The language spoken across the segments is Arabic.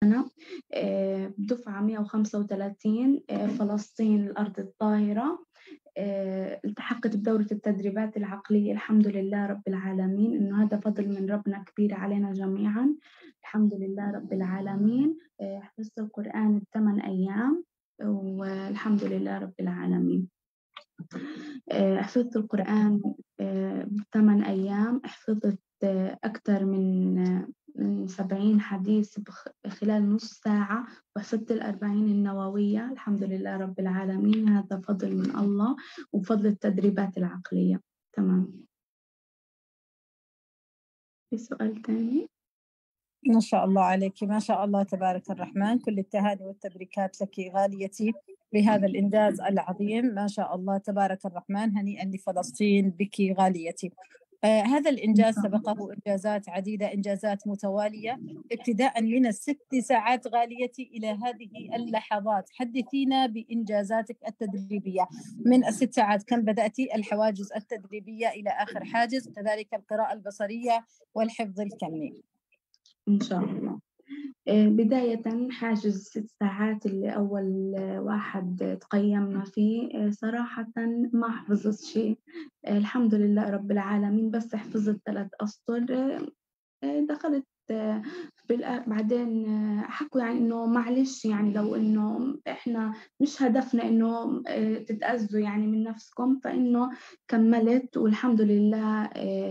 دفعة 135 فلسطين الأرض الطاهرة. التحقت بدورة التدريبات العقلية، الحمد لله رب العالمين، إنه هذا فضل من ربنا كبير علينا جميعا، الحمد لله رب العالمين. حفظت القرآن ب8 أيام والحمد لله رب العالمين. حفظت القرآن ب8 أيام، حفظت أكثر من 70 حديث خلال نص ساعة، وحفظت ال40 النووية، الحمد لله رب العالمين، هذا فضل من الله وفضل التدريبات العقلية. تمام. في سؤال تاني؟ ما شاء الله عليك، ما شاء الله تبارك الرحمن، كل التهاني والتبريكات لك غاليتي بهذا الإنجاز العظيم، ما شاء الله تبارك الرحمن، هنيئا لفلسطين بك غاليتي. هذا الإنجاز سبقه إنجازات عديدة، إنجازات متوالية، ابتداء من ال6 ساعات غاليتي إلى هذه اللحظات. حدثينا بإنجازاتك التدريبية من ال6 ساعات، كم بدأتي الحواجز التدريبية إلى آخر حاجز، كذلك القراءة البصرية والحفظ الكمي. إن شاء الله. بداية حاجز 6 ساعات اللي أول واحد تقيمنا فيه، صراحة ما حفظت شيء، الحمد لله رب العالمين، بس حفظت 3 أسطر. دخلت بعدين حكوا يعني إنه معلش، يعني لو إنه إحنا مش هدفنا إنه تتأذوا يعني من نفسكم، فإنه كملت والحمد لله.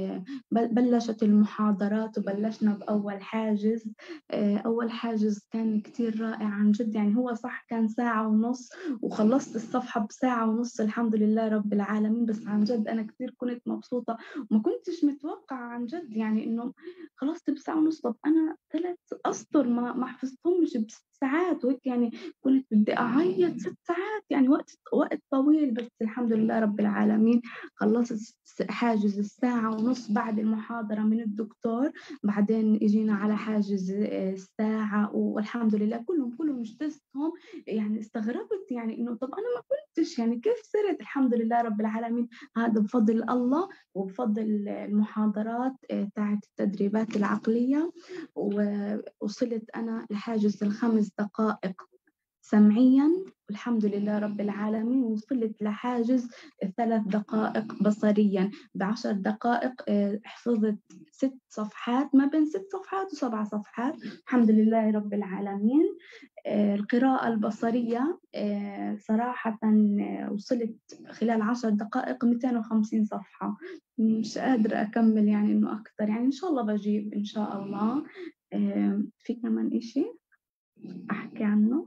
بلشت المحاضرات وبلشنا بأول حاجز. أول حاجز كان كتير رائع عن جد، يعني هو صح كان 1.5 ساعة وخلصت الصفحة ب1.5 ساعة، الحمد لله رب العالمين، بس عن جد أنا كتير كنت مبسوطة وما كنتش متوقعة عن جد يعني إنه خلصت ب1.5 ساعة. طب أنا 3 أسطر ما حفظتهمش ب6 ساعات وهيك، يعني كنت بدي أعيط 6 ساعات، يعني وقت طويل، بس الحمد لله رب العالمين خلصت حاجز 1.5 ساعة بعد المحاضرة من الدكتور. بعدين إجينا على حاجز 1 ساعة، والحمد لله كلهم اجتزتهم. يعني استغربت يعني إنه طب أنا ما كنتش، يعني كيف صرت؟ الحمد لله رب العالمين، هذا بفضل الله وبفضل المحاضرات تاعت التدريبات العقلية. ووصلت أنا لحاجز ال5 دقائق سمعيا، والحمد لله رب العالمين، وصلت لحاجز 3 دقائق بصريا. ب10 دقائق حفظت 6 صفحات، ما بين 6 صفحات و7 صفحات، الحمد لله رب العالمين. القراءة البصرية صراحة وصلت خلال 10 دقائق 250 صفحة، مش قادرة أكمل يعني إنه أكتر، يعني إن شاء الله بجيب إن شاء الله. في كمان إشي أحكي عنه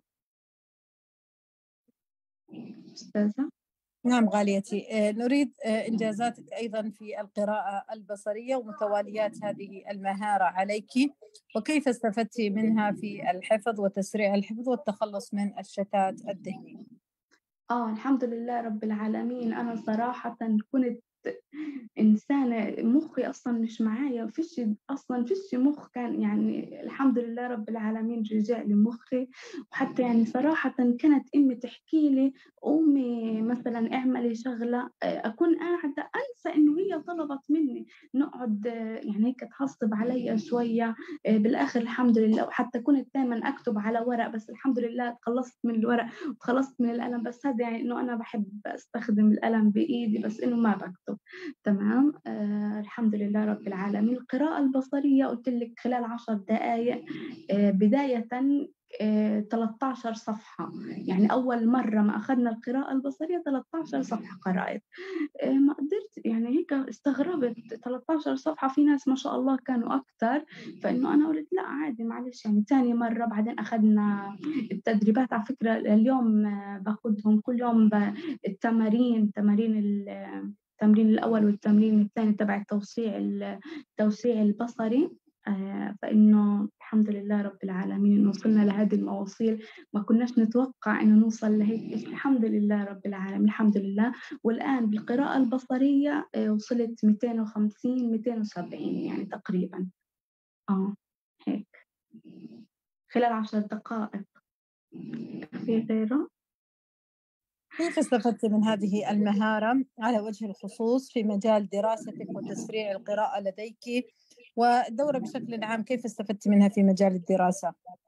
أستاذة؟ نعم غاليتي، نريد إنجازاتك أيضا في القراءة البصرية ومتواليات هذه المهارة عليك، وكيف استفدت منها في الحفظ وتسريع الحفظ والتخلص من الشتات الذهني. الحمد لله رب العالمين، أنا صراحة كنت إنسانة مخي أصلا مش معايا، فيش مخ كان، يعني الحمد لله رب العالمين رجع لي مخي. وحتى يعني صراحة كانت أمي تحكي لي قومي مثلا اعملي شغلة، أكون قاعدة أنسى إنه هي طلبت مني نقعد، يعني هيك تحصب علي شوية. بالآخر الحمد لله، وحتى كنت دائما أكتب على ورق، بس الحمد لله تخلصت من الورق وتخلصت من القلم، بس هذا يعني إنه أنا بحب أستخدم القلم بإيدي، بس إنه ما بكتب. تمام. الحمد لله رب العالمين. القراءة البصرية قلت لك خلال 10 دقائق. بداية 13 صفحة، يعني أول مرة ما أخذنا القراءة البصرية 13 صفحة قرأت. ما قدرت، يعني هيك استغربت 13 صفحة، في ناس ما شاء الله كانوا أكتر، فإنه أنا قلت لا عادي معلش، يعني تاني مرة. بعدين أخذنا التدريبات، على فكرة اليوم باخدهم كل يوم، تمارين التمرين الأول والتمرين الثاني تبع التوسيع البصري. فإنه الحمد لله رب العالمين إنه وصلنا لهذه المواصيل، ما كناش نتوقع إنه نوصل لهيك، الحمد لله رب العالمين، الحمد لله. والآن بالقراءة البصرية وصلت 250 270 يعني تقريبا، هيك خلال 10 دقائق. في غيره؟ كيف استفدت من هذه المهارة على وجه الخصوص في مجال دراستك وتسريع القراءة لديك، والدورة بشكل عام كيف استفدت منها في مجال الدراسة؟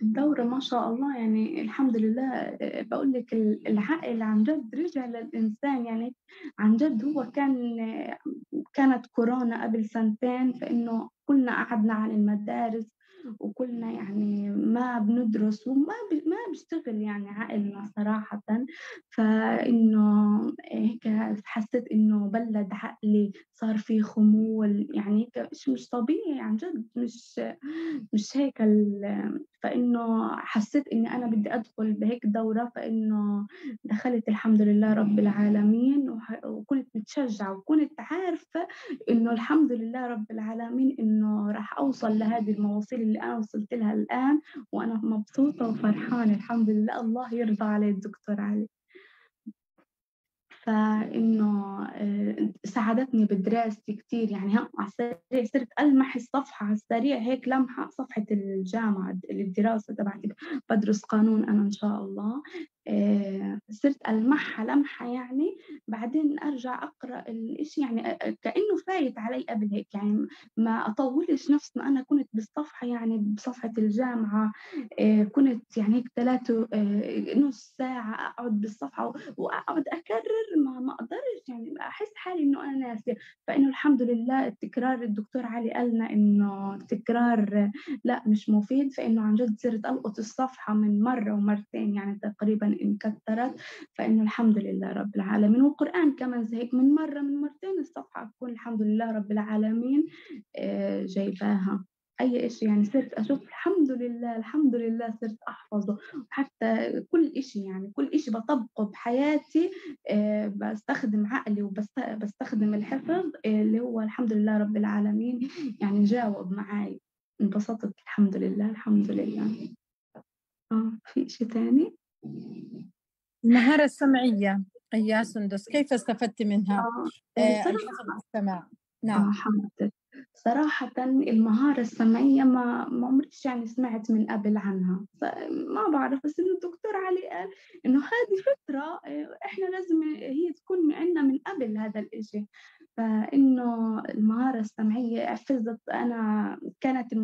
الدورة ما شاء الله يعني الحمد لله. باقول لِك العقل عن جد رجع للإنسان، يعني عن جد هو كانت كورونا قبل سنتين، فإنه كُلّنا قعدنا عن المدارس وكُلّنا يعني ما بندرس ما بيشتغل يعني عقلنا صراحةً، فإنه هيك حسّيت إنه بلّد عقلي، صار في خمول، يعني هيك إشي مش طبيعي عن جد، مش هيك فإنه حسّيت إني أنا بدي أدخل بهيك دورة، فإنه دخلت الحمد لله رب العالمين وكنت متشجعة وكنت عارفة إنه الحمد لله رب العالمين إنه راح أوصل لهذه المواصيل اللي أنا وصلت لها الآن، وأنا مبسوطة وفرحانة الحمد لله، الله يرضى عليك دكتور علي. فإنه ساعدتني بدراستي كتير، يعني على السريع صرت ألمح الصفحة على السريع هيك لمحة صفحة الجامعة الدراسة تبعتي، بادرس قانون أنا إن شاء الله، صرت ألمحها لمحة يعني، بعدين أرجع أقرأ الإشي يعني كإنه فايت علي قبل هيك، يعني ما أطولش نفس ما أنا كنت بالصفحة، يعني بصفحة الجامعة كنت يعني هيك 3 نُص ساعة أقعد بالصفحة وأقعد أكرر ما أقدرش يعني أحس حالي إنه أنا ناسية، فإنه الحمد لله التكرار الدكتور علي قال لنا إنه التكرار لأ مش مفيد، فإنه عن جد صرت ألقط الصفحة من مرة ومرتين يعني تقريبًا انكترت، فإنه الحمد لله رب العالمين، والقرآن كمان زي هيك من مرة من مرتين الصفحة تكون الحمد لله رب العالمين جايباها. أي إشي يعني صرت أشوف الحمد لله، الحمد لله صرت أحفظه، وحتى كل إشي يعني كل إشي باطبقه بحياتي باستخدم عقلي باستخدم الحفظ اللي هو الحمد لله رب العالمين يعني جاوب معاي، انبسطت الحمد لله، الحمد لله. في إشي تاني؟ المهارة السمعية يا سندس، كيف استفدتِ منها؟ الحفظ صراحة بالسماع. نعم. حاضر. صراحةً المهارة السمعية ما عمريش يعني سمعت من قبل عنها، ما باعرف، بس إنه الدكتور علي قال إنه هذه فطرة إحنا لازم هي تكون عندنا من قبل هذا الإشي، فإنه المهارة السمعية حفظت أنا كانت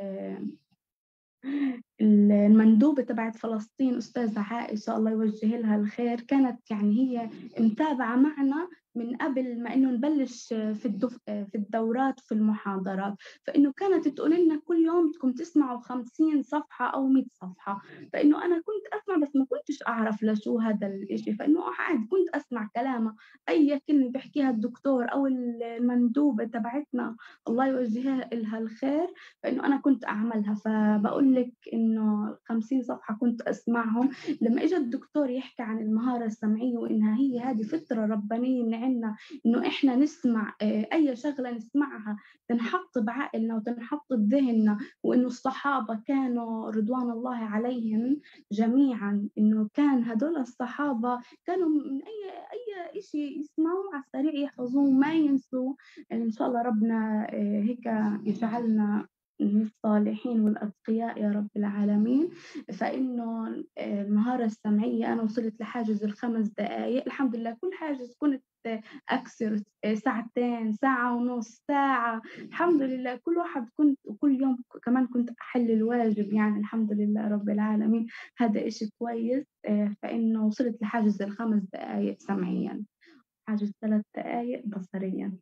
المندوبة تبعة فلسطين أستاذة عائشة الله يوجه لها الخير، كانت يعني هي متابعة معنا من قبل ما إنه نبلش في الدورات وفي المحاضرات، فإنه كانت تقول لنا كل يوم بدكم تسمعوا 50 صفحة أو 100 صفحة، فإنه أنا كنت أسمع بس ما كنتش أعرف لشو هذا الإشي، فإنه عادي كنت أسمع كلامها، أي كلمة بيحكيها الدكتور أو المندوبة تبعتنا الله يوجه لها الخير فإنه أنا كنت أعملها، فباقول لِك إنه 50 صفحة كنت أسمعهم، لمّا إجا الدكتور يحكي عن المهارة السمعية وإنها هي هذه فطرة ربانية من عندنا، إنه إحنا نسمع أي شغلة نسمعها تنحط بعقلنا وتنحط بذهننا، وإنه الصحابة كانوا رضوان الله عليهم جميعًا، إنه كان هدول الصحابة كانوا من أي إشي يسمعوه على السريع يحفظوه ما ينسوه، إن شاء الله ربنا هيك يجعلنا من الصالحين والأتقياء يا رب العالمين، فإنه المهارة السمعية أنا وصلت لحاجز ال5 دقايق، الحمد لله كل حاجز كنت أكسره ساعتين، ساعة ونُص، ساعة، الحمد لله كل واحد وكل يوم كمان كنت أحل الواجب يعني الحمد لله رب العالمين، هذا إشي كويس فإنه وصلت لحاجز ال5 دقايق سمعيًا، حاجز 3 دقايق بصريًا.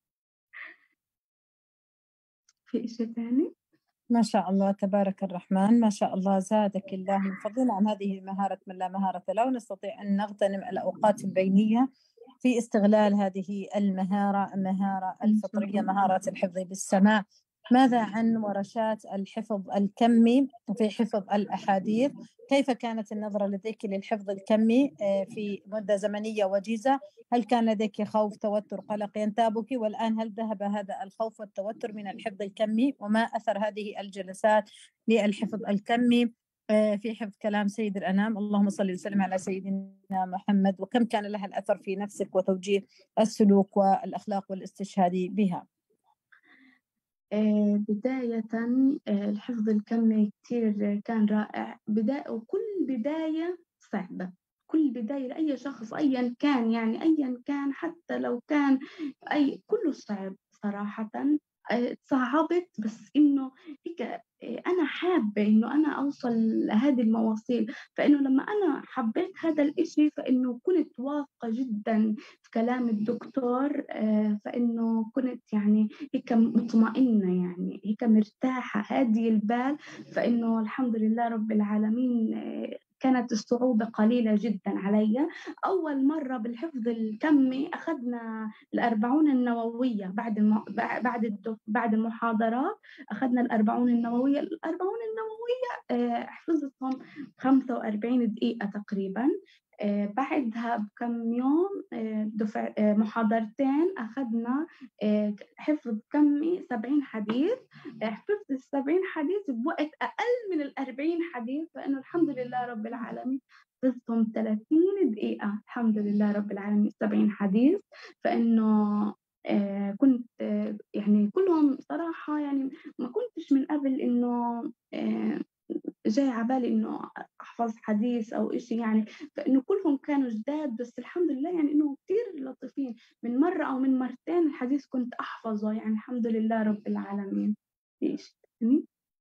في إشي تاني؟ ما شاء الله تبارك الرحمن، ما شاء الله زادك الله من فضل. عن هذه المهارة من لا مهارة له، ونستطيع أن نغتنم الأوقات البينية في استغلال هذه المهارة إن شاء الفطرية، الله. مهارة الحفظ بالسماع. ماذا عن ورشات الحفظ الكمي في حفظ الأحاديث؟ كيف كانت النظرة لديك للحفظ الكمي في مدة زمنية وجيزة؟ هل كان لديك خوف، توتر، قلق ينتابك؟ والآن هل ذهب هذا الخوف والتوتر من الحفظ الكمي؟ وما أثر هذه الجلسات للحفظ الكمي في حفظ كلام سيد الأنام، اللهم صل وسلم على سيدنا محمد، وكم كان لها الأثر في نفسك وتوجيه السلوك والأخلاق والاستشهاد بها؟ بدايةً الحفظ الكمي كتير كان رائع، وكل بداية صعبة، كل بداية لأي شخص أيًا كان يعني أيًا كان حتى لو كان كلّه صعب صراحةً، صعّبت، بس إنه هيك أنا حابة إنه أنا أوصل لهذه المواصيل، فإنه لمّا أنا حبيت هذا الإشي فإنه كنت واثقة جدًا في كلام الدكتور، فإنه كنت يعني هيك مطمئنة يعني، هيك مرتاحة هادية البال، فإنه الحمد لله رب العالمين كانت الصعوبة قليلة جدًا عليَّ. أول مرّة بالحفظ الكمّي أخدنا ال40 النووية بعد المحاضرات، أخدنا ال40 النووية، ال40 النووية حفظتهم 45 دقيقة تقريبًا. بعدها بكم يوم دفع محاضرتين أخدنا حفظ كمّي 70 حديث. حفظت ال70 حديث بوقت أقل من ال40 حديث، فإنه الحمد لله رب العالمين حفظتهم 30 دقيقة، الحمد لله رب العالمين 70 حديث. فإنه كنت يعني كلهم صراحة يعني ما كنتش من قبل إنه جاي على بالي إنه أحفظ حديث أو إشي يعني، فإنه كلهم كانوا جداد، بس الحمد لله يعني إنه كتير لطيفين، من مرة أو من مرتين الحديث كنت أحفظه يعني الحمد لله رب العالمين. في إشي تاني؟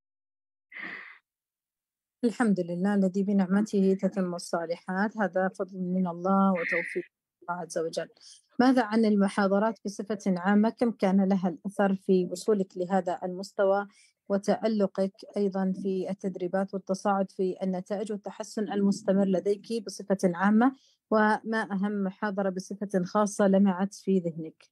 الحمد لله الذي بنعمته تتم الصالحات، هذا فضل من الله وتوفيق الله عز وجل. ماذا عن المحاضرات بصفة عامة؟ كم كان لها الأثر في وصولك لهذا المستوى وتألقك أيضا في التدريبات والتصاعد في النتائج والتحسن المستمر لديك بصفة عامة؟ وما أهم محاضرة بصفة خاصة لمعت في ذهنك؟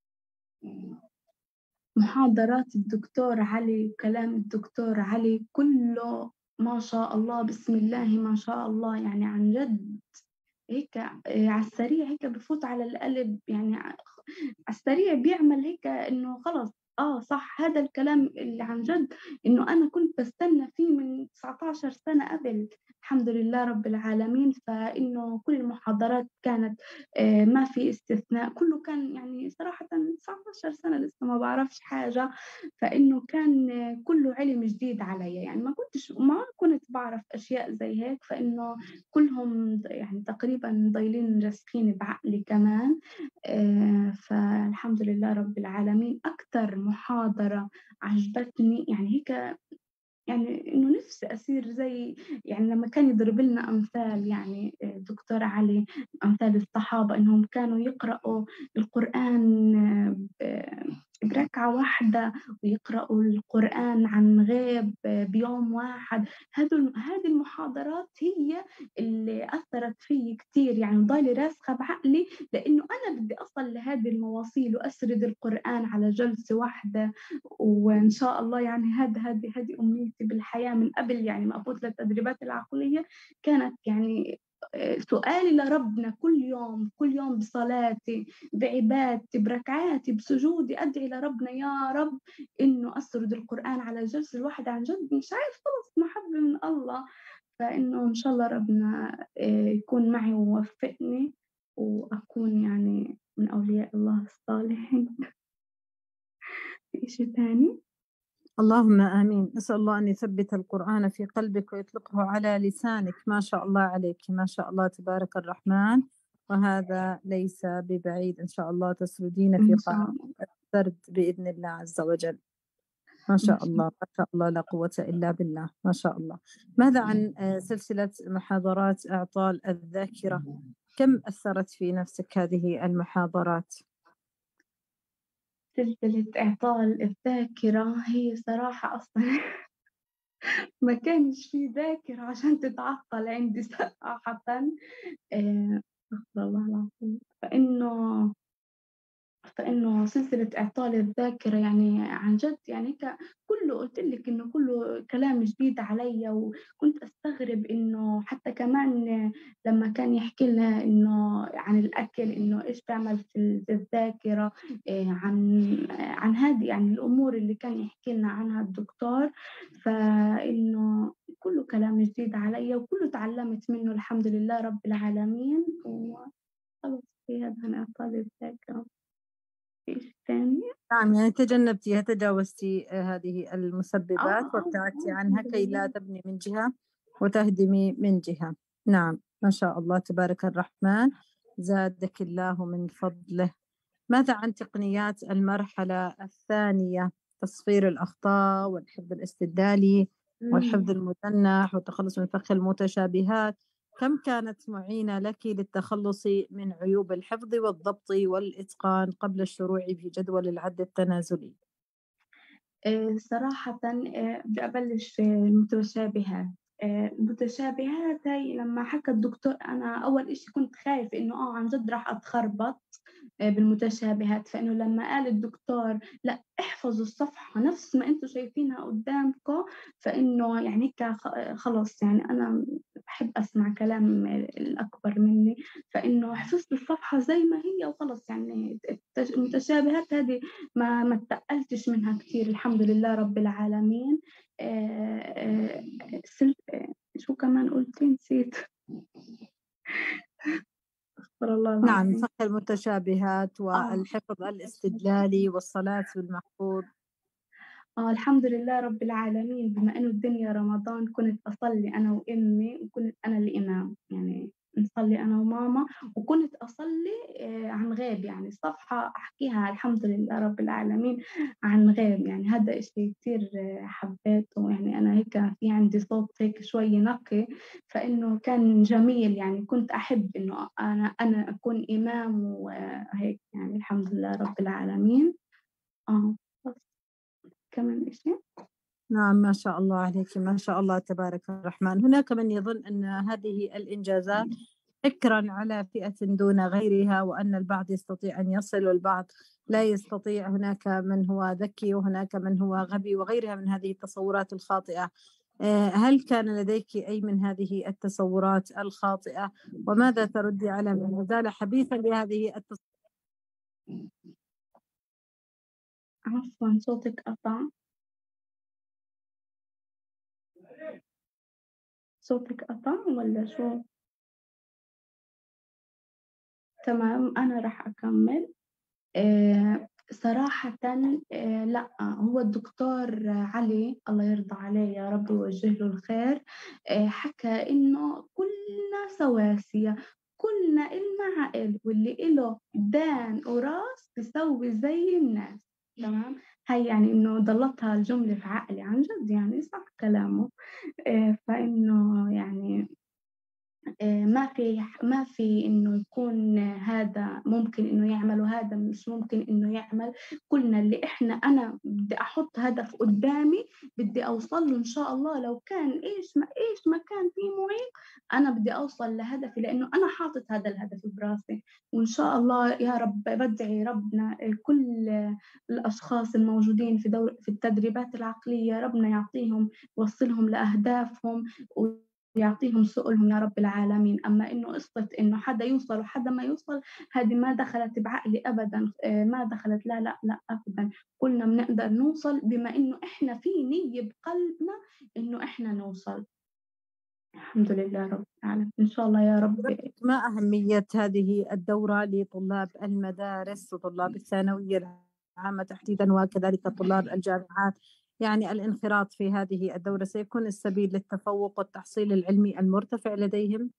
محاضرات الدكتور علي وكلام الدكتور علي كله ما شاء الله بسم الله ما شاء الله، يعني عن جد هيك على السريع هيك بفوت على القلب يعني على السريع بيعمل هيك إنه خلص صح هذا الكلام اللي عن جد إنه أنا كنت باستنى فيه من 19 سنة قبل. الحمد لله رب العالمين، فإنه كل المحاضرات كانت ما في استثناء، كله كان يعني صراحةً 19 سنة لسه ما باعرفش حاجة، فإنه كان كله علم جديد عليَّ، يعني ما كنت باعرف أشياء زي هيك، فإنه كلهم يعني تقريبًا ضايلين راسخين بعقلي كمان. فالحمد لله رب العالمين. أكتر محاضرة عجبتني يعني هيك يعني إنه نفسي أصير زي يعني لمّا كان يضرب لنا أمثال يعني دكتور علي، أمثال الصحابة إنهم كانوا يقرأوا القرآن بركعة واحدة، ويقرأوا القرآن عن غيب بيوم واحد. هذه المحاضرات هي اللي أثّرت فيّ كتير يعني وضايلة راسخة بعقلي، لإنه أنا بدي أصل لهذه المواصيل وأسرد القرآن على جلسة واحدة، وإن شاء الله يعني هذه أمنيتي بالحياة من قبل يعني ما أفوت للتدريبات العقلية. كانت يعني سؤالي لربنا كل يوم بصلاتي، بعبادتي، بركعاتي، بسجودي، أدعي لربنا يا رب إنه أسرد القرآن على الجلسة الواحدة عن جد مش عارف خلص محبة من الله، فإنه إن شاء الله ربنا يكون معي ويوفقني وأكون يعني من أولياء الله الصالحين. في إشي تاني؟ اللهم آمين. نسأل الله أن يثبت القرآن في قلبك ويطلقه على لسانك. ما شاء الله عليك، ما شاء الله تبارك الرحمن، وهذا ليس ببعيد. إن شاء الله تسردين في إن شاء قاع الله. السرد بإذن الله عز وجل. ما إن شاء شاء الله، ما شاء الله، لا قوة إلا بالله، ما شاء الله. ماذا عن سلسلة محاضرات إعطال الذاكرة؟ كم أثرت في نفسك هذه المحاضرات؟ سلسلة إعطال الذاكرة هي صراحة أصلًا ما كانش في ذاكرة عشان تتعطّل عندي صراحةً. أستغفر الله العظيم. فإنه سلسلة إعطال الذاكرة يعني عن جد يعني هيك كلّه قُلت لِك إنه كلّه كلام جديد عليَّ، وكنت أستغرب إنه حتى كمان لمّا كان يحكي لنا إنه عن الأكل إنه إيش بيعمل في الذاكرة، عن هذه يعني الأمور اللي كان يحكي لنا عنها الدكتور، فإنه كلّه كلام جديد عليَّ وكلّه اتعلمت منه الحمد لله رب العالمين، وخلاص هي هذا إعطال الذاكرة. في إشي تاني؟ نعم، يعني تجاوزتِ هذه آه، المسببات آه، وابتعدتِ عنها الحمد كي لا لله. تبني من جهة وتهدمي من جهة. نعم، ما شاء الله تبارك الرحمن، زادك الله من فضله. ماذا عن تقنيات المرحلة الثانية، تصفير الأخطاء والحفظ الاستدلالي إمم. والحفظ المتنح والتخلص من فخ المتشابهات؟ كم كانت معينة لك للتخلص من عيوب الحفظ والضبط والإتقان قبل الشروع في جدول العد التنازلي؟ صراحةً بدي أبلّش في المتشابهات. المتشابهات هاي لمّا حكى الدكتور أنا أول إشي كنت خايفة إنه عن جد راح أتخربط بالمتشابهات، فإنه لمّا قال الدكتور لأ احفظوا الصفحة نفس ما أنتم شايفينها قدّامكم، فإنه يعني هيك خلص يعني أنا باحب أسمع كلام الأكبر منّي، فإنه حفظت الصفحة زي ما هي وخلص يعني المتشابهات هذه ما اتقلتش منها كتير الحمد لله رب العالمين. سل شو كمان قُلتِ؟ نسيت. استغفر الله نعم، العظيم. فك المتشابهات آه. والحفظ الاستدلالي والصلاة بالمحفوظ. الحمد لله رب العالمين بما إنه الدنيا رمضان كنت أصلّي أنا وأمي وكنت أنا الإمام، يعني نصلّي أنا وماما وكنت أصلّي عن غيب، يعني الصفحة أحكيها الحمد لله رب العالمين عن غيب، يعني هذا إشي كتير حبيته، يعني أنا هيك في عندي صوت هيك شوي نقي، فإنه كان جميل يعني كنت أحب إنه أنا أكون إمام وهيك يعني الحمد لله رب العالمين. آه، بس كمان إشي؟ نعم، ما شاء الله عليكِ، ما شاء الله تبارك الرحمن. هناك من يظن أن هذه الإنجازات حكرًا على فئة دون غيرها، وأن البعض يستطيع أن يصل والبعض لا يستطيع، هناك من هو ذكي وهناك من هو غبي وغيرها من هذه التصورات الخاطئة. هل كان لديكِ أي من هذه التصورات الخاطئة؟ وماذا تردي على من ما زال حبيسًا لهذه عفوًا صوتِك قطع. صوتِك قطع والّا شو؟ تمام، أنا راح أكمّل. صراحةً لأ، هو الدكتور علي الله يرضى عليه يا رب ويوجّه له الخير، حكى إنه كُلّنا سواسية، كُلّنا إلنا عقل واللي إله دان وراس بيسوي زي الناس، تمام؟ هاي يعني إنه ضلّتها الجملة في عقلي عن جد يعني صح كلامه. فإنه يعني ما في إنه يكون هذا ممكن إنه يعمل وهذا مش ممكن إنه يعمل، قُلنا اللي أنا بدي أحُط هدف قدّامي بدي أوصل له إن شاء الله لو كان إيش ما كان في معيق، أنا بدي أوصل لهدفي لإنه أنا حاطط هذا الهدف براسي، وإن شاء الله يا رب بادعي ربنا كل الأشخاص الموجودين في التدريبات العقلية ربنا يعطيهم يوصّلهم لأهدافهم ويعطيهم سؤلهم يا رب العالمين، أمّا إنه قصة إنه حدا يوصل وحدا ما يوصل هذه ما دخلت بعقلي أبدًا، ما دخلت لا، لأ، لأ أبدًا، كُلّنا بنقدر نوصل بما إنه إحنا في نيّة بقلبنا إنه إحنا نوصل، الحمد لله رب العالمين، إن شاء الله يا رب. ما أهمية هذه الدورة لطلاب المدارس وطلاب الثانوية العامة تحديدًا وكذلك طلاب الجامعات؟ يعني الانخراط في هذه الدورة سيكون السبيل للتفوق والتحصيل العلمي المرتفع لديهم؟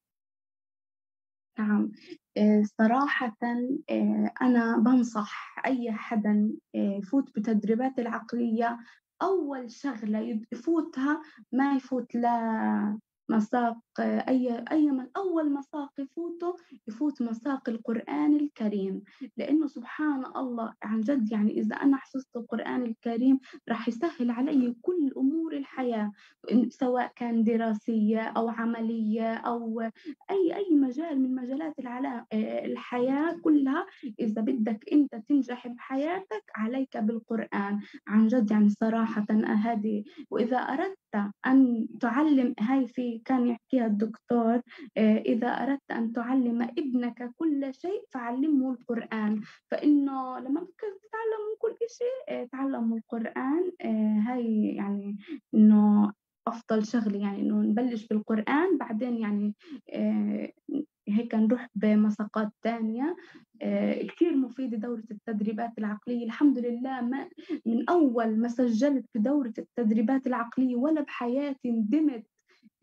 نعم. صراحةً أنا بانصح أي حدًا يفوت بتدريبات العقلية أول شغلة يفوتها ما يفوت لا مساق أول مساق يفوت مساق القرآن الكريم، لإنه سبحان الله عن جد يعني إذا أنا حفظت القرآن الكريم راح يسهّل عليَّ كل أمور الحياة، سواء كان دراسية أو عملية أو أي مجال من مجالات الحياة كلها إذا بدك أنت تنجح بحياتك عليك بالقرآن، عن جد يعني صراحةً هذه وإذا أردت أن تعلم هاي كان يحكيها الدكتور إذا أردت أن تعلم ابنك كل شيء فعلمه القرآن، فإنه لمّا بدك تتعلم من كل إشي اتعلموا القرآن، هاي يعني إنه أفضل شغلة يعني إنه نبلش بالقرآن بعدين يعني آآ هيك نروح بمساقات تانية. كتير مفيدة دورة التدريبات العقلية، الحمد لله من أول ما سجّلت بدورة التدريبات العقلية ولا بحياتي ندمت إنه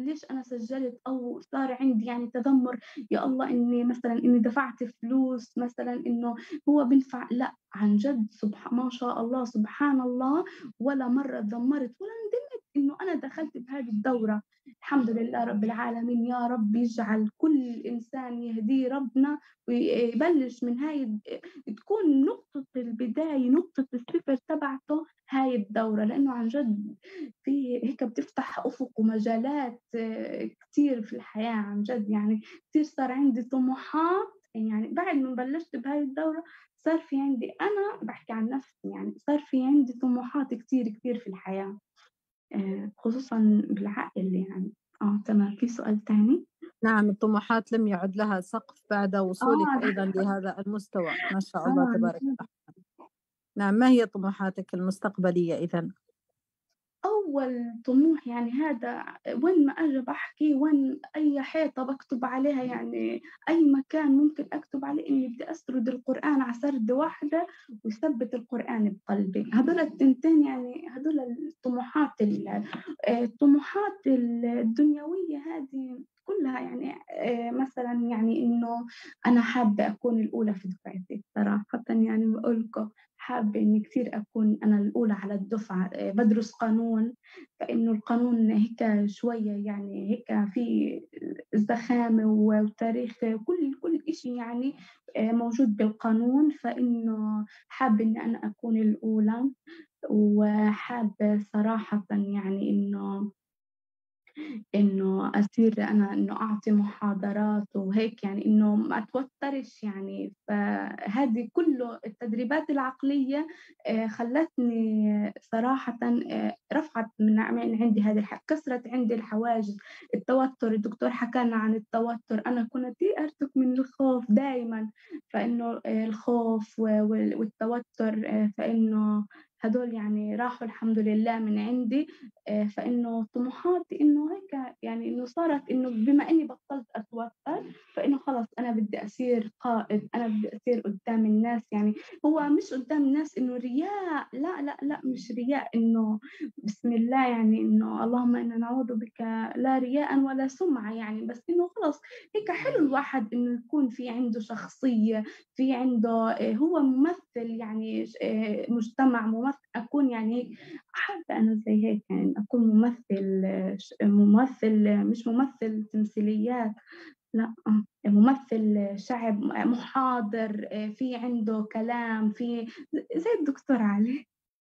ليش أنا سجّلت أو صار عندي يعني تذمُّر، يا الله إني مثلًا إني دفعت فلوس مثلًا إنه هو بينفع، لأ عن جد ما شاء الله سبحان الله، ولا مرّة اتذمّرت ولا ندمت إنه أنا دخلت بهذه الدورة. الحمد لله رب العالمين، يا رب يجعل كل إنسان يهديه ربنا ويبلّش من هاي تكون نقطة البداية، نقطة الصفر تبعته هاي الدورة، لإنه عن جد هيك بتفتح أفق ومجالات كتير في الحياة عن جد، يعني كتير صار عندي طموحات، يعني بعد ما بلّشت بهاي الدورة صار في عندي، أنا باحكي عن نفسي يعني، صار في عندي طموحات كتير، كتير في الحياة، خصوصًا بالعقل يعني. تمام، في سؤال تاني؟ نعم، الطموحات لم يعد لها سقف بعد وصولِك آه، أيضًا لهذا المستوى، ما شاء الله عن تبارك جد. الله. نعم، ما هي طموحاتِك المستقبلية إذًا؟ أول طموح يعني هذا وين ما أجي باحكي، وين أي حيطة باكتب عليها يعني أي مكان ممكن أكتب عليه إني بدي أسرد القرآن على سردة واحدة ويثبّت القرآن بقلبي، هادول التنتين يعني هادول الطموحات الطموحات الدنيوية هذه كلها يعني مثلًا يعني إنه أنا حابة أكون الأولى في دفعتي صراحةً يعني باقول لكم. حابة إني كتير أكون أنا الأولى على الدفعة، بادرس قانون، فإنه القانون هيك شوية يعني هيك في زخامة وتاريخ كل إشي يعني موجود بالقانون، فإنه حابة إني أنا أكون الأولى، وحابة صراحةً يعني إنه أصير أنا إنه أعطي محاضرات وهيك يعني إنه ما أتوتّرش يعني، فهذه كُلّه التدريبات العقلية خلّتني صراحةً رفعت من عندي هذه كسرت عندي الحواجز، التوتُّر الدكتور حكى لنا عن التوتُّر، أنا كنت أرتُك من الخوف دايمًا، فإنه الخوف والتوتُّر فإنه هدول يعني راحوا الحمد لله من عندي. فإنه طموحاتي إنه هيك يعني إنه صارت إنه بما إني بطّلت أتوتّر، فإنه خلص أنا بدي أصير قائد، أنا بدي أصير قدّام الناس يعني، هو مش قدّام الناس إنه رياء، لأ، لأ، لأ، مش رياء إنه بسم الله يعني إنه اللهم إنا نعوذ بك لا رياء ولا سُمعة يعني، بس إنه خلص هيك حلو الواحد إنه يكون في عنده شخصية، في عنده هو ممثّل يعني مجتمع، أكون يعني هيك حابة أنا زي هيك يعني أكون ممثل مش ممثل تمثيليات، لأ، ممثل شعب، محاضر، في عنده كلام، زي الدكتور علي.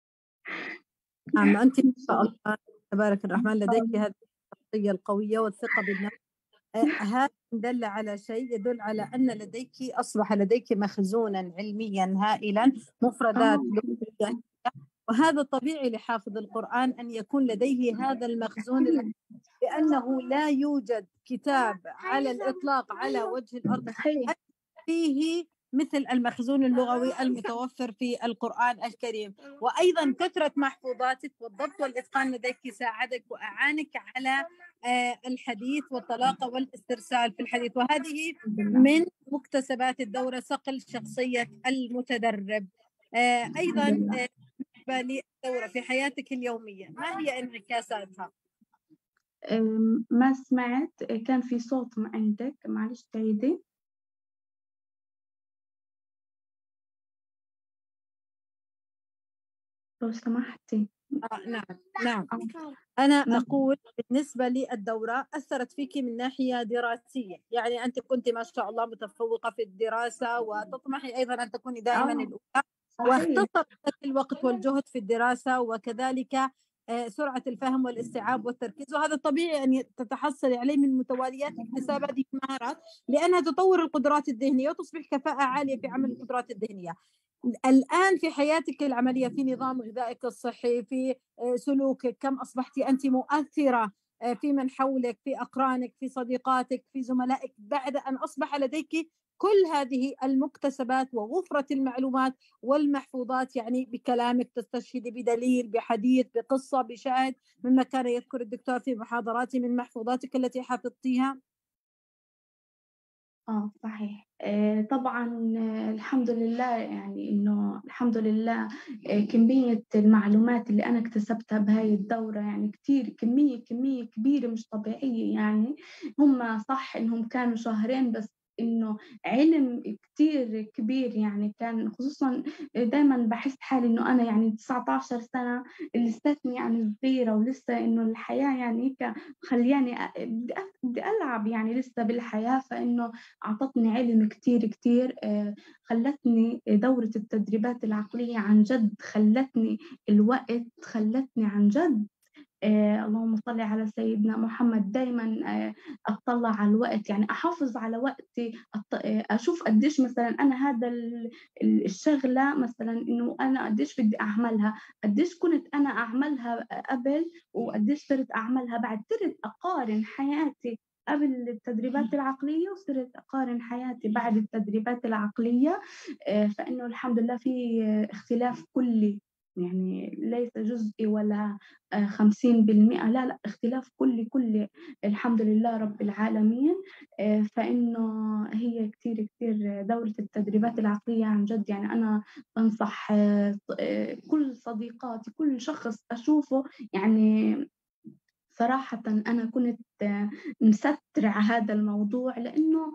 نعم، أنتِ ما إن شاء شاء الله تبارك الرحمن لديكِ الله. هذه الشخصية القوية والثقة بالنفس. هذا إن دل على شيء يدل على أن أصبح لديكِ مخزونًا علميًا هائلًا، مفردات الحمد لغوية، لله. وهذا طبيعي لحافظ القرآن أن يكون لديه هذا المخزون لأنه لا يوجد كتاب على الإطلاق على وجه الأرض صحيح. فيه مثل المخزون اللغوي المتوفر في القرآن الكريم. وأيضا كثرة محفوظاتك والضبط والإتقان لديك ساعدك وأعانك على الحديث والطلاقة والاسترسال في الحديث، وهذه الحمد لله. من مكتسبات الدورة صقل شخصية المتدرب. الحمد أيضا لله. بالنسبة للدورة في حياتك اليومية ما هي انعكاساتها؟ ما سمعت، كان في صوت عندِك، معلش تعيدي لو سمحتِ. نعم، نعم، آه. أنا ما أقول بالنسبة للدورة أثّرت فيكِ من ناحية دراسية، يعني أنتِ كنتِ ما شاء الله متفوقة في الدراسة وتطمحي أيضًا أن تكوني دائمًا آه، الأولى، صحيح. واختصر لك الوقت والجهد في الدراسة، وكذلك سرعة الفهم والاستيعاب والتركيز، وهذا طبيعي أن تتحصلي عليه من متواليات اكتساب هذه المهارات، لأنها تطور القدرات الذهنية وتصبح كفاءة عالية في عمل القدرات الذهنية. الآن في حياتِك العملية، في نظام غذائِك الصحي، في سلوكِك، كم أصبحتِ أنتِ مؤثرة في من حولِك، في أقرانِك، في صديقاتِك، في زملائِك، بعد أن أصبح لديكِ كل هذه المكتسبات ووفرة المعلومات والمحفوظات، يعني بكلامِك تستشهدي بدليل، بحديث، بقصة، بشاهد، مما كان يذكر الدكتور في محاضراته من محفوظاتِك التي حفظتيها. صحيح. طبعًا الحمد لله يعني إنه الحمد لله كمية المعلومات اللي أنا اكتسبتها بهاي الدورة يعني كتير كمية كبيرة مش طبيعية يعني. هم صح إنهم كانوا شهرين بس إنه علم كتير كبير يعني كان خصوصًا دايمًا باحس حالي إنه أنا يعني 19 سنة لساتني يعني صغيرة ولسه إنه الحياة يعني هيك مخلّياني بدي ألعب يعني لسه بالحياة، فإنه أعطتني علم كتير خلّتني دورة التدريبات العقلية عن جد خلّتني الوقت خلّتني عن جد اللهم صل على سيدنا محمد دايمًا أتطلّع على الوقت، يعني أحافظ على وقتي أشوف قديش مثلًا أنا هذا الشغلة مثلًا إنه أنا قديش بدي أعملها، قديش كنت أنا أعملها قبل وقديش صرت أعملها بعد، صرت أقارن حياتي قبل التدريبات العقلية وصرت أقارن حياتي بعد التدريبات العقلية. فإنه الحمد لله في اختلاف كلّي، يعني ليس جزئي ولا 50% لا، لأ، اختلاف كلّي الحمد لله رب العالمين. فإنه هي كتير دورة التدريبات العقلية عن جد يعني أنا بانصح كل صديقاتي، كل شخص أشوفه يعني صراحةً أنا كنت مسترعى هذا الموضوع، لإنه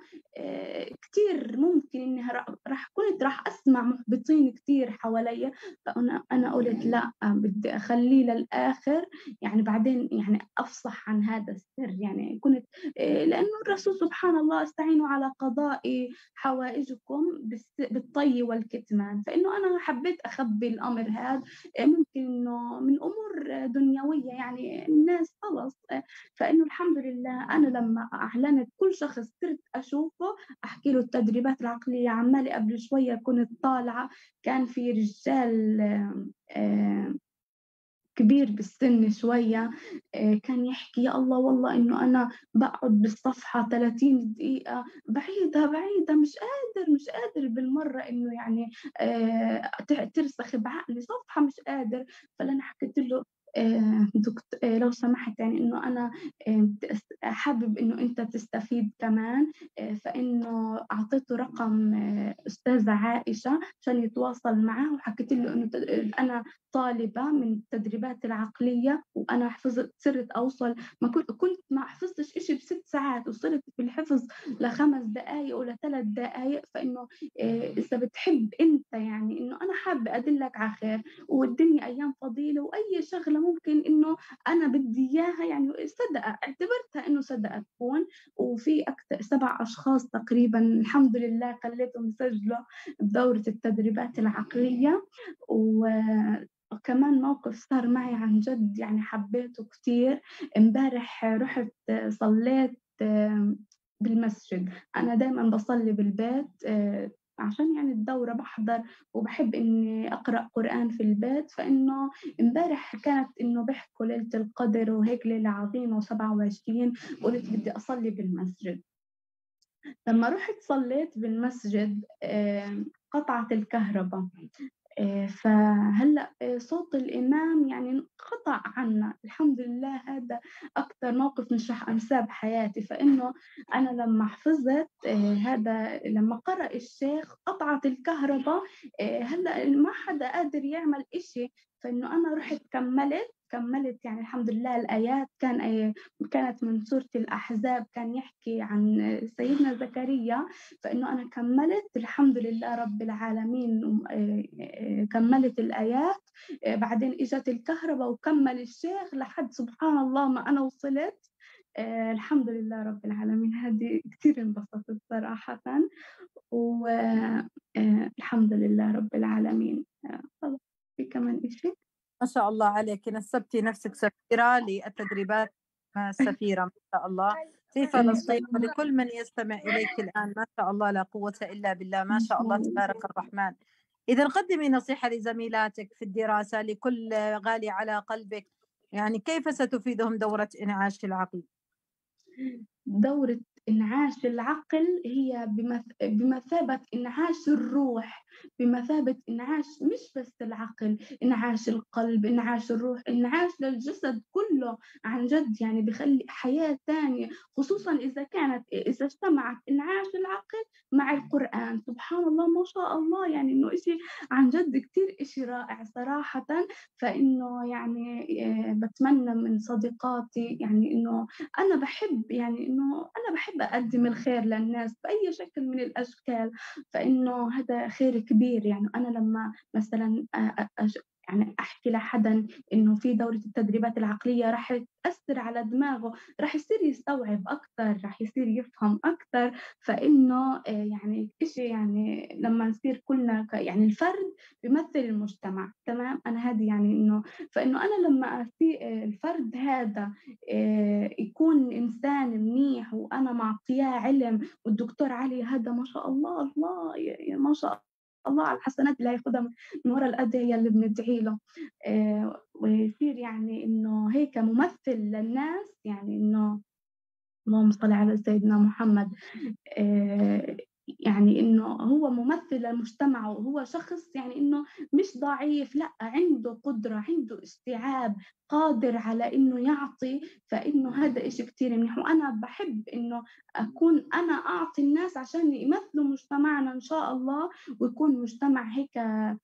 كتير ممكن إني كنت راح أسمع مُحبطين كتير حواليّا، فأنا قُلت لأ، بدي أخلّيه للآخر، يعني بعدين يعني أفصح عن هذا السر، يعني كنت لإنه الرسول سبحان الله استعينوا على قضاء حوائجكم بالطي والكتمان، فإنه أنا حبيت أخبّي الأمر هذا. ممكن إنه من أمور دنيوية يعني الناس خلص. فإنه الحمد لله أنا لمّا أعلنت كل شخص صرت أشوفه أحكي له التدريبات العقلية عمّالي قبل شوية كنت طالعة كان في رجال كبير بالسن شوية كان يحكي يا الله والله إنه أنا باقعد بالصفحة 30 دقيقة باعيدها مش قادر بالمرّة إنه يعني ترسخ بعقلي صفحة مش قادر. فأنا حكيت له لو سمحت يعني إنه أنا حابب إنه أنت تستفيد كمان. فإنه أعطيته رقم أستاذة عائشة عشان يتواصل معاه وحكيت له إنه أنا طالبة من التدريبات العقلية وأنا صرت أوصل ما كنت ما حفظتش إشي ب6 ساعات وصلت بالحفظ ل5 دقايق ول3 دقايق. فإنه إذا بتحب أنت يعني إنه أنا حابة أدلّك على خير والدنيا أيام فضيلة وأي شغلة ممكن إنه أنا بدي إياها يعني صدقة، اعتبرتها إنه صدقة تكون. وفي 7 أشخاص تقريبًا الحمد لله خلّيتهم يسجلوا بدورة التدريبات العقلية. و وكمان موقف صار معي عن جد يعني حبيته كتير. امبارح رُحت صلّيت بالمسجد، أنا دايمًا باصلّي بالبيت عشان يعني الدورة باحضر وباحب إني أقرأ قرآن في البيت. فإنه امبارح كانت إنه بيحكوا ليلة القدر وهيك ليلة عظيمة و27 قُلت بدي أصلّي بالمسجد. لمّا رُحت صلّيت بالمسجد قطعت الكهربا. فهلأ صوت الإمام يعني انقطع عنا، الحمد لله هذا أكتر موقف مش راح أنساه بحياتي. فإنه أنا لمّا حفظت هذا لمّا قرأ الشيخ قطعت الكهربا. هلأ ما حدا قادر يعمل إشي. فإنه أنا رُحت كمّلت يعني الحمد لله الآيات كانت من سورة الأحزاب كان يحكي عن سيدنا زكريا. فإنه أنا كمّلت الحمد لله رب العالمين كمّلت الآيات. بعدين إجت الكهربا وكمّل الشيخ لحد سبحان الله ما أنا وصلت. الحمد لله رب العالمين هذه كتير انبسطت صراحةً. و الحمد لله رب العالمين. خلاص في كمان إشي؟ ما شاء الله عليكِ، نسبتِ نفسِك سفيرة للتدريبات السفيرة ما شاء الله في فلسطين، ولكل من يستمع إليكِ الآن ما شاء الله لا قوة إلا بالله، ما إن شاء شاء الله الله. تبارك الرحمن. إذا قدّمي نصيحة لزميلاتِك في الدراسة لكل غالي على قلبِك، يعني كيف ستفيدهم دورة إنعاش العقل؟ دورة إنعاش العقل هي بمثابة إنعاش الروح. بمثابة إنعاش مش بس العقل، إنعاش القلب، إنعاش الروح، إنعاش للجسد كله عن جد. يعني بخلي حياة تانية، خصوصا إذا اجتمعت إنعاش العقل مع القرآن. سبحان الله ما شاء الله، يعني إنه إشي عن جد كتير إشي رائع صراحة. فإنه يعني بتمنى من صديقاتي يعني إنه أنا بحب، يعني إنه أنا بحب أقدم الخير للناس بأي شكل من الأشكال. فإنه هذا خير كبير. يعني أنا لما مثلا يعني أحكي لحدا إنه في دورة التدريبات العقلية راح تأثر على دماغه، راح يصير يستوعب أكتر، راح يصير يفهم أكتر. فإنه يعني إشي، يعني لما نصير كلنا يعني الفرد بيمثل المجتمع. تمام، أنا هذه يعني إنه، فإنه أنا لما الفرد هذا يكون إنسان منيح وأنا معطياه علم، والدكتور علي هذا ما شاء الله، الله ما شاء الله على الحسنات اللي هياخدها من وراء الأدعية اللي بندعي له. ويصير يعني إنه هيك ممثل للناس، يعني إنه اللهم صل على سيدنا محمد. آه، يعني إنه هو ممثل للمجتمع، وهو شخص يعني إنه مش ضعيف، لا، عنده قدرة، عنده استيعاب، قادر على إنه يعطي. فإنه هذا إشي كتير منيح. وأنا بحب إنه أكون أنا أعطي الناس عشان يمثلوا مجتمعنا إن شاء الله، ويكون مجتمع هيك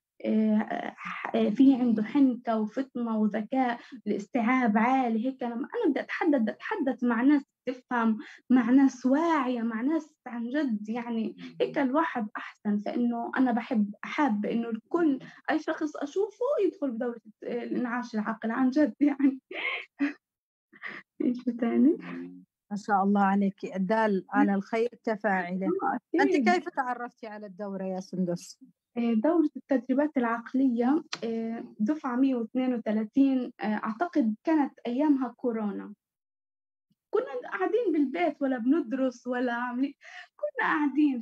في عنده حنكة وفطنة وذكاء، الاستيعاب عالي. هيك لما أنا بدي أتحدث مع ناس تفهم، مع ناس واعية، مع ناس عن جد، يعني هيك الواحد أحسن. فإنه أنا أحب إنه الكل، أي شخص أشوفه يدخل بدورة الإنعاش العقل عن جد يعني. إيش تاني؟ ما شاء الله عليك، الدال على الخير كفاعله. أنت أكيد. كيف تعرفتي على الدورة يا سندس؟ دورة التدريبات العقلية دفعة 132. أعتقد كانت أيامها كورونا. كنا قاعدين بالبيت، ولا بندرس ولا عاملين، كنا قاعدين.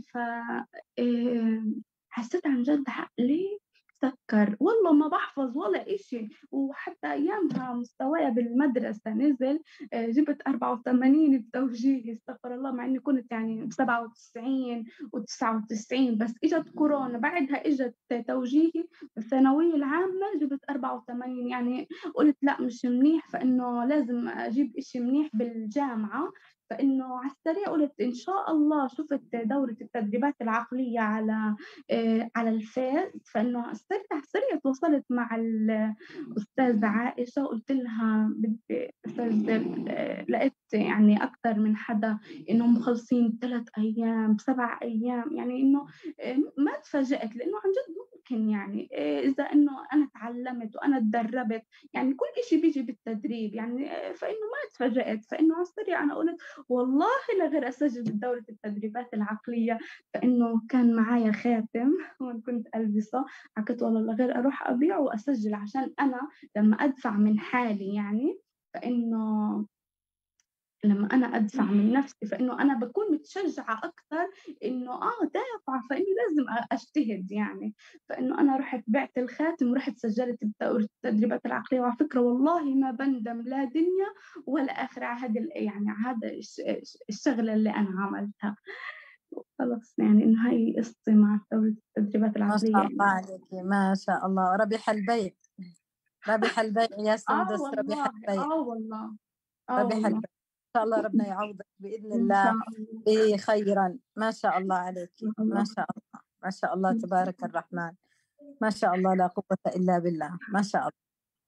حسيت عن جد ليه سكر، والله ما بحفظ ولا إشي. وحتى أيامها مستواي بالمدرسة نزل. جبت 84 بتوجيهي، استغفر الله، مع إني كنت يعني ب97 و99. بس إجت كورونا، بعدها إجت توجيهي بالثانوية العامة، جبت 84. يعني قلت لا مش منيح، فإنه لازم أجيب إشي منيح بالجامعة. فإنه على السريع قلت إن شاء الله. شفت دورة التدريبات العقلية على الفيس، فإنه صرت على السريع تواصلت مع الأستاذة عائشة، قلت لها بدي أسجل. لقيت يعني أكثر من حدا إنهم مخلصين 3 أيام، 7 أيام. يعني إنه ما تفاجأت، لأنه عن جد ممكن، يعني إذا إنه أنا تعلمت وأنا تدربت، يعني كل إشي بيجي بالتدريب. يعني فإنه ما تفاجأت. فإنه على السريع أنا قلت والله لغير أسجل بدورة التدريبات العقلية. فإنه كان معايا خاتم وأنا كنت ألبسه، حكيت والله لغير أروح أبيعه وأسجل، عشان أنا لما أدفع من حالي يعني. فإنه لما أنا أدفع من نفسي، فإنه أنا بكون متشجعة أكثر إنه دافعة، فإنه لازم أجتهد يعني. فإنه أنا رحت بعت الخاتم ورحت سجلت بدورة التدريبات العقلية. وعلى فكرة والله ما بندم لا دنيا ولا آخرة على هذا، يعني على هذا الشغلة اللي أنا عملتها. خلاص، يعني إنه هاي قصتي مع دورة التدريبات ما العقلية شاء يعني. الله عليك، ما شاء الله، ربح البيع، ربح البيع يا سندس، ربح والله، البيع، والله، ربح والله. البيع. إن شاء الله ربنا يعوضك بإذن إن شاء الله الله. بخيرا. ما شاء الله عليك، ما الله. شاء الله، ما شاء الله تبارك الرحمن، ما شاء الله لا قوة إلا بالله، ما شاء الله.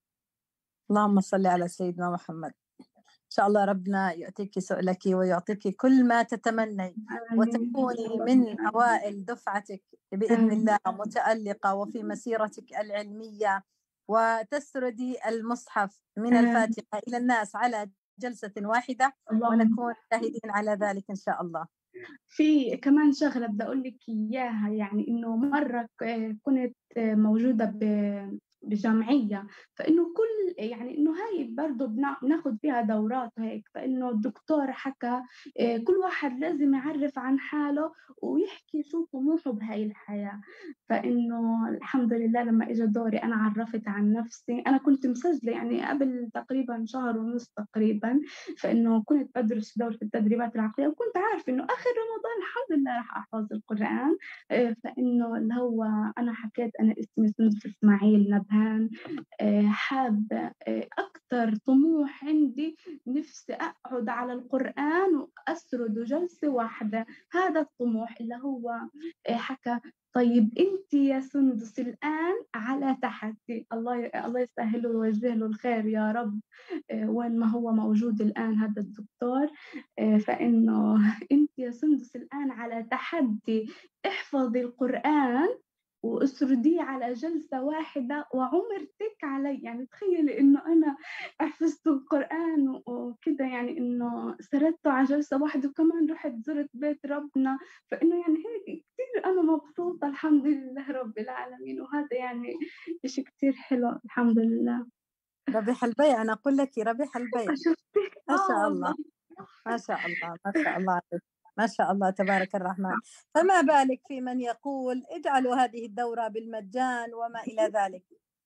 اللهم صل على سيدنا محمد. إن شاء الله ربنا يعطيك سؤلك ويعطيك كل ما تتمني، آمين. وتكوني اللهم من آمين. أوائل دفعتك بإذن آمين. الله، متألقة وفي مسيرتك العلمية، وتسردي المصحف من آمين. الفاتحة إلى الناس على جلسة واحدة، اللهم. ونكون شاهدين على ذلك إن شاء الله. في كمان شغلة بدي أقول لك إياها. يعني إنه مرة كنت موجودة بجمعية، فإنه كل يعني إنه هاي برضه بناخد فيها دورات وهيك، فإنه الدكتور حكى كل واحد لازم يعرّف عن حاله ويحكي شو طموحه بهاي الحياة، فإنه الحمد لله لمّا إجا دوري أنا عرّفت عن نفسي، أنا كنت مسجلة يعني قبل تقريبًا شهر ونص تقريبًا، فإنه كنت بادرس دورة التدريبات العقلية وكنت عارفة إنه آخر رمضان الحمد لله راح أحفظ القرآن، فإنه اللي هو أنا حكيت أنا اسمي سندس إسماعيل نبهان، حابة أكتر طموح عندي نِفْسي أقعد على القرآن وأسرده جلسة واحدة، هذا الطموح اللي هو حكى طيب أنتِ يا سندس الآن على تحدي، الله يسهّل له ويوجّه له الخير يا رب، وين ما هو موجود الآن هذا الدكتور، فإنه أنتِ يا سندس الآن على تحدي احفظي القرآن واسرديه على جلسة واحدة وعُمرتِك عليه، يعني تخيّلي إنه أنا حفظت القرآن وكده يعني إنه سردته على جلسة واحدة وكمان رُحت زُرت بيت ربنا، فإنه يعني هيك كتير أنا مبسوطة الحمد لله رب العالمين، وهذا يعني إشي كتير حلو الحمد لله. ربيح البيع، أنا أقول لِك ربيح البيع. شُفتِ؟ ما شاء والله. الله، ما شاء الله، ما شاء الله عليك، ما شاء الله تبارك الرحمن. فما بالِك في من يقول اجعلوا هذه الدورة بالمجان وما إلى ذلك.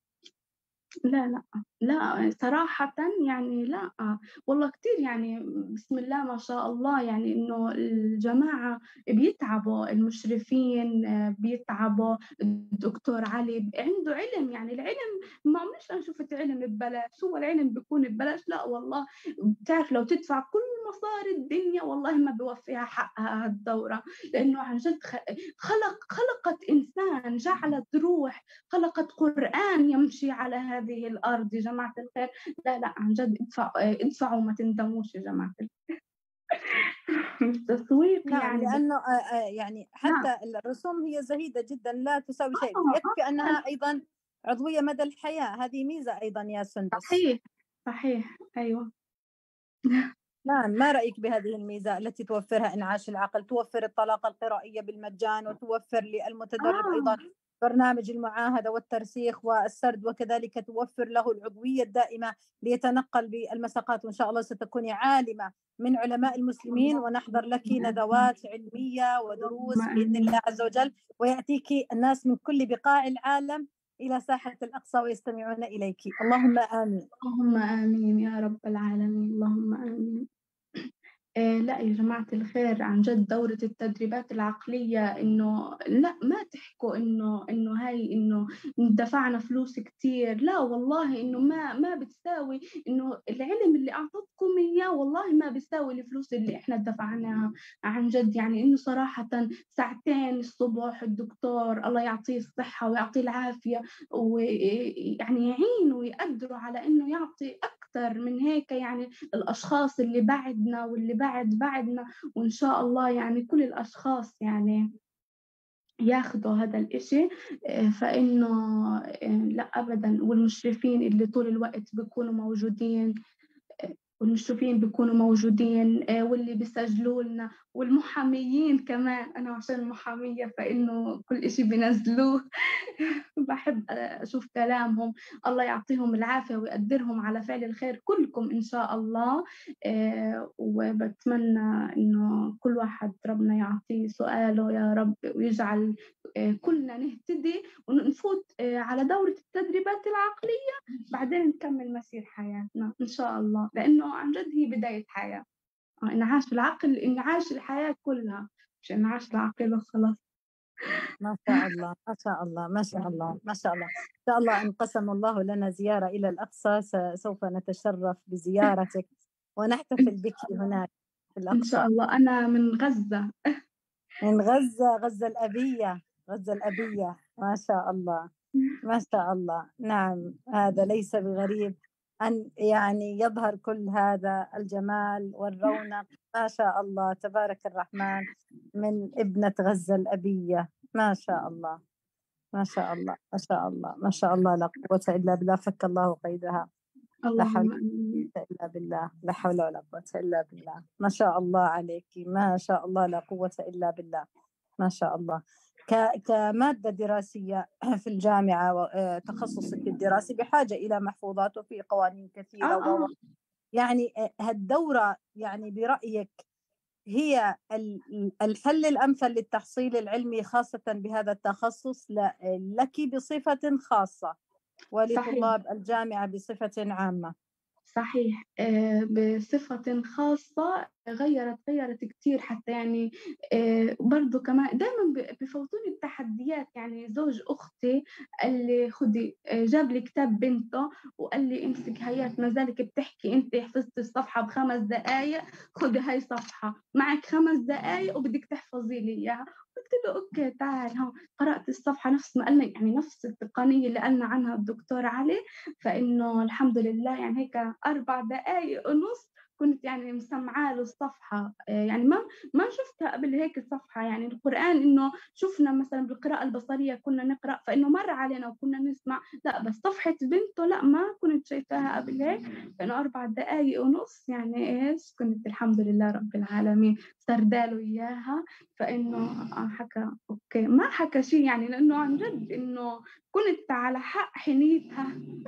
لا، لأ، لأ، صراحةً يعني لأ، والله كتير يعني بسم الله ما شاء الله يعني إنه الجماعة بيتعبوا، المشرفين بيتعبوا، الدكتور علي عنده علم، يعني العلم ما عمريش أنا شُفت علم ببلاش، هو العلم بيكون ببلاش؟ لأ والله، بتعرف لو تدفع كل مصاري الدنيا والله ما بيوفّيها حقها هالدورة، لإنه عن جد خلقت إنسان، جعلت روح، خلقت قرآن يمشي على هذه الأرض يا جماعة الخير، لا، لأ عن جد ادفعوا وما تندموش يا جماعة مش تسويق نعم، يعني بس لأنه يعني نعم، حتى الرسوم هي زهيدة جدًا لا تساوي شيء، يكفي فعلًا أنها أيضًا عضوية مدى الحياة، هذه ميزة أيضًا يا سندس. صحيح، صحيح، أيوه، نعم، ما رأيك بهذه الميزة التي توفرها إنعاش العقل؟ توفر الطلاقة القرائية بالمجان، وتوفر للمتدرب أيضًا آه، برنامج المعاهدة والترسيخ والسرد، وكذلك توفر له العضوية الدائمة ليتنقل بالمساقات، وإن شاء الله ستكوني عالمة من علماء المسلمين، ونحضر لك ندوات علمية اللهم ودروس بإذن آمين، الله عز وجل، ويأتيك الناس من كل بقاع العالم إلى ساحة الأقصى ويستمعون إليكِ، اللهم آمين. اللهم آمين يا رب العالمين، اللهم آمين. لأ يا جماعة الخير عن جد دورة التدريبات العقلية إنه لأ ما تحكوا إنه هاي إنه دفعنا فلوس كتير، لا والله إنه ما بتساوي إنه العلم اللي أعطتكم إياه والله ما بيساوي الفلوس اللي إحنا دفعناها، عن جد يعني إنه صراحةً ساعتين الصبح الدكتور الله يعطيه الصحة ويعطيه العافية يعني يعين ويقدّروا على إنه يعطي أكتر من هيك يعني الأشخاص اللي بعدنا واللي بعدنا، وإن شاء الله يعني كل الأشخاص يعني ياخدوا هذا الإشي، فإنه لأ أبدًا، والمشرفين اللي طول الوقت بيكونوا موجودين والمشرفين بيكونوا موجودين واللي بيسجلوا لنا والمحاميين كمان، أنا عشان محامية فإنه كل إشي بينزلوه باحب أشوف كلامهم، الله يعطيهم العافية ويقدّرهم على فعل الخير كلكم إن شاء الله، وباتمنى إنه كل واحد ربنا يعطيه سؤاله يا رب ويجعل كلنا نهتدي ونفوت على دورة التدريبات العقلية بعدين نكمّل مسير حياتنا إن شاء الله، لإنه عن جد هي بداية حياة، انعاش العقل انعاش الحياة كلها، مش انعاش العقل وخلاص. ما شاء الله، ما شاء الله، ما شاء الله، ما شاء الله. إن شاء الله إن قسم الله لنا زيارة إلى الأقصى سوف نتشرف بزيارتِك ونحتفل بِكِ هناك في إن شاء الأقصى. الله، أنا من غزة. من غزة، غزة الأبية، غزة الأبية، ما شاء الله، ما شاء الله. نعم، هذا ليس بغريب أن يعني يظهر كل هذا الجمال والرونق، ما شاء الله تبارك الرحمن، من ابنة غزة الأبية، ما شاء الله. ما شاء الله، ما شاء الله، ما شاء الله لا قوة إلا بالله، فك الله قيدها، لا حول اللهم ولا آمين. قوة إلا بالله، لا حول ولا قوة إلا بالله، ما شاء الله عليكِ، ما شاء الله لا قوة إلا بالله، ما شاء الله. كمادة دراسية في الجامعة تخصصك الدراسي بحاجة إلى محفوظات وفي قوانين كثيرة آه. يعني هالدورة يعني برأيك هي الحل الأمثل للتحصيل العلمي خاصة بهذا التخصص لك بصفة خاصة صحيح. ولطلاب الجامعة بصفة عامة؟ صحيح. بصفةٍ خاصة غيّرت كتير حتى يعني برضه كمان دايمًا بفوتوني التحديات، يعني زوج أختي قال لي خُدي جاب لي كتاب بنته وقال لي امسك هياك ما زالِك بتحكي أنتِ حفظتِ الصفحة ب5 دقايق، خُدي هاي صفحة، معِك 5 دقايق وبدِك تحفظي لي إياها، قُلت له: "أوكي تعال هون." قرأت الصفحة نفس ما قال لنا يعني نفس التقنية اللي قال لنا عنها الدكتور علي، فإنه الحمد لله يعني هيك 4 دقايق ونُص كنت يعني مسمعة له الصفحة، يعني ما شُفتها قبل هيك الصفحة، يعني القرآن إنه شُفنا مثلًا بالقراءة البصرية كُنّا نقرأ، فإنه مَر علينا وكُنّا نسمع، لأ بس صفحة بنته لأ ما كنت شايفاها قبل هيك، لإنه 4 دقايق ونُص يعني إيش، كنت الحمد لله رب العالمين سردة له إياها، فإنه حكى أوكي، ما حكى شي يعني لإنه عن جد إنه كنت على حق حِنيتها.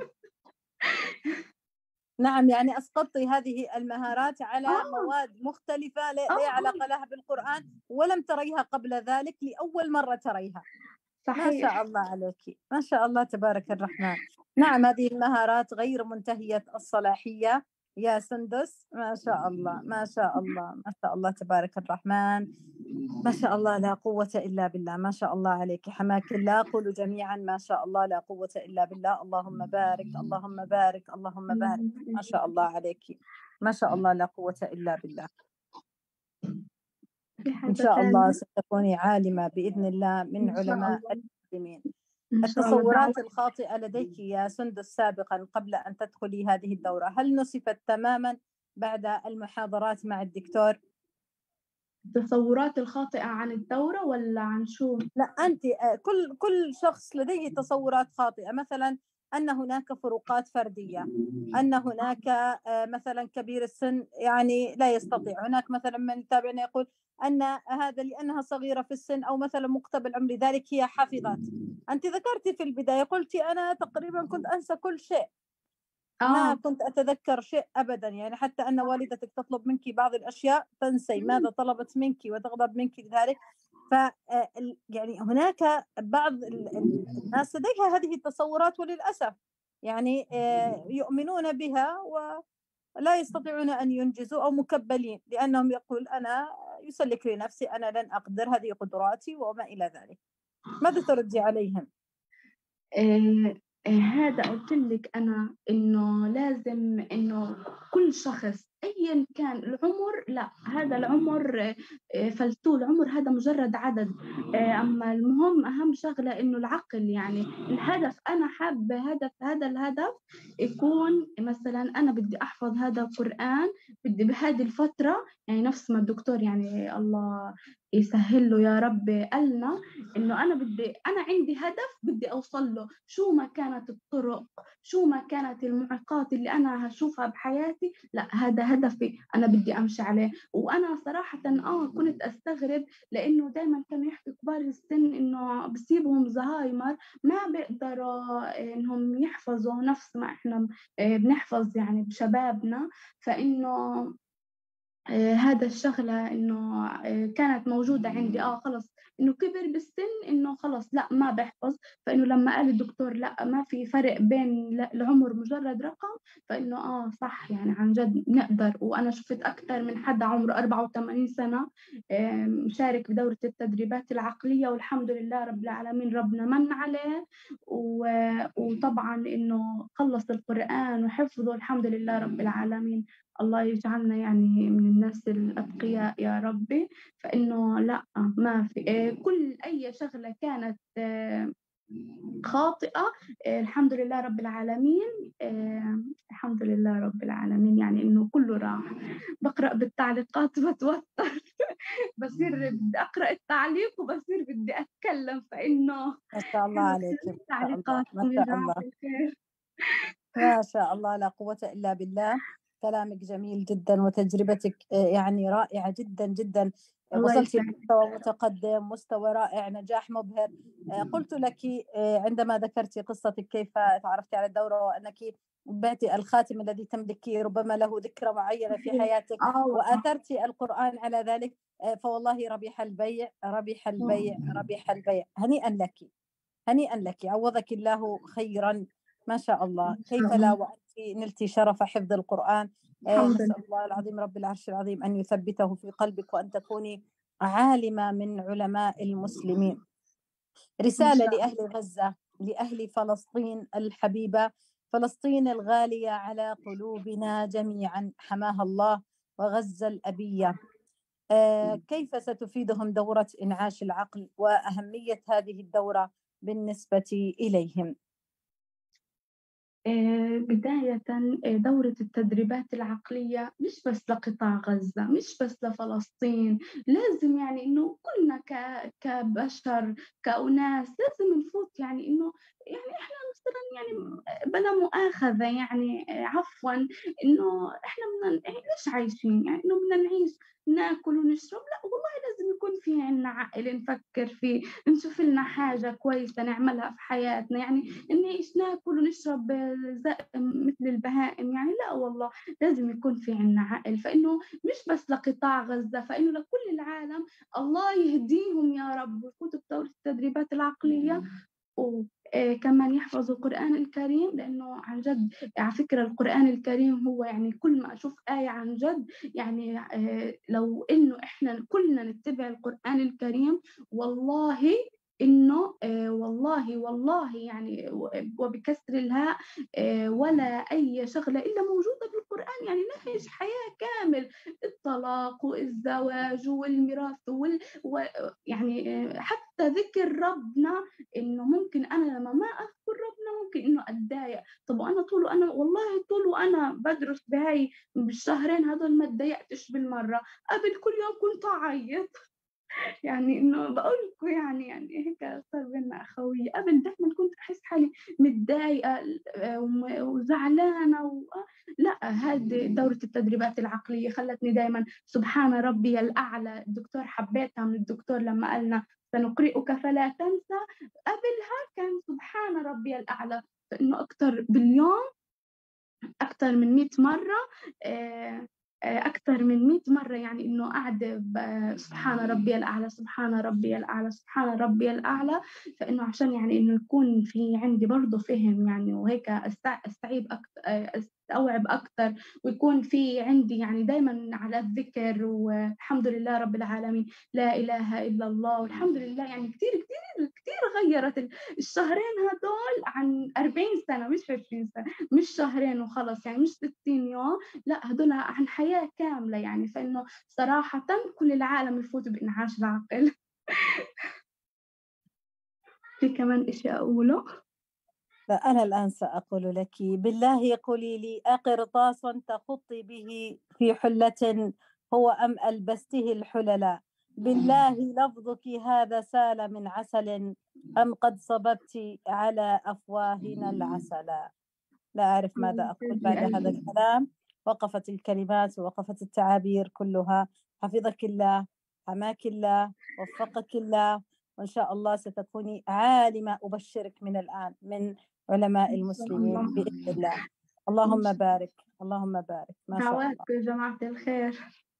نعم، يعني أسقطتِ هذه المهارات على آه. مواد مختلفة لا آه. علاقة لها بالقرآن ولم تريها قبل ذلك، لأول مرة تريها. ما شاء صحيح. الله عليكِ، ما شاء الله تبارك الرحمن. نعم، هذه المهارات غير منتهية الصلاحية يا سندس، ما شاء الله، ما شاء الله، ما شاء الله تبارك الرحمن، ما شاء الله لا قوة إلا بالله، ما شاء الله عليكِ، حماكِ الله، قولوا جميعًا ما شاء الله لا قوة إلا بالله، اللهم بارك، اللهم بارك، اللهم بارك، ما شاء الله عليكِ، ما شاء الله لا قوة إلا بالله. في إن حاجة شاء الله تانية؟ ستكوني عالمة بإذن الله من إن شاء علماء الله. المسلمين. إن شاء الله التصورات دعواتِك. الخاطئة لديك يا سندس سابقًا قبل أن تدخلي هذه الدورة، هل نُسفت تمامًا بعد المحاضرات مع الدكتور؟ التصورات الخاطئة عن الدورة والّا عن شو؟ لأ أنتِ كل شخص لديه تصورات خاطئة، مثلًا أن هناك فروقات فردية، أن هناك مثلًا كبير السن يعني لا يستطيع، هناك مثلًا من يتابعنا يقول أن هذا لأنها صغيرة في السن أو مثلًا مقتبل العمر لذلك هي حفظت. أنتِ ذكرتِ في البداية قلتِ أنا تقريبًا كنت أنسى كل شيء. ما آه. كنت أتذكّر شيء أبدًا، يعني حتى أن والدتِك تطلب منكِ بعض الأشياء تنسي إمم. ماذا طلبت منكِ وتغضب منكِ لذلك، ف يعني هناك بعض الناس لديها هذه التصورات وللأسف، يعني يؤمنون بها ولا يستطيعون أن ينجزوا أو مُكبّلين، لأنهم يقول أنا يسلِّك لنفسي، أنا لن أقدر، هذه قدراتي وما إلى ذلك. ماذا تردّي عليهم؟ آآ هذا قُلت لِك أنا إنه لازم إنه كل شخص أيًا كان العُمر لأ، هذا العُمر فلتوه، العُمر هذا مجرّد عدد، أمّا المهم أهم شغلة إنه العقل يعني الهدف أنا حابة هذا الهدف يكون مثلًا أنا بدي أحفظ هذا القرآن، بدي بهذه الفترة يعني نفس ما الدكتور يعني الله يسهّل له يا رب قال لنا إنه أنا عندي هدف بدي أوصل له، شو ما كانت الطرق، شو ما كانت المعيقات اللي أنا هاشوفها بحياتي، لأ هذا هدفي أنا بدي أمشي عليه، وأنا صراحةً كنت أستغرب لإنه دايمًا كانوا يحكوا كبار السن إنه بيصيبهم زهايمر ما بيقدروا إنهم يحفظوا نفس ما إحنا بنحفظ يعني بشبابنا، فإنه هذا الشغلة إنه كانت موجودة عندي خلص إنه كبر بالسن إنه خلص لأ ما بيحفظ، فإنه لمّا قال الدكتور لأ ما في فرق بين العمر مجرد رقم، فإنه صح يعني عن جد نقدر، وأنا شُفت أكتر من حدا عمره 84 سنة مشارك بدورة التدريبات العقلية والحمد لله رب العالمين ربنا مَن عليه، وطبعًا إنه خلّص القرآن وحفظه الحمد لله رب العالمين. الله يجعلنا يعني من الناس الأتقياء يا ربي، فإنه لأ، ما في كل أي شغلة كانت خاطئة الحمد لله رب العالمين الحمد لله رب العالمين يعني إنه كلّه راح، باقرأ بالتعليقات باتوتر باصير بدي أقرأ التعليق وباصير بدي أتكلّم، فإنه ما شاء الله حلو عليكِ، ما شاء الله، ما تعليقاتكم يا شاء جماعة الله. الخير. ما شاء الله لا قوة إلا بالله. كلامك جميل جدا وتجربتك يعني رائعة جدا جدا. الله وصلت يسعدك. لمستوى متقدم، مستوى رائع، نجاح مبهر. قلت لك عندما ذكرت قصتك كيف تعرفت على الدورة وأنك بعت الخاتم الذي تملكيه ربما له ذكرى معينة في حياتك والله. وآثرت القرآن على ذلك، فوالله ربح البيع ربح البيع ربح البيع. هنيئا لك، هنيئا لك، عوضك الله خيرا. ما شاء الله، إن كيف شاء لا الله. وأنت نلت شرف حفظ القرآن. الحمد نسأل لله. الله العظيم رب العرش العظيم أن يثبته في قلبك وأن تكوني عالمة من علماء المسلمين. إن رسالة شاء لأهل غزة، لأهل فلسطين الحبيبة، فلسطين الغالية على قلوبنا جميعا، حماها الله، وغزة الأبية. كيف ستفيدهم دورة إنعاش العقل وأهمية هذه الدورة بالنسبة إليهم؟ بداية، دورة التدريبات العقلية مش بس لقطاع غزة، مش بس لفلسطين. لازم يعني إنه كلنا كبشر، كأناس لازم نفوت، يعني إنه يعني إحنا مثلا يعني بلا مؤاخذة يعني عفوا، إنه إحنا بدنا ليش عايشين؟ يعني إنه بدنا نعيش ناكل ونشرب؟ لا والله، لازم يكون في عنا عقل نفكر فيه، نشوف لنا حاجة كويسة نعملها في حياتنا. يعني نعيش ناكل ونشرب مثل البهائم؟ يعني لا والله، لازم يكون في عنا عقل. فإنه مش بس لقطاع غزة، فإنه لكل العالم. الله يهديهم يا رب ويفوتوا بدورة التدريبات العقلية، وكمان يحفظوا القرآن الكريم. لأنه عن جد على فكرة القرآن الكريم هو يعني كل ما أشوف آية عن جد يعني لو إنه إحنا كلنا نتبع القرآن الكريم، والله إنه والله يعني وبكسر الهاء ولا أي شغلة إلا موجودة بالقرآن. يعني نعيش حياة كامل، الطلاق والزواج والميراث يعني حتى ذكر ربنا. إنه ممكن أنا لما ما أذكر ربنا ممكن إنه أتضايق. طب وأنا طول وأنا بدرس بهاي بالشهرين هذول ما تضايقتش بالمرة. قبل كل يوم كنت أعيط. يعني انه بقول لكم يعني هيك صار بينا اخويه. قبل دائما كنت احس حالي متضايقه وزعلانه لا، هذه دوره التدريبات العقليه خلتني دائما سبحان ربي الاعلى. الدكتور حبيتها من الدكتور لما قالنا سنقرئك فلا تنسى. قبلها كان سبحان ربي الاعلى، فانه اكثر باليوم أكثر من 100 مرة. آه، أكثر من 100 مرة، يعني إنه قاعدة سبحان ربي الأعلى، سبحان ربي الأعلى، سبحان ربي الأعلى. فإنه عشان يعني إنه يكون في عندي برضه فهم يعني، وهيك أستوعب أكثر، أستوعب أكثر، ويكون في عندي يعني دايما على الذكر. والحمد لله رب العالمين، لا إله إلا الله والحمد لله. يعني كثير كثير كثير غيرت الشهرين هدول عن 40 سنة، مش 20 سنة، مش شهرين وخلص، يعني مش 60 يوم، لا هدول عن حياة كاملة. يعني فإنه صراحة كل العالم يفوت بإنعاش العقل. في كمان إشي أقوله. فأنا الآن سأقول لك، بالله قولي لي، أقرطاس تخطي به في حلة هو أم ألبسته الحللا؟ بالله لفظك هذا سال من عسل أم قد صببت على أفواهنا العسلا؟ لا أعرف ماذا أقول بعد هذا الكلام. وقفت الكلمات ووقفت التعابير كلها. حفظك الله، حماك الله، وفقك الله، وإن شاء الله ستكوني عالمة، أبشرك من الآن، من علماء إن شاء المسلمين الله. بإذن الله. إن اللهم شاء بارك، اللهم بارك، ما شاء دعواتكم الله، يا جماعة الخير.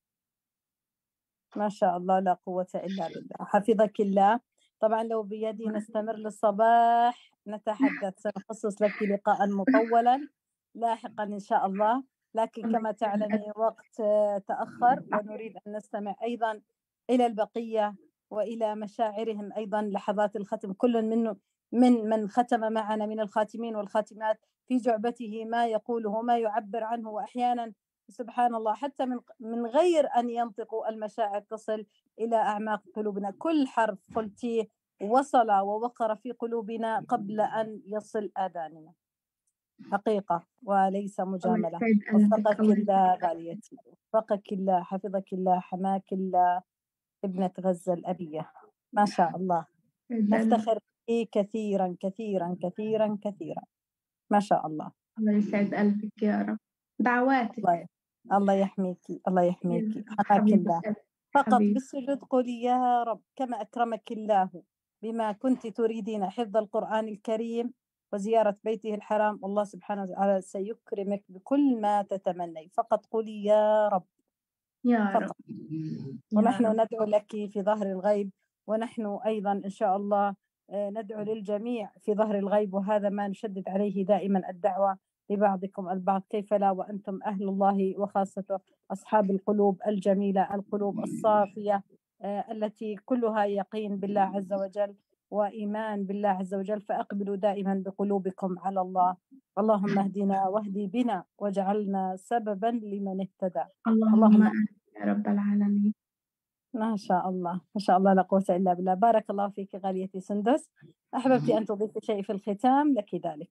ما شاء الله، لا قوة إلا بالله. حفظك الله. طبعا لو بيدي نستمر للصباح نتحدث، سنخصص لك لقاء مطولا لاحقا إن شاء الله، لكن كما تعلمي وقت تأخر، ونريد أن نستمع أيضا إلى البقية وإلى مشاعرهم أيضا. لحظات الختم، كل من ختم معنا من الخاتمين والخاتمات في جعبته ما يقوله، ما يعبر عنه، وأحيانا سبحان الله حتى من غير أن ينطقوا المشاعر تصل إلى أعماق قلوبنا. كل حرف قلتيه وصل ووقر في قلوبنا قبل أن يصل آذاننا، حقيقة وليس الله مجاملة. يسعد قلبك. وفقك الله يسعد الله غاليتي، وفقك الله، حفظك الله، حماك الله، ابنة غزة الأبية. ما شاء الله، قلبك. نفتخر به كثيرا كثيرا كثيرا كثيرا. ما شاء الله. الله يسعد قلبك يا رب. دعواتك. الله يحميكي، الله يحميكي، حماك حبيبة الله. قلبي. فقط حبيبي. بالسجود قولي يا رب كما أكرمك الله بما كنت تريدين حفظ القرآن الكريم وزيارة بيته الحرام، والله سبحانه وتعالى سيكرمك بكل ما تتمني. فقط قولي يا رب، يا رب. فقط. يا ونحن رب. ندعو لك في ظهر الغيب، ونحن أيضا إن شاء الله ندعو للجميع في ظهر الغيب، وهذا ما نشدد عليه دائما، الدعوة لبعضكم البعض، كيف لا وأنتم أهل الله وخاصة أصحاب القلوب الجميلة، القلوب الصافية التي كلها يقين بالله عز وجل وإيمان بالله عز وجل. فأقبلوا دائما بقلوبكم على الله. اللهم اهدنا واهدي بنا واجعلنا سببا لمن اهتدى. اللهم اللهم آمين يا رب العالمين. ما شاء الله، ما شاء الله، لا قوة إلا بالله. بارك الله فيك غاليتي سندس. أحببتي أن تضيفي شيء في الختام؟ لك ذلك.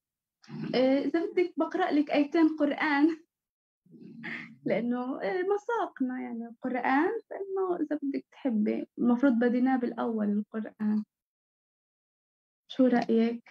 إذا بدك بقرأ لك آيتين قرآن، لأنه مساقنا يعني القرآن، فإنه إذا بدك تحبي المفروض بديناه بالأول القرآن. شو رأيك؟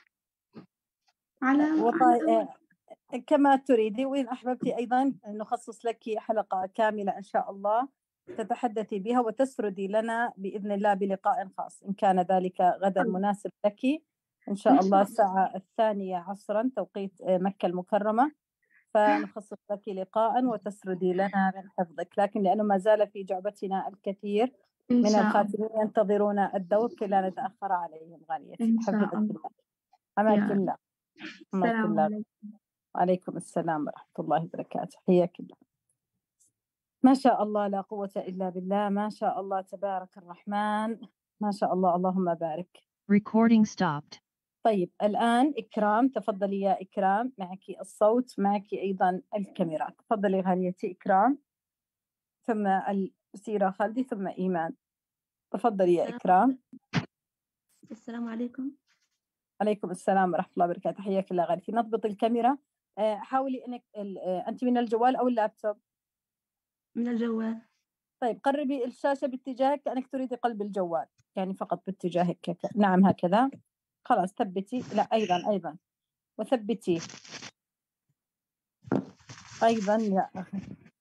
على والله كما تريدي. وإن أحببتي أيضا نخصص لك حلقة كاملة إن شاء الله تتحدثي بها وتسردي لنا بإذن الله بلقاء خاص، إن كان ذلك غدا مناسب لك إن شاء الله الساعة 2 عصرا توقيت مكة المكرمة، فنخصص لك لقاء وتسردي لنا من حفظك. لكن لأنه ما زال في جعبتنا الكثير إن من شاء الله. الخاتمين ينتظرون الدور كي لا نتأخر عليهم غاليتي. إن شاء حفظك الله. الله، حماك يا الله، حماك السلام الله. عليكم. وعليكم السلام ورحمة الله وبركاته. حياك الله. ما شاء الله، لا قوة إلا بالله، ما شاء الله تبارك الرحمن، ما شاء الله، اللهم بارك. Recording stopped. طيب الآن إكرام، تفضلي يا إكرام، معك الصوت، معك أيضا الكاميرا. تفضلي غاليتي إكرام، ثم السيرة خالدي، ثم إيمان. تفضلي يا إكرام. السلام عليكم. عليكم السلام ورحمة الله وبركاته. حياك الله غاليتي. نضبط الكاميرا. حاولي أنك أنت من الجوال أو اللابتوب؟ من الجوال. طيب قربي الشاشة باتجاهك كأنك تريدي قلب الجوال، يعني فقط باتجاهك نعم هكذا. خلاص ثبتي، لا أيضا وثبتي أيضا يا أخي.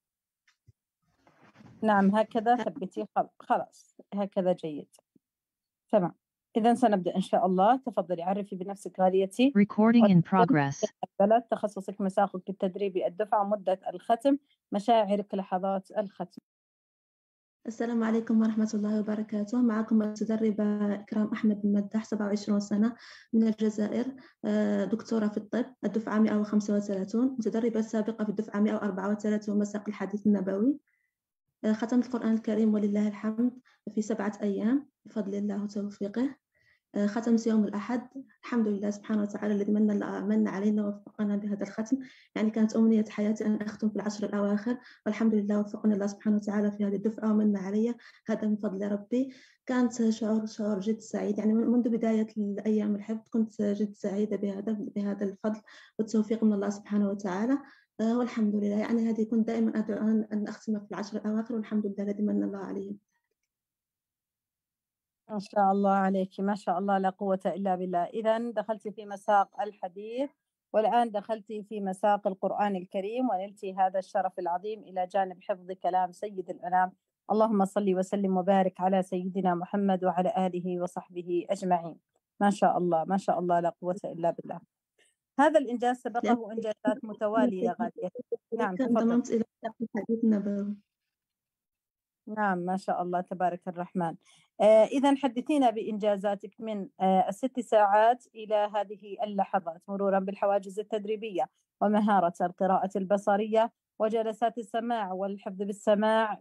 نعم هكذا ثبتي. خلاص هكذا جيد، تمام. إذا سنبدأ إن شاء الله. تفضلي عرفي بنفسك غاليتي. Recording in progress. البلد، تخصصك، مساقك التدريبي، الدفعة، مدة الختم، مشاعرك لحظات الختم. السلام عليكم ورحمة الله وبركاته. معكم المتدربة إكرام أحمد بن مدح، 27 سنة، من الجزائر، دكتورة في الطب، الدفعة 135، متدربة سابقة في الدفعة 134 مساق الحديث النبوي. ختمت القرآن الكريم ولله الحمد في 7 أيام بفضل الله وتوفيقه. ختمت يوم الأحد، الحمد لله سبحانه وتعالى الذي من علينا ووفقنا بهذا الختم. يعني كانت أمنية حياتي أن أختم في العشر الأواخر، والحمد لله وفقني الله سبحانه وتعالى في هذه الدفعة ومن علي، هذا من فضل ربي. كانت شعور جد سعيد، يعني منذ بداية الأيام الحفظ كنت جد سعيدة بهذا الفضل والتوفيق من الله سبحانه وتعالى. والحمد لله، يعني هذه كنت دائما أدعو أن أختم في العشر الأواخر، والحمد لله الذي من الله عليه. ما شاء الله عليك، ما شاء الله، لا قوة إلا بالله. إذا دخلتي في مساق الحديث، والآن دخلتي في مساق القرآن الكريم، ونلتي هذا الشرف العظيم إلى جانب حفظ كلام سيد الأنام. اللهم صل وسلم وبارك على سيدنا محمد وعلى آله وصحبه أجمعين. ما شاء الله، ما شاء الله، لا قوة إلا بالله. هذا الإنجاز سبقه إنجازات متوالية غالية. نعم تفضل. انضممت إلى الحديث النبوي. نعم ما شاء الله تبارك الرحمن. إذا حدثينا بإنجازاتك من 6 ساعات إلى هذه اللحظات، مرورا بالحواجز التدريبية ومهارة القراءة البصرية وجلسات السماع والحفظ بالسماع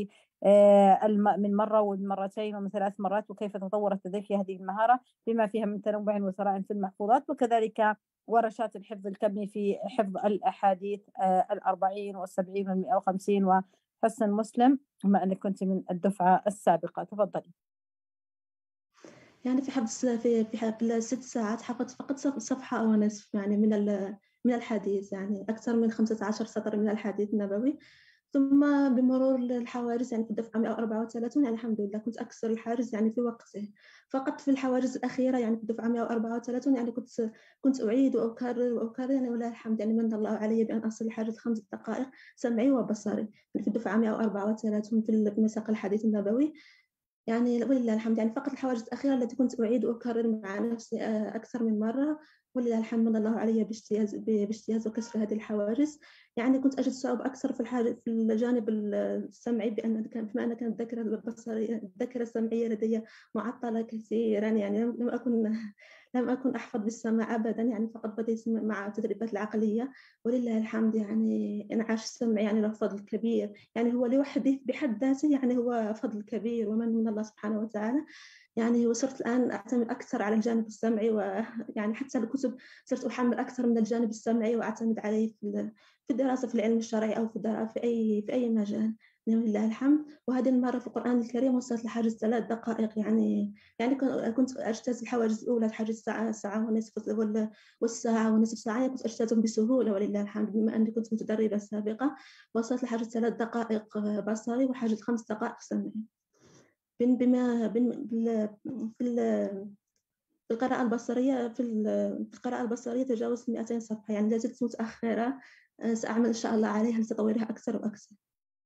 من مرة ومرتين ومن 3 مرات، وكيف تطورت لديك هذه المهارة بما فيها من تنوع وثراء في المحفوظات، وكذلك ورشات الحفظ الكمي في حفظ الأحاديث 40 و70 و150 وحسن مسلم، بما أنك كنت من الدفعة السابقة. تفضلي. يعني في حفظ في 6 ساعات حفظت فقط صفحة أو نصف، يعني من الحديث، يعني أكثر من 15 سطر من الحديث النبوي. ثم بمرور الحوارز يعني في الدفعة 134 يعني الحمد لله كنت أكسر الحاجز يعني في وقته. فقط في الحوارز الأخيرة يعني في الدفعة 134 يعني كنت أعيد وأكرر يعني ولله الحمد يعني من الله علي بأن أصل الحاجز 5 دقائق سمعي وبصري يعني في الدفعة 134 في مساق الحديث النبوي. يعني ولله الحمد يعني فقط الحوادث الأخيرة التي كنت أعيد وأكرر مع نفسي أكثر من مرة، ولله الحمد من الله علي باجتياز وكسر هذه الحواجز. يعني كنت أجد صعوبة أكثر في الجانب السمعي بما أن كانت الذاكرة السمعية لدي معطلة كثيرا، يعني لم أكن أحفظ بالسمع أبدا، يعني فقط بديت مع التدريبات العقلية. ولله الحمد يعني انعاش السمع يعني له فضل كبير، يعني هو لوحده بحد ذاته يعني هو فضل كبير ومن من الله سبحانه وتعالى. يعني وصرت الآن أعتمد أكثر على الجانب السمعي، ويعني حتى الكتب صرت أحمل أكثر من الجانب السمعي وأعتمد عليه في الدراسة في العلم الشرعي أو في أي مجال. لله الحمد. وهذه المرة في القرآن الكريم وصلت لحاجز 3 دقائق، يعني كنت أجتاز الحواجز الأولى حاجز ساعة ونصف والساعة ونصف ساعة، يعني كنت أجتازهم بسهولة ولله الحمد بما أني كنت متدربة سابقة. وصلت لحاجز 3 دقائق بصري وحاجز 5 دقائق سمعي. بما في القراءة البصرية تجاوزت 200 صفحة، يعني لا زلت متأخرة. سأعمل إن شاء الله عليها لتطويرها أكثر وأكثر.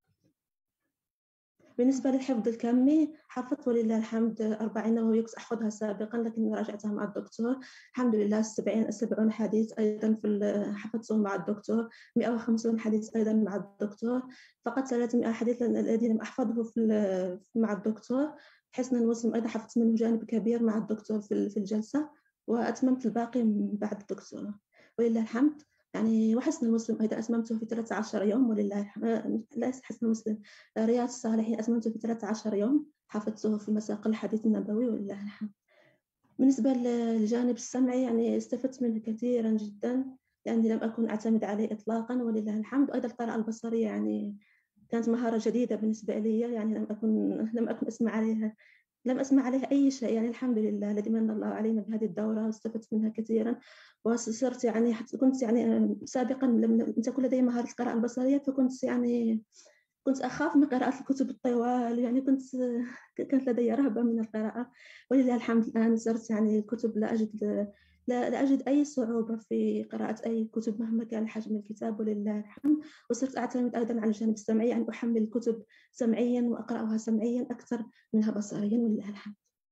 بالنسبة للحفظ الكمي حفظت ولله الحمد 40 نووي كنت أحفظها سابقا لكن راجعتها مع الدكتور. الحمد لله 70 حديث أيضا حفظتهم مع الدكتور. 150 حديث أيضا مع الدكتور. فقط 300 حديث الذي لم أحفظه مع الدكتور. حسن المسلم أيضا حفظت منه جانب كبير مع الدكتور في الجلسة، وأتممت الباقي بعد الدكتور ولله الحمد. يعني وحسن المسلم أيضا أتممته في 13 يوم ولله الحمد. لا حسن المسلم، رياض الصالحين أتممته في 13 يوم، حفظته في مساق الحديث النبوي ولله الحمد. بالنسبة للجانب السمعي يعني استفدت منه كثيرا جدا، لأني لم أكن أعتمد عليه إطلاقا ولله الحمد. وأيضا القراءة البصرية يعني كانت مهارة جديدة بالنسبة لي، يعني لم أكن لم أسمع عليها أي شيء، يعني الحمد لله الذي من الله علينا بهذه الدورة واستفدت منها كثيرا. وصرت يعني كنت يعني سابقا لم تكن لدي مهارة القراءة البصرية، فكنت يعني كنت أخاف من قراءة الكتب الطوال، يعني كانت لدي رهبة من القراءة. ولله الحمد الآن صرت يعني الكتب لا أجد أي صعوبة في قراءة أي كتب مهما كان حجم الكتاب ولله الحمد. وصرت أعتمد أيضا على الجانب السمعي، يعني أحمل الكتب سمعيا وأقرأها سمعيا أكثر منها بصريا ولله الحمد.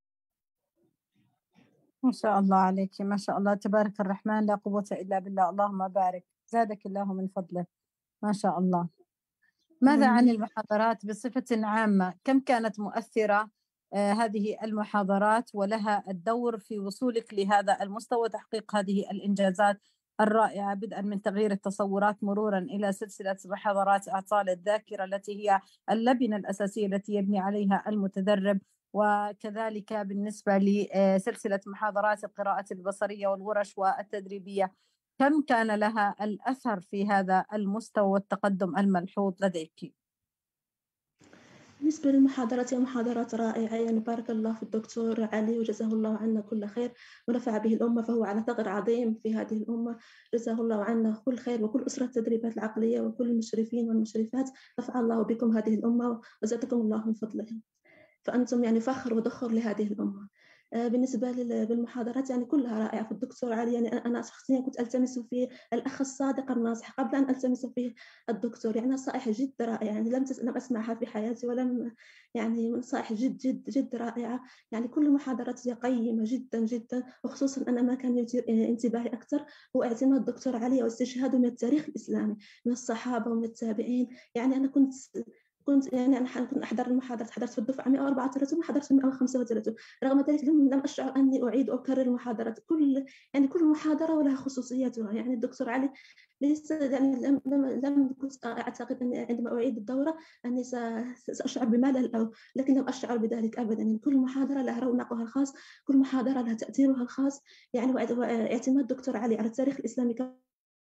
ما شاء الله عليك، ما شاء الله تبارك الرحمن، لا قوة إلا بالله. اللهم بارك، زادك الله من فضله، ما شاء الله. ماذا عن المحاضرات بصفة عامة؟ كم كانت مؤثرة هذه المحاضرات ولها الدور في وصولك لهذا المستوى وتحقيق هذه الإنجازات الرائعة، بدءا من تغيير التصورات مرورا إلى سلسلة محاضرات إعطال الذاكرة التي هي اللبنة الأساسية التي يبني عليها المتدرب، وكذلك بالنسبة لسلسلة محاضرات القراءة البصرية والورش والتدريبية. كم كان لها الأثر في هذا المستوى والتقدم الملحوظ لديك؟ بالنسبة للمحاضرات هي محاضرات رائعة، يعني بارك الله في الدكتور علي وجزاه الله عنا كل خير ونفع به الأمة، فهو على ثغر عظيم في هذه الأمة. جزاه الله عنا كل خير وكل أسرة التدريبات العقلية وكل المشرفين والمشرفات. نفع الله بكم هذه الأمة وزادكم الله من فضله، فأنتم يعني فخر وذخر لهذه الأمة. بالنسبة للمحاضرات يعني كلها رائعة. في الدكتور علي يعني أنا شخصيا كنت ألتمس فيه الأخ الصادق الناصح قبل أن ألتمس فيه الدكتور، يعني نصائح جد رائعة، يعني لم أسمعها في حياتي يعني نصائح جد رائعة. يعني كل المحاضرات هي قيمة جدا جدا، وخصوصا أنا ما كان يثير انتباهي أكثر هو اعتماد الدكتور علي واستشهاده من التاريخ الإسلامي، من الصحابة ومن التابعين. يعني أنا كنت يعني أنا كنت أحضر المحاضرات، حضرت في الدفعة 134 وحضرت في 135، رغم ذلك لم أشعر أني أعيد وأكرر المحاضرات. كل محاضرة ولها خصوصيتها. يعني الدكتور علي ليس يعني لم كنت أعتقد أني عندما أعيد الدورة أني سأشعر بملل لكن لم أشعر بذلك أبدا. يعني كل محاضرة لها رونقها الخاص، كل محاضرة لها تأثيرها الخاص. يعني واعتماد الدكتور علي على التاريخ الإسلامي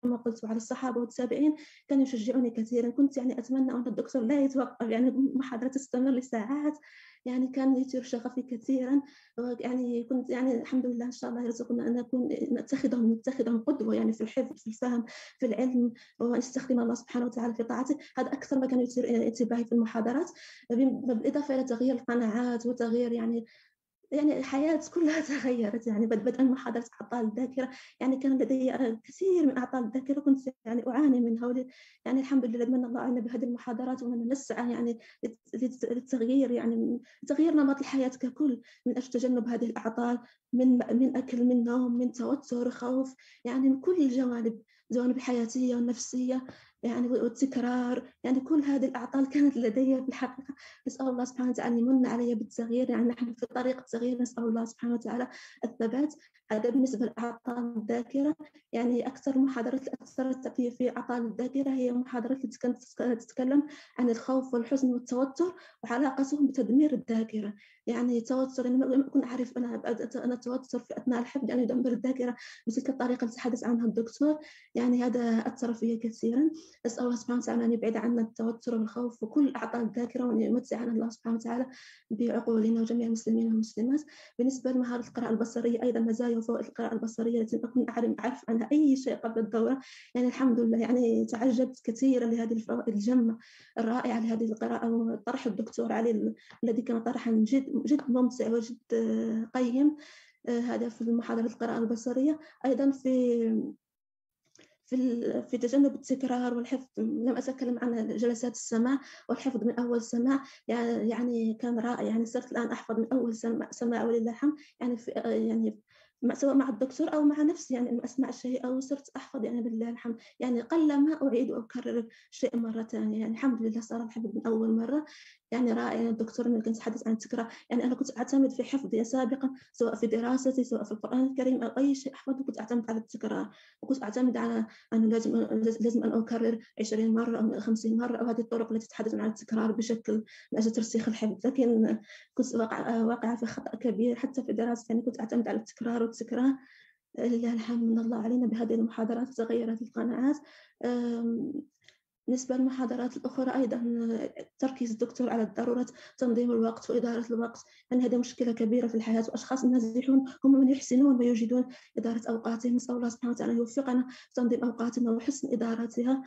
كما قلت وعلى الصحابة والتابعين كانوا يشجعوني كثيرا. كنت يعني أتمنى أن الدكتور لا يتوقف، يعني المحاضرة تستمر لساعات، يعني كان يثير شغفي كثيرا. يعني كنت يعني الحمد لله إن شاء الله يرزقنا أن نكون نتخذهم قدوة، يعني في الحفظ، في الفهم، في العلم، ونستخدم الله سبحانه وتعالى في طاعته. هذا أكثر ما كان يثير انتباهي في المحاضرات، بالإضافة إلى تغيير القناعات وتغيير يعني الحياة كلها تغيرت. يعني بدءا من محاضرة أعطال الذاكرة، يعني كان لدي كثير من أعطال الذاكرة كنت يعني أعاني منها، يعني الحمد لله من الله علينا بهذه المحاضرات، وأنا نسعى يعني للتغيير، يعني تغيير نمط الحياة ككل من أجل تجنب هذه الأعطال، من أكل، من نوم، من توتر، خوف، يعني من كل الجوانب الحياتية والنفسية، يعني والتكرار. يعني كل هذه الأعطال كانت لدي في الحقيقة. نسأل الله سبحانه وتعالى أن يمن علي بالتغيير، يعني نحن في طريق التغيير، نسأل الله سبحانه وتعالى الثبات. هذا بالنسبة لأعطال الذاكرة. يعني أكثر المحاضرات اللي أثرت في أعطال الذاكرة هي المحاضرات التي كانت تتكلم عن الخوف والحزن والتوتر وعلاقتهم بتدمير الذاكرة. يعني التوتر، يعني لم أكن أعرف أن التوتر في أثناء الحفظ يعني يدمر الذاكرة بتلك الطريقة التي تحدث عنها الدكتور. يعني هذا أثر في كثيرا. نسأل الله سبحانه وتعالى أن يبعد عنا التوتر والخوف وكل أعطال الذاكرة، وأن يمتعنا الله سبحانه وتعالى بعقولنا وجميع المسلمين والمسلمات. بالنسبة لمهارة القراءة البصرية، أيضا مزايا وفوائد القراءة البصرية التي لم أكن أعرف عنها أي شيء قبل الدورة. يعني الحمد لله يعني تعجبت كثيرا لهذه الفوائد الجمة الرائعة لهذه القراءة، وطرح الدكتور علي الذي كان طرحا جد ممتع وجد قيم. هذا في محاضرة القراءة البصرية. أيضا في تجنب التكرار والحفظ، لم أتكلم عن جلسات السماع والحفظ من أول سماع، يعني كان رائع. يعني صرت الآن أحفظ من أول سماع ولله الحمد. يعني يعني سواء مع الدكتور أو مع نفسي، يعني لما أسمع شيء أو صرت أحفظ، يعني بالله الحمد. يعني قلما أعيد وأكرر شيء مرة ثانية، يعني الحمد لله صار الحفظ من أول مرة. يعني رائع. يعني الدكتور اللي كان يتحدث عن التكرار، يعني أنا كنت أعتمد في حفظي سابقا، سواء في دراستي، سواء في القرآن الكريم أو أي شيء أحفظه، كنت أعتمد على التكرار، وكنت أعتمد على أنه لازم أن أكرر 20 مرة أو 50 مرة، أو هذه الطرق التي تتحدث عن التكرار بشكل من أجل ترسيخ الحفظ. لكن كنت واقعة في خطأ كبير حتى في دراستي، يعني كنت أعتمد على التكرار والتكرار. لله الحمد، من الله علينا بهذه المحاضرات تغيرت القناعات. بالنسبة للمحاضرات الأخرى أيضا تركيز الدكتور على ضرورة تنظيم الوقت وإدارة الوقت. يعني هذه مشكلة كبيرة في الحياة، وأشخاص الناجحون هم من يحسنون ويجدون إدارة أوقاتهم. نسأل الله سبحانه وتعالى يوفقنا في تنظيم أوقاتنا وحسن إدارتها.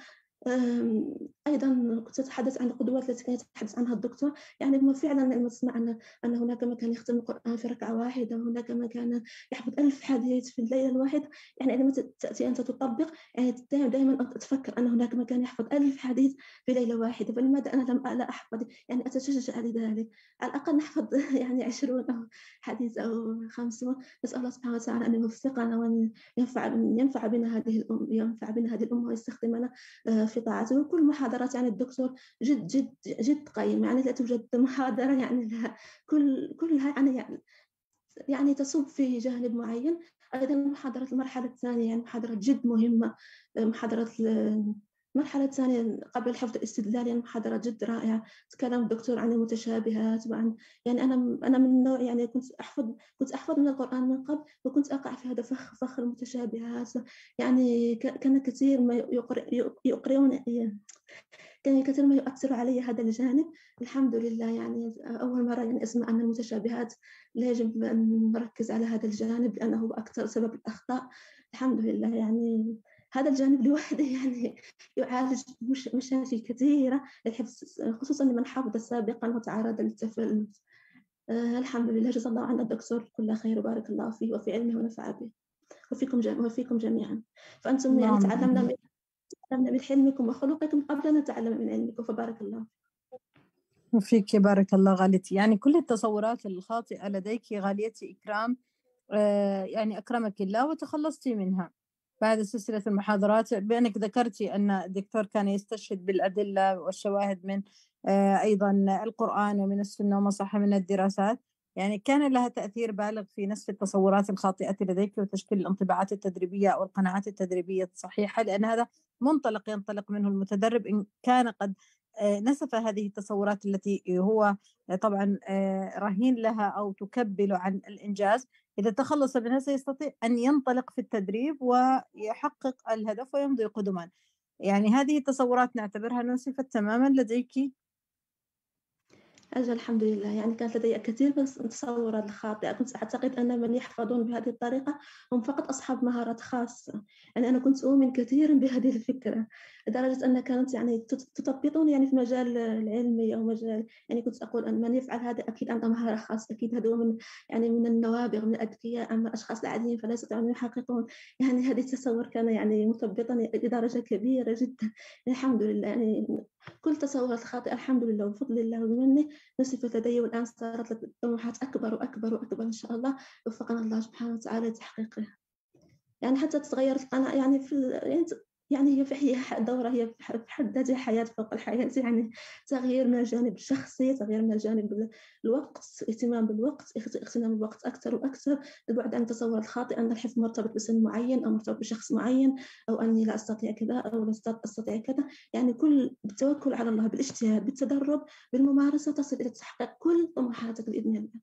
أيضا كنت أتحدث عن القدوات التي كان يتحدث عنها الدكتور. يعني هو فعلا لما تسمع أن هناك من كان يختم القرآن في ركعة واحدة، وهناك من كان يحفظ 1000 حديث في الليلة الواحدة. يعني عندما تأتي أنت تطبق، يعني دائما أتفكر أن هناك من كان يحفظ 1000 حديث في ليلة واحدة، فلماذا أنا لا أحفظ؟ يعني أتشجع لذلك، على الأقل نحفظ يعني 20 أو حديث أو 50. نسأل الله سبحانه وتعالى أن يوفقنا وأن ينفع بنا هذه الأمة ويستخدمنا في طاعته. وكل محاضرات يعني الدكتور جد جد جد قيمة. يعني لا توجد محاضرة يعني لها كلها يعني تصب في جانب معين. أيضا محاضرة المرحلة الثانية يعني محاضرة جد مهمة. محاضرة المرحلة الثانية قبل الحفظ الاستدلالي، يعني محاضرة جد رائعة. تكلم الدكتور عن المتشابهات وعن، يعني أنا من النوع يعني كنت أحفظ من القرآن من قبل، وكنت أقع في هذا فخ المتشابهات. يعني كان كثير ما يقرؤون، كان كثير ما يؤثر علي هذا الجانب. الحمد لله يعني أول مرة يعني أسمع أن المتشابهات لا يجب أن نركز على هذا الجانب لأنه أكثر سبب الأخطاء. الحمد لله يعني هذا الجانب لوحده يعني يعالج مشاكل كثيرة للحفظ، خصوصا لمن حفظ سابقا وتعرض للتفلت. الحمد لله، جزا الله عنا الدكتور كل خير وبارك الله فيه وفي علمه ونفع به وفيكم جميعا. فأنتم يعني تعلمنا من حلمكم وخلقكم قبل أن نتعلم من علمكم، فبارك الله وفيك بارك الله غالتي. يعني كل التصورات الخاطئة لديك غاليتي إكرام يعني أكرمك الله وتخلصتي منها بعد سلسلة المحاضرات، بأنك ذكرتي أن الدكتور كان يستشهد بالأدلة والشواهد من أيضا القرآن ومن السنة وما صح من الدراسات. يعني كان لها تأثير بالغ في نسف التصورات الخاطئة لديك وتشكيل الانطباعات التدريبية أو القناعات التدريبية الصحيحة، لأن هذا منطلق ينطلق منه المتدرب إن كان قد نسف هذه التصورات التي هو طبعا رهين لها أو تكبل عن الإنجاز. إذا تخلص منها سيستطيع أن ينطلق في التدريب ويحقق الهدف ويمضي قدما. يعني هذه التصورات نعتبرها نسفت تماما لديك. أجل الحمد لله، يعني كانت لدي كثير من التصورات الخاطئة. كنت أعتقد أن من يحفظون بهذه الطريقة هم فقط أصحاب مهارات خاصة. يعني أنا كنت أؤمن كثيرا بهذه الفكرة لدرجة أن كانت يعني تثبطني يعني في المجال العلمي أو مجال، يعني كنت أقول أن من يفعل هذا أكيد عنده مهارة خاصة، أكيد هذا من يعني من النوابغ من الأذكياء، أما الأشخاص العاديين فلا يستطيعون أن يحققون. يعني هذا التصور كان يعني مثبطني لدرجة كبيرة جدا. الحمد لله، يعني كل التصورات الخاطئة الحمد لله وبفضل الله وبمنه نسفت لدي، والآن صارت الطموحات أكبر وأكبر وأكبر إن شاء الله. وفقنا الله سبحانه وتعالى لتحقيقها. يعني حتى تتغير القناعة يعني يعني هي في دورة، هي في حد ذاتها حياة فوق الحياة. يعني تغيير من الجانب الشخصي، تغيير من الجانب الوقت، اهتمام بالوقت، اغتنام الوقت أكثر وأكثر، البعد عن التصور الخاطئ أن الحفظ مرتبط بسن معين أو مرتبط بشخص معين، أو أني لا أستطيع كذا أو لا أستطيع كذا. يعني بالتوكل على الله، بالاجتهاد، بالتدرب، بالممارسة، تصل إلى تحقيق كل طموحاتك بإذن الله.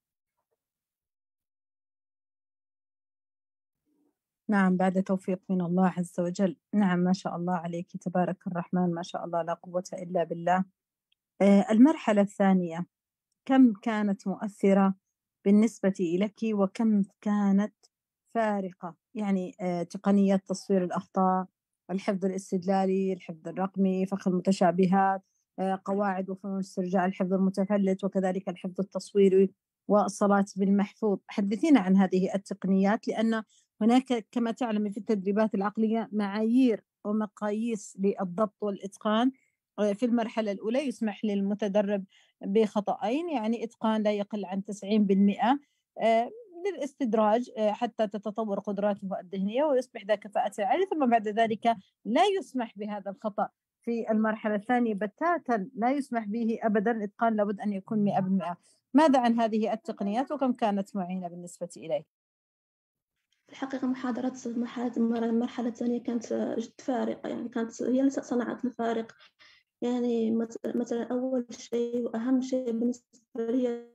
نعم، بعد توفيق من الله عز وجل. نعم، ما شاء الله عليك، تبارك الرحمن، ما شاء الله، لا قوة إلا بالله. المرحلة الثانية كم كانت مؤثرة بالنسبة لك وكم كانت فارقة؟ يعني تقنية تصوير الأخطاء، الحفظ الاستدلالي، الحفظ الرقمي، فخ المتشابهات، قواعد وفنون استرجاع الحفظ المتفلت، وكذلك الحفظ التصويري والصلاة بالمحفوظ. حدثينا عن هذه التقنيات، لأن هناك كما تعلم في التدريبات العقلية معايير ومقاييس للضبط والإتقان. في المرحلة الأولى يسمح للمتدرب بخطأين، يعني إتقان لا يقل عن 90% للاستدراج حتى تتطور قدراته الذهنية ويصبح ذا كفاءة عالية. ثم بعد ذلك لا يسمح بهذا الخطأ. في المرحلة الثانية بتاتا لا يسمح به أبدا، الإتقان لابد أن يكون 100%. ماذا عن هذه التقنيات وكم كانت معينة بالنسبة إليك؟ في الحقيقة المرحلة الثانية كانت جد فارقة، يعني كانت هي اللي صنعت الفارق. يعني مثلا أول شيء وأهم شيء بالنسبة لي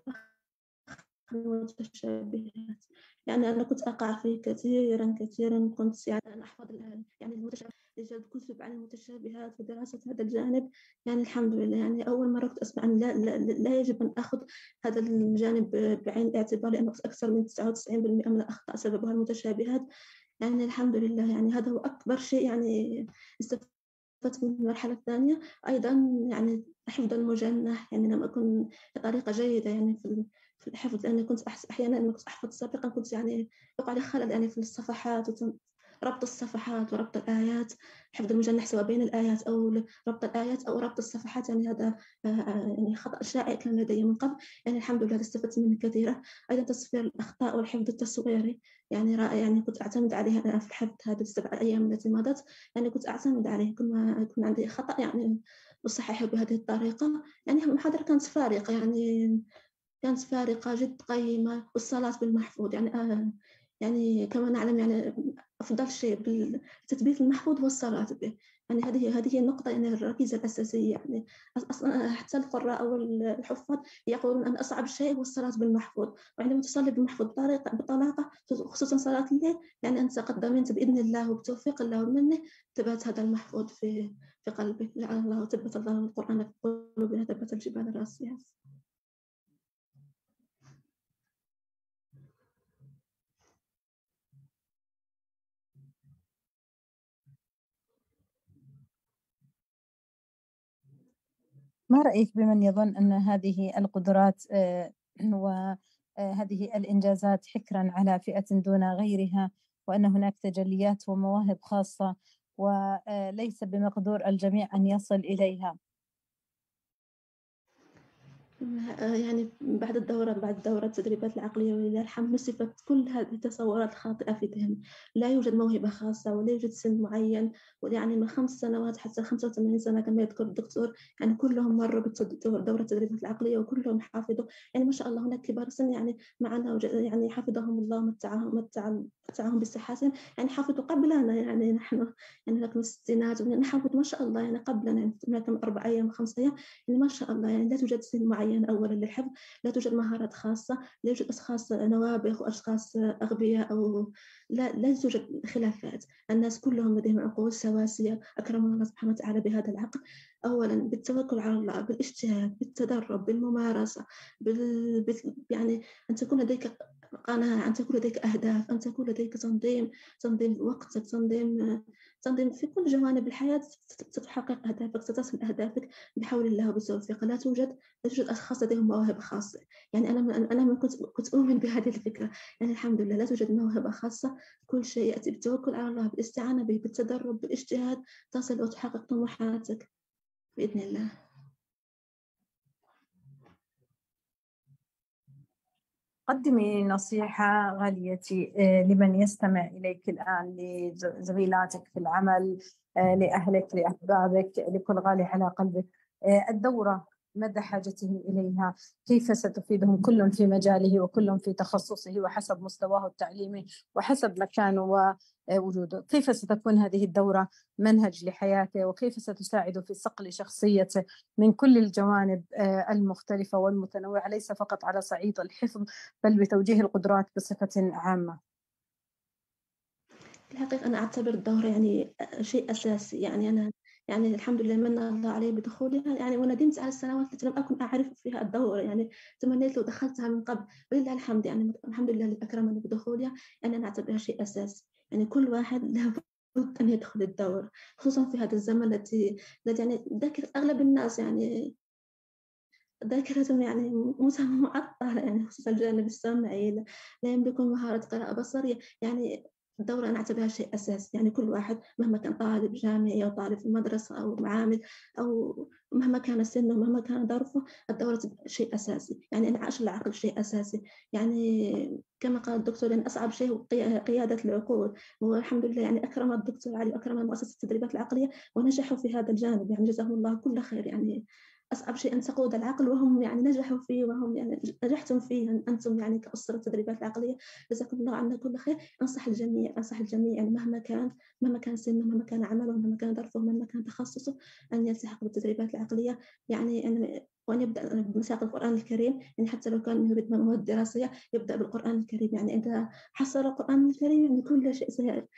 المتشابهات. يعني أنا كنت أقع فيه كثيرا كثيرا. كنت يعني أنا أحفظ يعني المتشابهات، إيجاد كتب عن المتشابهات ودراسة هذا الجانب. يعني الحمد لله، يعني أول مرة كنت أسمع أن لا يجب أن أخذ هذا الجانب بعين الاعتبار، لأنه أكثر من 99% من الأخطاء سببها المتشابهات. يعني الحمد لله، يعني هذا هو أكبر شيء يعني استفدت من المرحلة الثانية. أيضا يعني حفظ المجنح، يعني لم أكن بطريقة جيدة يعني في الحفظ، لأني كنت أحيانا لما كنت أحفظ سابقا كنت يعني يقع لي خلل يعني في الصفحات ربط الصفحات وربط الآيات. حفظ المجنح سواء بين الآيات أو ربط الآيات أو ربط الصفحات، يعني هذا يعني خطأ شائع كان لدي من قبل. يعني الحمد لله استفدت منه كثيرا. أيضا تصفير الأخطاء والحفظ التصويري، يعني يعني كنت أعتمد عليه أنا في الحفظ هذه ال7 أيام التي مضت. يعني كنت أعتمد عليه كل ما يكون عندي خطأ يعني أصححه بهذه الطريقة. يعني المحاضرة كانت فارقة، يعني كانت فارقة جد قيمة. والصلاة بالمحفوظ يعني كما نعلم يعني أفضل شيء بالتثبيت المحفوظ هو الصلاة به. يعني هذه النقطة، يعني الركيزة الأساسية. يعني أصلا حتى القراء أو الحفاظ يقولون أن أصعب شيء هو الصلاة بالمحفوظ. وعندما تصلي بالمحفوظ بطلاقة، خصوصا صلاة الليل، يعني أنت قد ضمنت بإذن الله وبتوفيق الله ومنه ثبات هذا المحفوظ في قلبك. جعل الله ثبت الله القرآن في قلوبنا ثبت الجبال الراسيات. ما رأيك بمن يظن أن هذه القدرات وهذه الإنجازات حكرا على فئة دون غيرها، وأن هناك تجليات ومواهب خاصة وليس بمقدور الجميع أن يصل إليها؟ يعني بعد الدورة التدريبات العقلية ولله الحمد نسفت كل هذه التصورات الخاطئة في ذهني. لا يوجد موهبة خاصة ولا يوجد سن معين، ويعني من 5 سنوات حتى 85 سنة كما يذكر الدكتور، يعني كلهم مروا دورة التدريبات العقلية وكلهم حافظوا. يعني ما شاء الله هناك كبار سن يعني معنا يعني حفظهم الله متعهم بصحتهم، يعني حافظوا قبلنا، يعني نحن يعني هناك من الستينات نحافظ ما شاء الله يعني قبلنا، يعني هناك 4 أيام 5 أيام، يعني ما شاء الله. يعني لا توجد سن معين أولا للحفظ، لا توجد مهارات خاصة، لا يوجد أشخاص نوابغ وأشخاص أغبياء أو لا توجد خلافات. الناس كلهم لديهم عقول سواسية، أكرمنا الله سبحانه وتعالى بهذا العقل. أولا بالتوكل على الله، بالاجتهاد، بالتدرب، بالممارسة، يعني أن تكون لديك قناعة، أن تكون لديك أهداف، أن تكون لديك تنظيم وقتك، تنظيم في كل جوانب الحياة، ستحقق أهدافك، ستصل أهدافك بحول الله وبتوفيقه. لا توجد أشخاص لديهم موهبة خاصة. يعني أنا كنت أؤمن بهذه الفكرة. يعني الحمد لله لا توجد موهبة خاصة، كل شيء يأتي بالتوكل على الله، بالاستعانة به، بالتدرب، بالاجتهاد، تصل وتحقق طموحاتك بإذن الله. قدمي نصيحة غاليتي لمن يستمع إليك الآن، لزميلاتك في العمل، لأهلك، لأحبابك، لكل غالي على قلبك. الدورة مدى حاجتهم إليها، كيف ستفيدهم كل في مجاله وكل في تخصصه وحسب مستواه التعليمي وحسب مكانه ووجوده. كيف ستكون هذه الدورة منهج لحياته، وكيف ستساعد في صقل شخصيته من كل الجوانب المختلفة والمتنوعة، ليس فقط على صعيد الحفظ بل بتوجيه القدرات بصفة عامة. في الحقيقة أنا أعتبر الدورة يعني شيء أساسي. يعني أنا يعني الحمد لله من الله علي بدخولها، يعني وندمت على السنوات التي لم أكن أعرف فيها الدورة. يعني تمنيت لو دخلتها من قبل، ولله الحمد. يعني الحمد لله الذي أكرمني بدخولها. يعني أنا أعتبرها شيء أساسي. يعني كل واحد لابد أن يدخل الدورة، خصوصا في هذا الزمن الذي يعني ذاكرة أغلب الناس يعني ذاكرتهم يعني معطلة، يعني خصوصا الجانب السمعي، لا يملكون مهارة قراءة بصرية. يعني الدورة أنا أعتبرها شيء أساسي. يعني كل واحد مهما كان طالب جامعي أو طالب في مدرسة أو معامل أو مهما كان سنه مهما كان ظرفه، الدورة شيء أساسي. يعني انعاش العقل شيء أساسي. يعني كما قال الدكتور يعني أصعب شيء هو قيادة العقول. والحمد لله يعني أكرم الدكتور علي وأكرم مؤسسة التدريبات العقلية ونجحوا في هذا الجانب، يعني جزاهم الله كل خير. يعني أصعب شيء أن تقود العقل وهم يعني نجحوا فيه، وهم يعني نجحتم فيه أنتم يعني كأسرة التدريبات العقلية. جزاكم الله عنا كل خير. أنصح الجميع يعني مهما كان سنه، مهما كان عمله، مهما كان ظرفه، مهما كان تخصصه، أن يلتحق بالتدريبات العقلية. يعني وأن يبدأ بمساق القرآن الكريم. يعني حتى لو كان يريد مواد دراسية يبدأ بالقرآن الكريم. يعني إذا حصل القرآن الكريم يعني كل شيء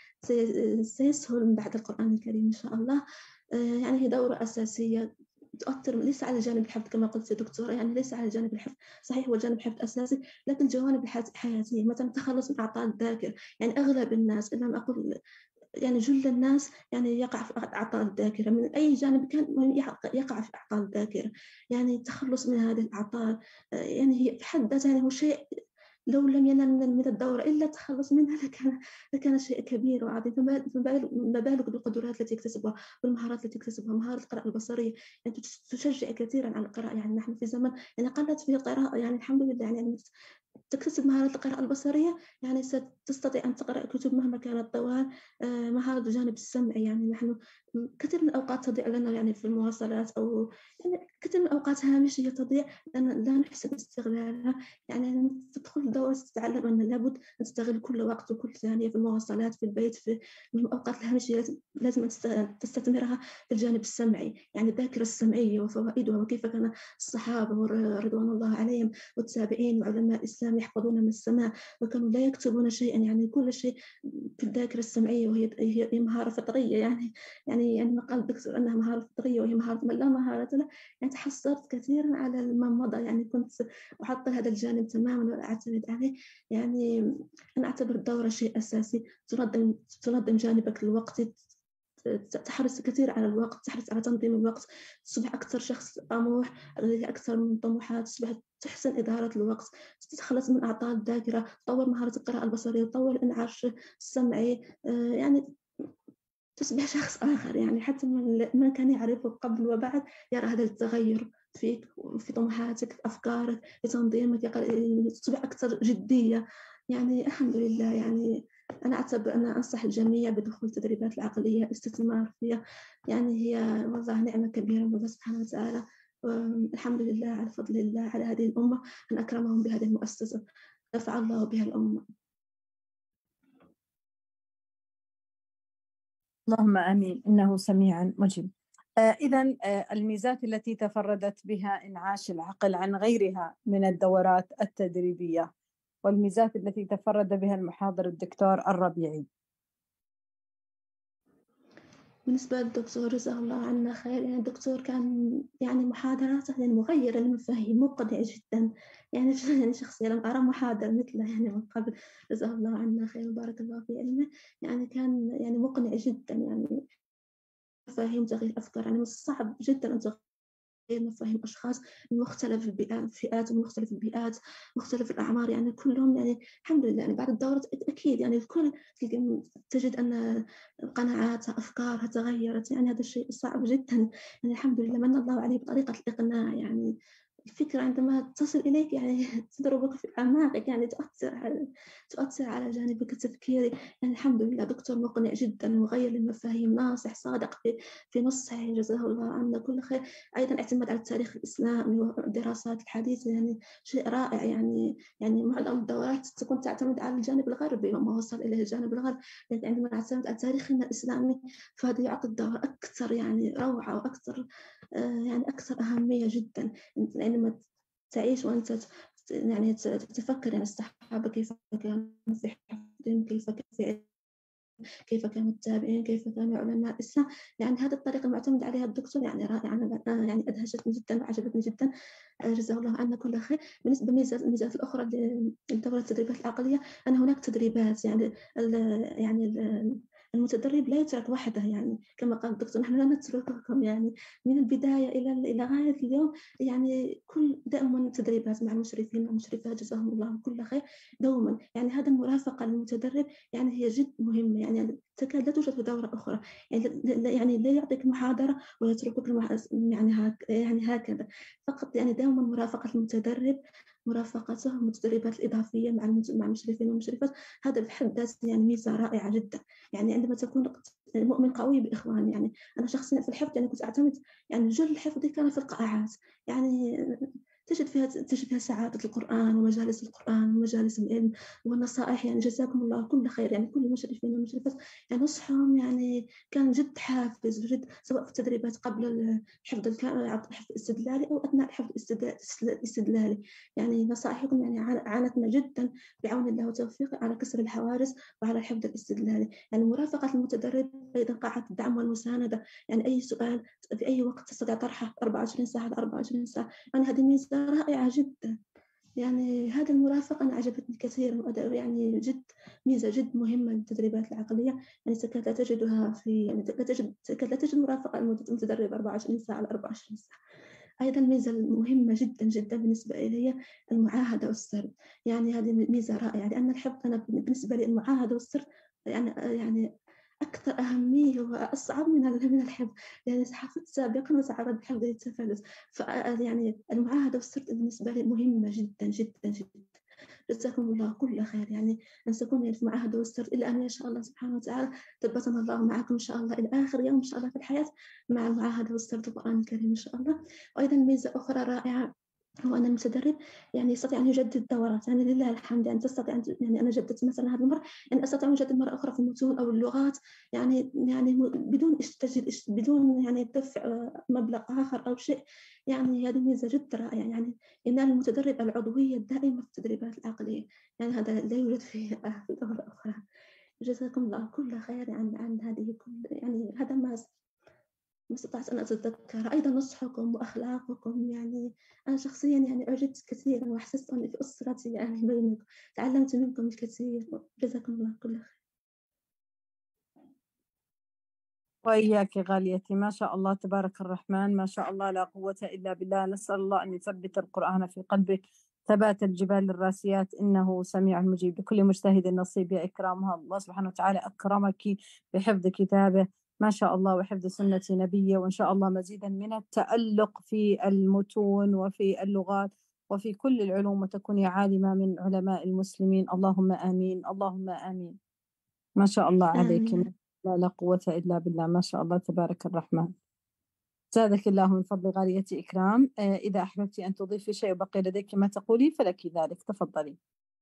سيسهل من بعد القرآن الكريم إن شاء الله. يعني هي دورة أساسية تؤثر ليس على جانب الحفظ كما قلت يا دكتورة. يعني ليس على جانب الحفظ، صحيح هو جانب الحفظ أساسي، لكن الجوانب الحياتية، مثلا التخلص من أعطال الذاكرة. يعني أغلب الناس إن لم أقل يعني جل الناس يعني يقع في أعطال الذاكرة من أي جانب كان، يقع في أعطال الذاكرة. يعني التخلص من هذه الأعطال يعني هي في حد ذاتها يعني هو شيء لو لم ينل من الدورة إلا التخلص منها لكان شيء كبير وعظيم. فما بالك بالقدرات التي يكتسبها والمهارات التي يكتسبها. مهارة القراءة البصرية يعني تشجع كثيرا على القراءة. يعني نحن في زمن يعني قلت فيه القراءة، يعني الحمد لله. يعني تكتسب مهارة القراءة البصرية يعني ستستطيع أن تقرأ كتب مهما كانت طوال. مهارة الجانب السمعي، يعني نحن كثير من الأوقات تضيع لنا يعني في المواصلات، أو يعني كثير من الأوقات هامشية تضيع لأن لا نحسن استغلالها. يعني تدخل الدورة تتعلم أن لابد أن تستغل كل وقت وكل ثانية في المواصلات، في البيت، في الأوقات الهامشية لازم تستثمرها في الجانب السمعي. يعني الذاكرة السمعية وفوائدها، وكيف كان الصحابة رضوان الله عليهم والتابعين وعلماء الإسلام يحفظون من السماع وكانوا لا يكتبون شيئا. يعني كل شيء في الذاكرة السمعية، وهي مهارة فطرية. يعني ما قال الدكتور أنها مهارة فطرية وهي مهارة من لا مهارة له. يعني تحسرت كثيرا على ما مضى. يعني كنت أحط هذا الجانب تماما ولا أعتمد عليه. يعني أنا أعتبر الدورة شيء أساسي. تنظم جانبك الوقتي، تحرص كثير على الوقت، تحرص على تنظيم الوقت، تصبح أكثر شخص طموح، لديه أكثر من طموحات، تصبح تحسن إدارة الوقت، تتخلص من أعطال الذاكرة، تطور مهارة القراءة البصرية، تطور الإنعاش السمعي. يعني تصبح شخص آخر. يعني حتى من كان يعرفه قبل وبعد يرى هذا التغير فيك في طموحاتك في أفكارك في تنظيمك، تصبح أكثر جدية. يعني الحمد لله يعني أنا أعتبر أنا أنصح الجميع بدخول التدريبات العقلية، الاستثمار فيها. يعني هي والله نعمة كبيرة من الله سبحانه وتعالى. الحمد لله على فضل الله على هذه الأمة أن أكرمهم بهذه المؤسسة، نفع الله بها الأمة. اللهم آمين إنه سميع مجيب. إذا الميزات التي تفردت بها إنعاش العقل عن غيرها من الدورات التدريبية، والميزات التي تفرد بها المحاضر الدكتور الربيعي. بالنسبة للدكتور جزاه الله عنا خير، يعني الدكتور كان يعني محاضراته يعني مغيرة للمفاهيم، مقنع جدا. يعني يعني شخصيا لم أرى محاضر مثله يعني من قبل، جزاه الله عنا خير وبارك الله في علمه. يعني كان يعني مقنع جدا، يعني مفاهيم تغيير أفكار، يعني من الصعب جدا أن تغير مفاهيم أشخاص من مختلف الفئات ومن مختلف البيئات، مختلف الأعمار، يعني كلهم يعني الحمد لله يعني بعد الدورة أكيد يعني الكل تجد أن قناعاتها أفكارها تغيرت. يعني هذا الشيء صعب جدا، يعني الحمد لله من الله عليه بطريقة الإقناع. يعني الفكرة عندما تصل إليك يعني تضربك في أعماقك، يعني تؤثر على جانبك التفكيري. يعني الحمد لله دكتور مقنع جدا، مغير للمفاهيم، ناصح صادق في نصحه، جزاه الله عنا كل خير. أيضا اعتماد على التاريخ الإسلامي والدراسات الحديثة، يعني شيء رائع. يعني معظم الدورات تكون تعتمد على الجانب الغربي وما وصل إليه الجانب الغربي، لكن عندما نعتمد على تاريخنا الإسلامي فهذا يعطي الدورة أكثر يعني روعة وأكثر يعني أكثر أهمية جدا. عندما تعيش وأنت يعني تتفكر يعني الصحابة كيف كانوا في حفظهم، كيف كانوا التابعين، كيف كانوا علماء الإسلام. يعني هذه الطريقة المعتمد عليها الدكتور يعني رائعة، يعني أدهشتني جدا وعجبتني جدا، جزاه الله عنا كل خير. بالنسبة للميزات الأخرى للدورة التدريبات العقلية، أن هناك تدريبات يعني المتدرب لا يترك وحده، يعني كما قال الدكتور نحن لا نترككم يعني من البداية إلى غاية اليوم. يعني كل دائما تدريبات مع المشرفين والمشرفات جزاهم الله كل خير دوما. يعني هذا المرافقة للمتدرب يعني هي جد مهمة، يعني تكاد لا توجد في دورة أخرى. يعني لا يعطيك محاضرة ويتركك يعني هكذا فقط. يعني دائما مرافقة المتدرب، مرافقته المتدربات الإضافية مع المشرفين والمشرفات، هذا بحد ذاته يعني ميزة رائعة جدا. يعني عندما تكون مؤمن قوي بإخوان، يعني أنا شخصيا في الحفظ يعني كنت أعتمد يعني جل حفظي كان في القاعات، يعني تجد فيها سعادة القرآن ومجالس القرآن ومجالس العلم والنصائح. يعني جزاكم الله كل خير، يعني كل المشرفين والمشرفات يعني نصحهم يعني كان جد حافز جد، سواء في التدريبات قبل الحفظ الاستدلالي أو أثناء الحفظ الاستدلالي. يعني نصائحكم يعني عانتنا جدا بعون الله وتوفيقه على كسر الحواجز وعلى الحفظ الاستدلالي. يعني مرافقة المتدرب أيضا قاعة الدعم والمساندة، يعني أي سؤال في أي وقت تستطيع طرحه 24 ساعة 24 ساعة. يعني هذه ميزة رائعة جدا. يعني هذه المرافقة أنا عجبتني كثيرا، يعني جد ميزة جد مهمة للتدريبات العقلية. يعني تكاد لا تجدها في يعني تكاد لا تجد مرافقة المتدرب 24 ساعة على 24 ساعة. أيضا ميزة مهمة جدا جدا بالنسبة إلي المعاهدة والسرد. يعني هذه ميزة رائعة، لأن الحفظ أنا بالنسبة لي المعاهدة والسرد يعني أكثر أهمية وأصعب من الحفظ. يعني حفظت سابقا وتعرض الحفظ للتفلت، يعني المعاهدة والسرد بالنسبة لي مهمة جدا جدا جدا. جزاكم الله كل خير. يعني أن تكون يعني في المعاهدة والسرد إلى أن يشاء الله سبحانه وتعالى ثبتنا الله معكم إن شاء الله إلى آخر يوم إن شاء الله في الحياة مع المعاهدة والسرد القرآن الكريم إن شاء الله. وأيضا ميزة أخرى رائعة هو أن المتدرب يعني يستطيع أن يجدد الدورات. يعني لله الحمد يعني تستطيع أن يعني أنا جددت مثلا هذه المرة، يعني أستطيع أن أجدد مرة أخرى في المتون أو اللغات، يعني بدون يعني دفع مبلغ آخر أو شيء. يعني هذه ميزة جدا رائعة، يعني ينال المتدرب العضوية الدائمة في التدريبات العقلية. يعني هذا لا يوجد في دورة أخرى. جزاكم الله كل خير عن هذه كل يعني هذا ما استطعت أن أتذكر. أيضا نصحكم وأخلاقكم، يعني أنا شخصيا يعني أعجبت كثيرا وأحسست أني في أسرتي يعني بينكم، تعلمت منكم الكثير. جزاكم الله كل خير. وإياك غاليتي، ما شاء الله تبارك الرحمن، ما شاء الله لا قوة إلا بالله. نسأل الله أن يثبت القرآن في قلبك ثبات الجبال الراسيات، إنه سميع مجيب. لكل مجتهد نصيب يا إكرامها. الله سبحانه وتعالى أكرمك بحفظ كتابه ما شاء الله، وحفظ سنة نبيه، وإن شاء الله مزيدا من التألق في المتون وفي اللغات وفي كل العلوم، وتكوني عالمة من علماء المسلمين. اللهم آمين، اللهم آمين. ما شاء الله عليك، آمين. لا قوة إلا بالله، ما شاء الله تبارك الرحمن. زادك الله من فضل غاليتي إكرام. إذا أحببت أن تضيفي شيء وبقي لديك ما تقولي فلك ذلك، تفضلي.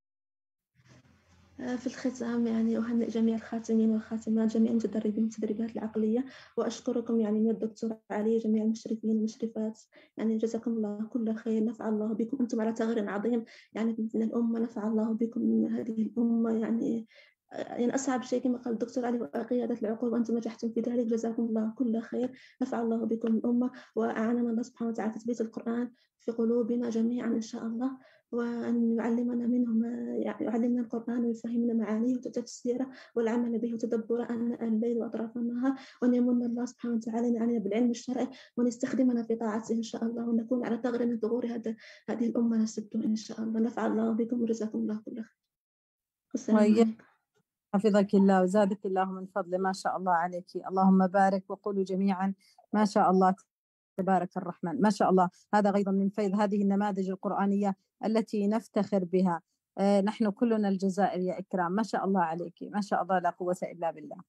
في الختام يعني أهنئ جميع الخاتمين والخاتمات، جميع المتدربين والمتدربات العقلية، وأشكركم يعني من الدكتور علي، جميع المشرفين والمشرفات، يعني جزاكم الله كل خير، نفع الله بكم، أنتم على ثغر عظيم يعني من الأمة، نفع الله بكم من هذه الأمة يعني أصعب شيء كما قال الدكتور علي قيادة العقول، وأنتم نجحتم في ذلك، جزاكم الله كل خير، نفع الله بكم الأمة، وأعاننا الله سبحانه وتعالى تثبيت القرآن في قلوبنا جميعا إن شاء الله، وأن يعلمنا منه يعلمنا القرآن ويفهمنا معانيه وتفسيره والعمل به وتدبره آناء الليل وأطراف النهار، وأن يمن الله سبحانه وتعالى علينا بالعلم الشرعي، وأن يستخدمنا في طاعته إن شاء الله، ونكون على ثغر من ثغور هذه الأمة نسبته إن شاء الله، نفع الله بكم وجزاكم الله كل خير. السلام عليكم. حفظك الله وزادك الله من فضله، ما شاء الله عليك، اللهم بارك، وقولوا جميعا ما شاء الله تبارك الرحمن. ما شاء الله، هذا أيضا من فيض هذه النماذج القرآنية التي نفتخر بها. نحن كلنا الجزائر يا إكرام، ما شاء الله عليك، ما شاء الله لا قوة إلا بالله.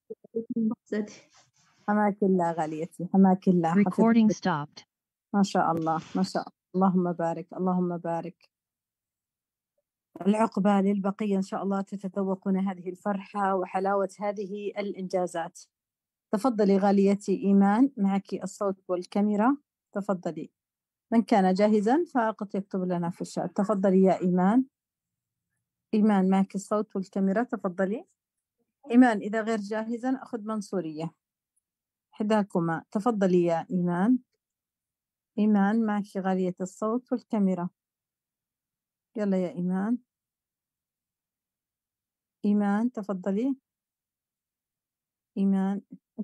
حماك الله غاليتي، حماك الله. Recording stopped. ما شاء الله، ما شاء الله، اللهم بارك، اللهم بارك. العقبة للبقية إن شاء الله، تتذوقون هذه الفرحة وحلاوة هذه الإنجازات. تفضلي غاليتي إيمان، معك الصوت والكاميرا، تفضلي. من كان جاهزا فقد يكتب لنا في الشات. تفضلي يا إيمان. إيمان معك الصوت والكاميرا، تفضلي. إيمان إذا غير جاهزا أخذ منصورية، حداكما. تفضلي يا إيمان. إيمان معك غالية الصوت والكاميرا، يلا يا إيمان. إيمان تفضلي. إيمان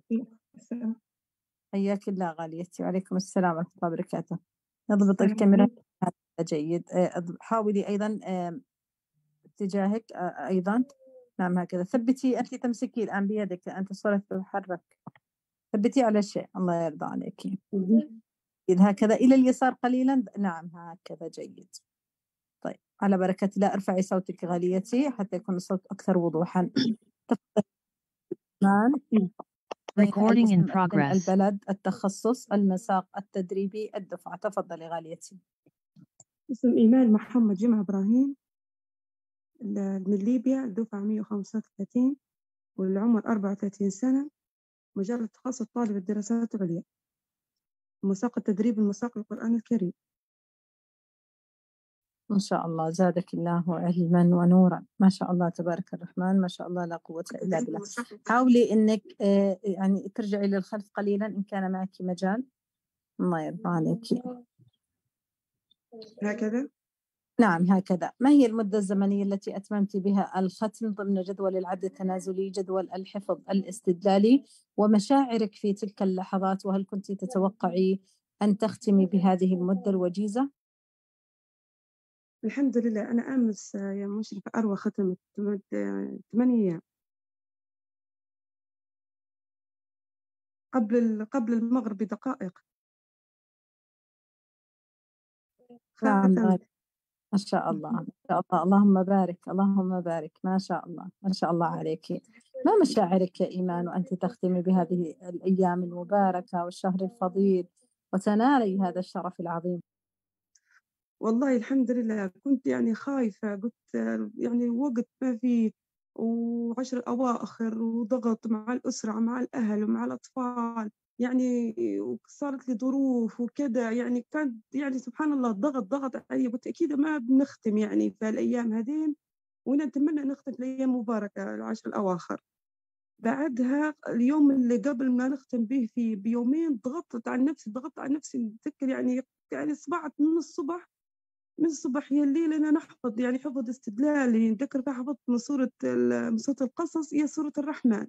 حياك الله غاليتي، وعليكم السلام ورحمة الله وبركاته. نضبط الكاميرا، جيد. حاولي أيضا اتجاهك أيضا، نعم هكذا. ثبتي، أنت تمسكي الآن بيدك، أنت صورة تتحرك، ثبتي على شيء، الله يرضى عليك. إذا هكذا إلى اليسار قليلا، نعم هكذا، جيد. طيب على بركة الله، ارفعي صوتك غاليتي حتى يكون الصوت أكثر وضوحا. Recording in progress. البلد، التخصص، المساق التدريبي، الدفعة. تفضلي غاليتي. اسم إيمان محمد جمعة إبراهيم، من ليبيا، الدفعة 135 والعمر 34 سنة، مجال التخصص طالب الدراسات العليا، مساق التدريب المساق القرآن الكريم. ما شاء الله، زادك الله علما ونورا، ما شاء الله تبارك الرحمن، ما شاء الله لا قوة إلا بالله. حاولي إنك يعني ترجعي للخلف قليلا إن كان معك مجال، الله يرضى عليك. هكذا؟ نعم هكذا. ما هي المدة الزمنية التي أتممت بها الختم ضمن جدول العد التنازلي، جدول الحفظ الاستدلالي، ومشاعرك في تلك اللحظات، وهل كنت تتوقعي أن تختمي بهذه المدة الوجيزة؟ الحمد لله، أنا أمس يا مشرفة أروى ختمت 8 أيام قبل المغرب بدقائق. نعم ما شاء الله، ما شاء الله، اللهم بارك، اللهم بارك، ما شاء الله، ما شاء الله عليك. ما مشاعرك يا إيمان وأنت تختمي بهذه الأيام المباركة والشهر الفضيل وتنالي هذا الشرف العظيم؟ والله الحمد لله، كنت يعني خايفة، قلت يعني وقت ما في، وعشر الأواخر، وضغط مع الأسرة مع الأهل ومع الأطفال، يعني وصارت لي ظروف وكذا، يعني كانت يعني سبحان الله ضغط علي، قلت أكيد ما بنختم يعني في الأيام هذين، ونتمنى نختم في الأيام مباركة العشر الأواخر. بعدها اليوم اللي قبل ما نختم به بيومين ضغطت على نفسي، نتذكر يعني صبحت من الصبح يا الليل أنا نحفظ، يعني حفظ استدلالي، نذكر فيها حفظت من سورة القصص هي سورة الرحمن.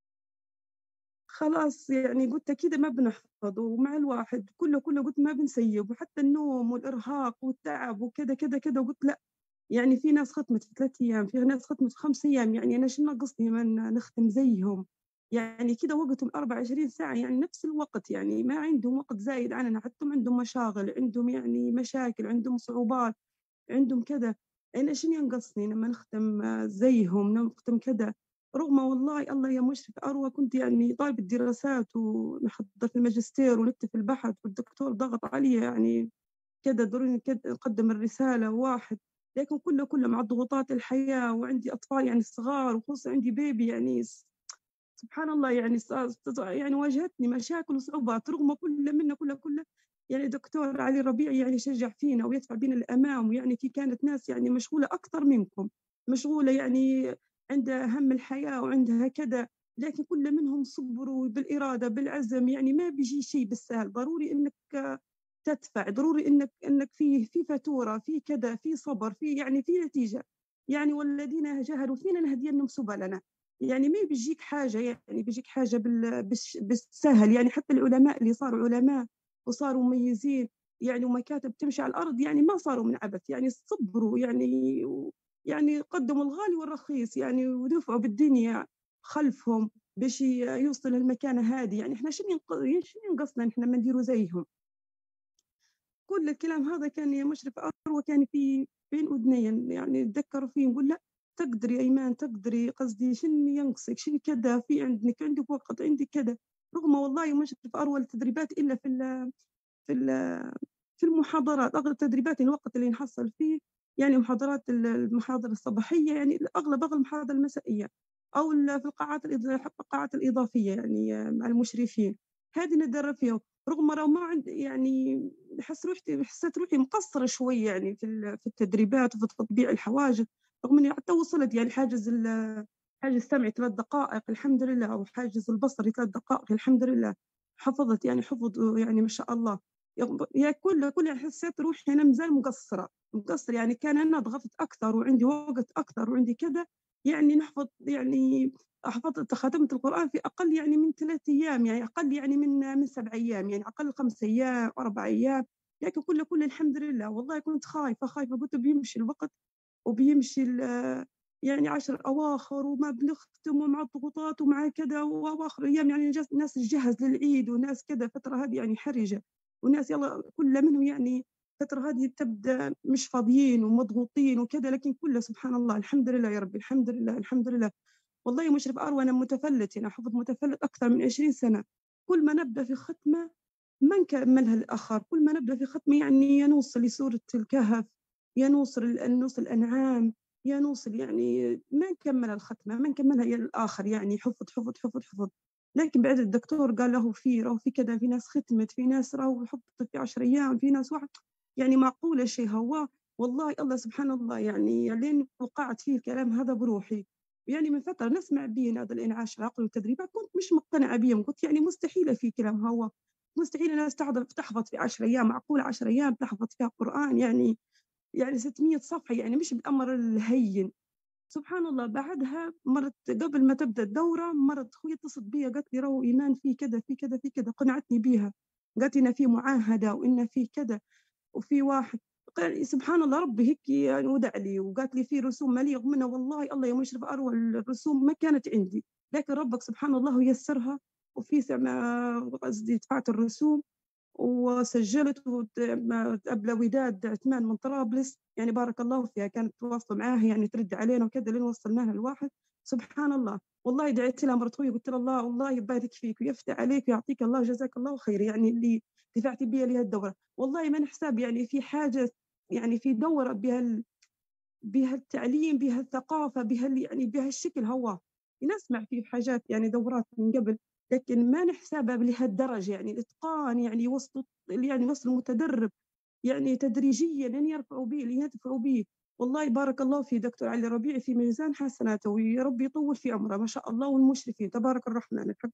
خلاص يعني قلت أكيد ما بنحفظ، ومع الواحد كله قلت ما بنسيب، وحتى النوم والإرهاق والتعب وكذا كذا، وقلت لا، يعني في ناس ختمت في 3 أيام، في ناس ختمت في 5 أيام، يعني أنا شو ناقصني ما نختم زيهم. يعني كده وقتهم 24 ساعة، يعني نفس الوقت، يعني ما عندهم وقت زايد عننا، حتى عندهم مشاغل، عندهم يعني مشاكل، عندهم صعوبات، عندهم كذا. أنا شنو ينقصني لما نختم زيهم، نختم كذا؟ رغم والله الله يا مشرف أروى كنت يعني طالبة دراسات ونحضر في الماجستير ونكتب في البحث، والدكتور ضغط علي يعني كذا ضروري نقدم الرسالة واحد، لكن كله مع ضغوطات الحياة، وعندي أطفال يعني صغار، وخصوصا عندي بيبي يعني سبحان الله، يعني يعني واجهتني مشاكل وصعوبات، رغم كل يعني دكتور علي ربيع يعني يشجع فينا ويدفع بينا الأمام، ويعني في كانت ناس يعني مشغولة أكثر منكم، مشغولة يعني عندها هم الحياة وعندها كذا، لكن كل منهم صبروا بالإرادة بالعزم، يعني ما بيجي شيء بالسهل، ضروري إنك تدفع، ضروري إنك في فاتورة، في كذا، في صبر، في يعني في نتيجة، يعني والذين جاهدوا فينا نهدينهم سبلنا. يعني ما بيجيك حاجة، يعني بيجيك حاجة بالسهل، يعني حتى العلماء اللي صاروا علماء وصاروا مميزين يعني ومكاتب تمشي على الأرض، يعني ما صاروا من عبث، يعني صبروا يعني قدموا الغالي والرخيص، يعني ودفعوا بالدنيا خلفهم باش يوصل للمكانة هذه. يعني احنا شنو ينقصنا احنا ما نديروا زيهم؟ كل الكلام هذا كان يا مشرف أروى كان في بين أذني، يعني أتذكر فيه نقول لا تقدري يا إيمان، تقدري، قصدي شنو ينقصك، شنو كذا، في عندك وقت، عندك كذا. رغم والله مشرف أروى التدريبات إلا في في المحاضرات، أغلب التدريبات الوقت اللي نحصل فيه يعني محاضرات المحاضرة الصباحية، يعني أغلب المحاضرة المسائية، أو في القاعات الإضافية يعني مع المشرفين، هذه ندرب فيها. رغم لو ما عندي يعني حسيت روحي مقصرة شوي يعني في التدريبات وفي تطبيع الحواجز، رغم إني حتى وصلت يعني حاجز السمعي 3 دقائق الحمد لله، أو حاجز البصري 3 دقائق الحمد لله، حفظت يعني حفظ يعني ما شاء الله. يا كل حسيت روحي أنا مازال مقصرة يعني، كان أنا ضغطت أكثر وعندي وقت أكثر وعندي كذا، يعني نحفظ يعني ختمت القرآن في أقل يعني من 3 أيام، يعني أقل يعني من 7 أيام، يعني أقل 5 أيام 4 أيام، لكن كل الحمد لله. والله كنت خايفة قلت بيمشي الوقت وبيمشي يعني 10 أواخر وما بنختم، ومع الضغوطات ومع كذا، وأواخر أيام يعني الناس تجهز للعيد وناس كذا، فترة هذه يعني حرجة، وناس يلا كل منهم يعني الفترة هذه تبدأ مش فاضيين ومضغوطين وكذا، لكن كله سبحان الله الحمد لله يا رب، الحمد لله الحمد لله. والله مشرف أروى أنا متفلت، أنا حفظ متفلت أكثر من 20 سنة، كل ما نبدأ في ختمة ما نكملها الآخر، كل ما نبدأ في ختمة يعني يا نوصل لسورة الكهف، يا نوصل الأنعام، يا نوصل يعني ما نكمل الختمة، ما نكملها إلى الآخر، يعني حفظ. لكن بعد الدكتور قال له في كذا، في ناس ختمت، في ناس راهو حفظت في 10 أيام، في ناس واحد، يعني معقولة شيء هو؟ والله الله سبحان الله، يعني لين وقعت فيه الكلام هذا بروحي، يعني من فترة نسمع به هذا الإنعاش العقلي والتدريبات، كنت مش مقتنعة بهم، قلت يعني مستحيلة في كلام هو، مستحيل الناس تحفظ في 10 أيام، معقولة 10 أيام تحفظ فيها قرآن يعني 600 صفحة، يعني مش بالأمر الهين. سبحان الله بعدها مرت قبل ما تبدأ الدورة، مرت خويا اتصلت بي قالت لي راهو إيمان في كذا في كذا في كذا، قنعتني بيها، قالت لنا في معاهدة وإن في كذا وفي واحد، قال سبحان الله ربي هيك يعني ودع لي، وقالت لي في رسوم مالية، رغم انه والله الله يا مشرف أروى الرسوم ما كانت عندي، لكن ربك سبحان الله يسرها، وفي قصدي دفعت الرسوم وسجلت، قبل وداد عثمان من طرابلس يعني بارك الله فيها، كانت تواصل معاها يعني ترد علينا وكذا لين وصلناها الواحد. سبحان الله والله دعيت لها مرت خويا قلت لها الله يبارك فيك ويفتح عليك ويعطيك الله جزاك الله خير، يعني اللي دفعتي بيها لها الدورة، والله ما نحسب يعني في حاجة، يعني في دورة بها التعليم، بها الثقافة، بها يعني بها الشكل هو، نسمع في حاجات يعني دورات من قبل، لكن ما نحسبها بهالدرجة، يعني الإتقان، يعني وصل المتدرب يعني تدريجيا لن يرفعوا به ليدفعوا به. والله بارك الله في دكتور علي ربيع في ميزان حسناته، ويا رب يطول في عمره ما شاء الله، والمشرفين تبارك الرحمن الحمد.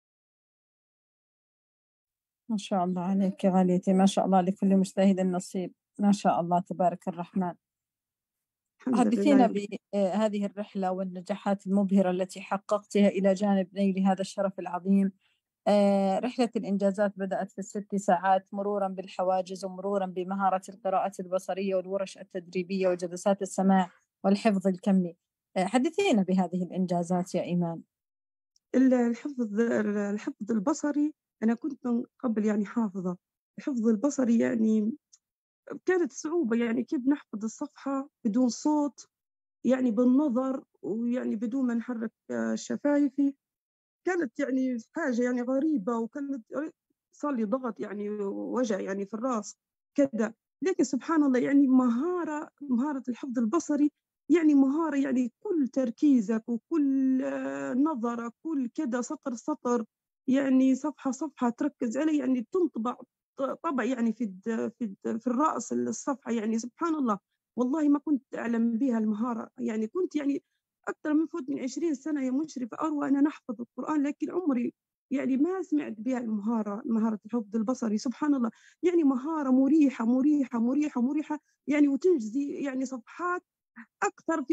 ما شاء الله عليك يا غاليتي، ما شاء الله لكل مجتهد نصيب، ما شاء الله تبارك الرحمن. الحمد حدثينا لله. بهذه الرحلة والنجاحات المبهرة التي حققتها إلى جانب نيل هذا الشرف العظيم. رحلة الإنجازات بدأت في ال6 ساعات، مرورا بالحواجز ومرورا بمهارة القراءة البصرية والورش التدريبية وجلسات السماع والحفظ الكمي. حدثينا بهذه الإنجازات يا إيمان. الحفظ البصري أنا كنت من قبل يعني حافظة. الحفظ البصري يعني كانت صعوبة، يعني كيف نحفظ الصفحة بدون صوت، يعني بالنظر ويعني بدون ما نحرك شفايفي. كانت يعني حاجة يعني غريبة، وكانت صار لي ضغط يعني ووجع يعني في الراس كذا. لكن سبحان الله يعني مهارة الحفظ البصري يعني مهارة، يعني كل تركيزك وكل نظرك كل كذا سطر سطر، يعني صفحة صفحة تركز عليه، يعني تنطبع طبع يعني في الرأس الصفحة. يعني سبحان الله والله ما كنت أعلم بها المهارة. يعني كنت يعني أكثر من 20 سنة يا مشرفة أروى أنا نحفظ القرآن، لكن عمري يعني ما سمعت بها مهارة الحفظ البصري. سبحان الله يعني مهارة مريحة مريحة مريحة مريحة، يعني وتنجزي يعني صفحات أكثر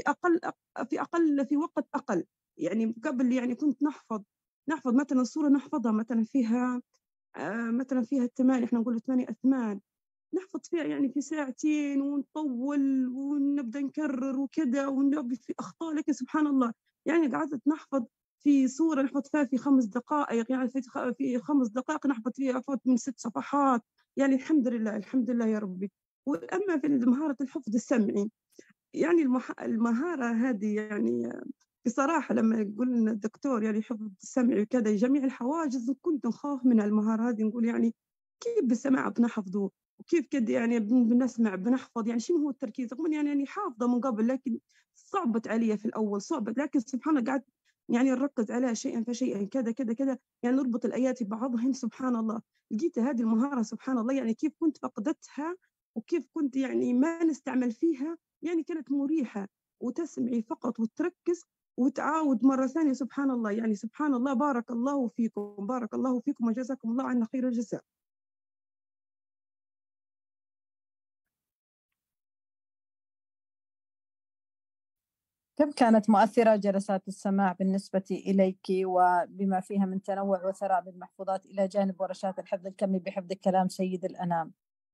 في وقت أقل. يعني قبل يعني كنت نحفظ مثلا الصورة نحفظها مثلا فيها مثلا فيها 8، احنا نقول 8 أثمان، نحفظ فيها يعني في ساعتين ونطول ونبدأ نكرر وكذا ونلقي في أخطاء. لكن سبحان الله يعني قعدت نحفظ في سورة نحفظ فيها في 5 دقائق، يعني في 5 دقائق نحفظ فيها أفوت من 6 صفحات. يعني الحمد لله الحمد لله يا ربي. وأما في مهارة الحفظ السمعي، يعني المهارة هذه يعني بصراحة لما يقول لنا الدكتور يعني حفظ السمعي وكذا جميع الحواجز، كنت نخاف من المهارة هذه، نقول يعني كيف بالسماع بنحفظه وكيف كده يعني بنسمع بنحفظ، يعني شنو هو التركيز رغم يعني حافظة من قبل، لكن صعبت علي في الأول صعبت. لكن سبحان الله قعدت يعني نركز عليها شيئا فشيئا كذا كذا كذا، يعني نربط الآيات ببعضهن. سبحان الله لقيت هذه المهارة سبحان الله يعني كيف كنت فقدتها وكيف كنت يعني ما نستعمل فيها. يعني كانت مريحة وتسمعي فقط وتركز وتعاود مرة ثانية. سبحان الله يعني سبحان الله بارك الله فيكم بارك الله فيكم وجزاكم الله عنا خير الجزاء. كم كانت مؤثرة جلسات السماع بالنسبة إليك وبما فيها من تنوع وثراء بالمحفوظات إلى جانب ورشات الحفظ الكمي بحفظ كلام سيد الأنام؟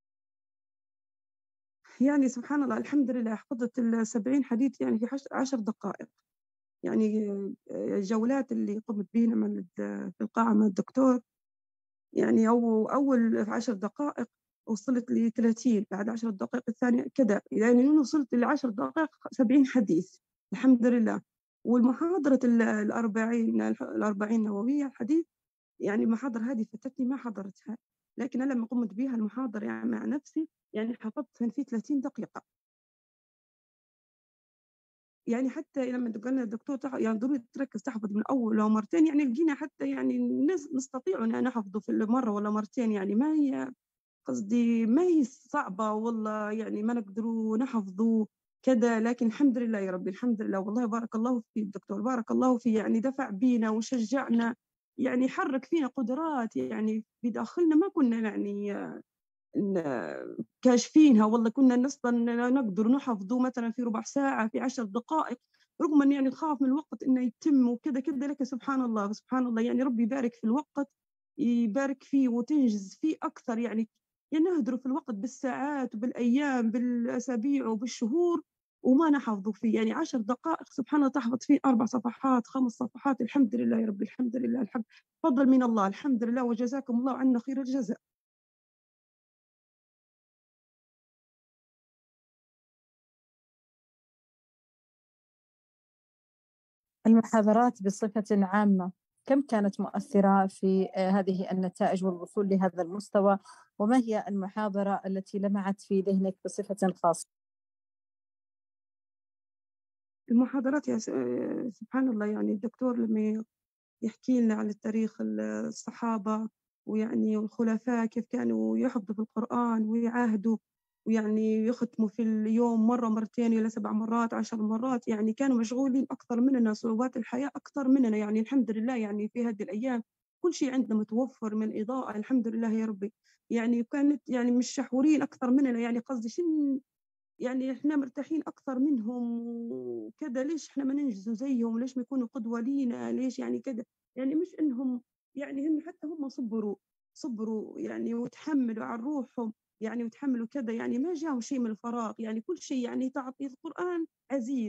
يعني سبحان الله الحمد لله حفظت 70 حديث يعني في 10 دقائق. يعني الجولات اللي قمت بها في القاعة مع الدكتور، يعني أول 10 دقائق وصلت ل 30، بعد 10 دقائق الثانية كذا، يعني وصلت ل 10 دقائق 70 حديث الحمد لله. والمحاضرة الأربعين نووية الحديث، يعني المحاضرة هذه فاتتني ما حضرتها، لكن أنا لما قمت بها المحاضرة يعني مع نفسي يعني حفظتها في 30 دقيقة. يعني حتى لما قلنا الدكتور يعني ضروري تركز تحفظ من أول أو مرتين، يعني لقينا حتى يعني نستطيع أن نحفظه في المرة ولا مرتين، يعني ما هي قصدي ما هي صعبة والله، يعني ما نقدروا نحفظوا كذا. لكن الحمد لله يا ربي الحمد لله والله بارك الله فيه الدكتور بارك الله فيه، يعني دفع بينا وشجعنا، يعني حرك فينا قدرات يعني بداخلنا ما كنا يعني كاشفينها والله. كنا نقدر نحفظه مثلا في ربع ساعة في 10 دقائق، رغم أن يعني نخاف من الوقت إنه يتم وكذا كذا. لكن سبحان الله سبحان الله يعني ربي يبارك في الوقت يبارك فيه وتنجز فيه أكثر. يعني نهدر في الوقت بالساعات وبالأيام بالأسابيع وبالشهور وما نحفظه فيه. يعني 10 دقائق سبحان الله تحفظ فيه 4 صفحات 5 صفحات. الحمد لله يا ربي الحمد لله الحمد فضل من الله الحمد لله وجزاكم الله عنا خير الجزاء. المحاضرات بصفة عامة كم كانت مؤثرة في هذه النتائج والوصول لهذا المستوى؟ وما هي المحاضرة التي لمعت في ذهنك بصفة خاصة؟ المحاضرات يا سبحان الله يعني الدكتور لما يحكي لنا عن التاريخ الصحابة ويعني والخلفاء كيف كانوا يحفظوا في القرآن ويعاهدوا ويعني يختموا في اليوم مرة مرتين إلى 7 مرات 10 مرات، يعني كانوا مشغولين أكثر مننا، صعوبات الحياة أكثر مننا. يعني الحمد لله يعني في هذه الأيام كل شيء عندنا متوفر من إضاءة الحمد لله يا ربي. يعني كانت يعني مش شحورين أكثر مننا، يعني قصدي يعني إحنا مرتاحين أكثر منهم وكذا. ليش إحنا ما ننجزوا زيهم؟ ليش ما يكونوا قدوة لينا؟ ليش يعني كذا؟ يعني مش إنهم يعني هم حتى هم صبروا يعني وتحملوا عن روحهم، يعني وتحملوا كذا، يعني ما جاهم شيء من الفراغ. يعني كل شيء يعني تعطي القرآن عزيز،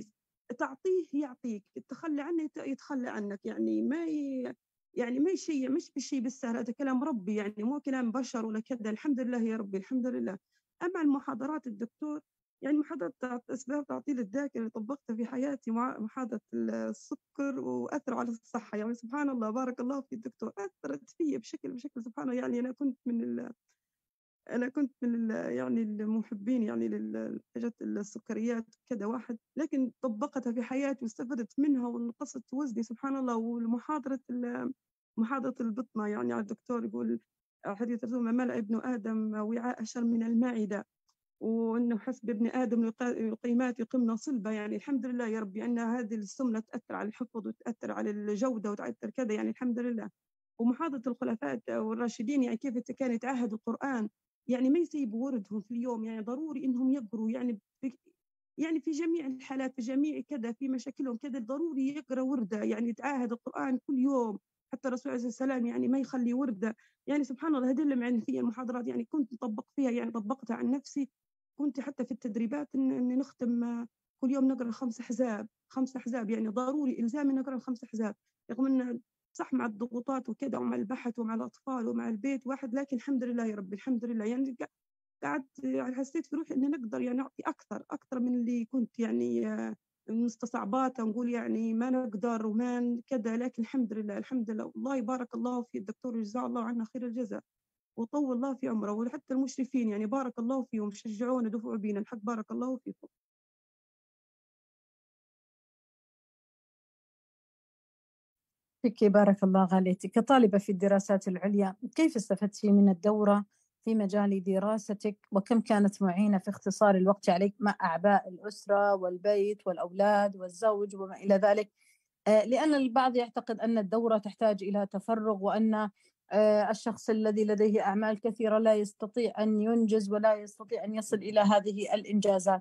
تعطيه يعطيك، تتخلى عنه يتخلى عنك، يعني يعني ما شيء مش بشيء بالسهل، هذا كلام ربي يعني مو كلام بشر ولا كذا. الحمد لله يا ربي الحمد لله. أما المحاضرات الدكتور، يعني محاضرة أسباب تعطيل الذاكرة اللي طبقتها في حياتي مع محاضرة السكر وأثر على الصحة، يعني سبحان الله بارك الله في الدكتور، أثرت في بشكل سبحان الله. يعني أنا كنت من يعني المحبين يعني للحاجات السكريات كذا واحد، لكن طبقتها في حياتي واستفدت منها ونقصت وزني سبحان الله. محاضرة البطنة، يعني على الدكتور يقول حديث الرسول: ما ملأ ابن آدم وعاء شر من المعدة، وأنه حسب ابن آدم القيمات يقمن صلبة. يعني الحمد لله يا ربي أن هذه السمنة تأثر على الحفظ وتأثر على الجودة وتأثر كذا، يعني الحمد لله. ومحاضرة الخلفاء والراشدين، يعني كيف كان يتعهد القرآن، يعني ما يسيبوا وردهم في اليوم، يعني ضروري إنهم يقروا، يعني في جميع الحالات، في جميع كذا، في مشاكلهم كذا ضروري يقرأ وردة، يعني يتعاهد القرآن كل يوم. حتى الرسول عليه السلام يعني ما يخلي وردة. يعني سبحان الله هذه اللي معني فيها المحاضرات، يعني كنت نطبق فيها، يعني طبقتها عن نفسي. كنت حتى في التدريبات إن نختم كل يوم نقرأ 5 أحزاب 5 أحزاب، يعني ضروري إلزامي نقرأ 5 أحزاب. رغم إن صح مع الضغوطات وكذا ومع البحث ومع الأطفال ومع البيت واحد، لكن الحمد لله يا ربي الحمد لله. يعني قعدت يعني حسيت في روحي إني نقدر يعني أعطي أكثر من اللي كنت يعني مستصعبات، نقول يعني ما نقدر وما كذا، لكن الحمد لله الحمد لله. والله بارك الله في الدكتور، جزاه الله عنا خير الجزاء وطول الله في عمره، وحتى المشرفين يعني بارك الله فيهم، شجعونا دفعوا بينا الحق، بارك الله فيكم. فيك بارك الله غاليتي. كطالبة في الدراسات العليا، كيف استفدتِ من الدورة في مجال دراستك، وكم كانت معينة في اختصار الوقت عليك مع أعباء الأسرة والبيت والأولاد والزوج وما إلى ذلك؟ لأن البعض يعتقد أن الدورة تحتاج إلى تفرغ، وأن الشخص الذي لديه أعمال كثيرة لا يستطيع أن ينجز ولا يستطيع أن يصل إلى هذه الإنجازات.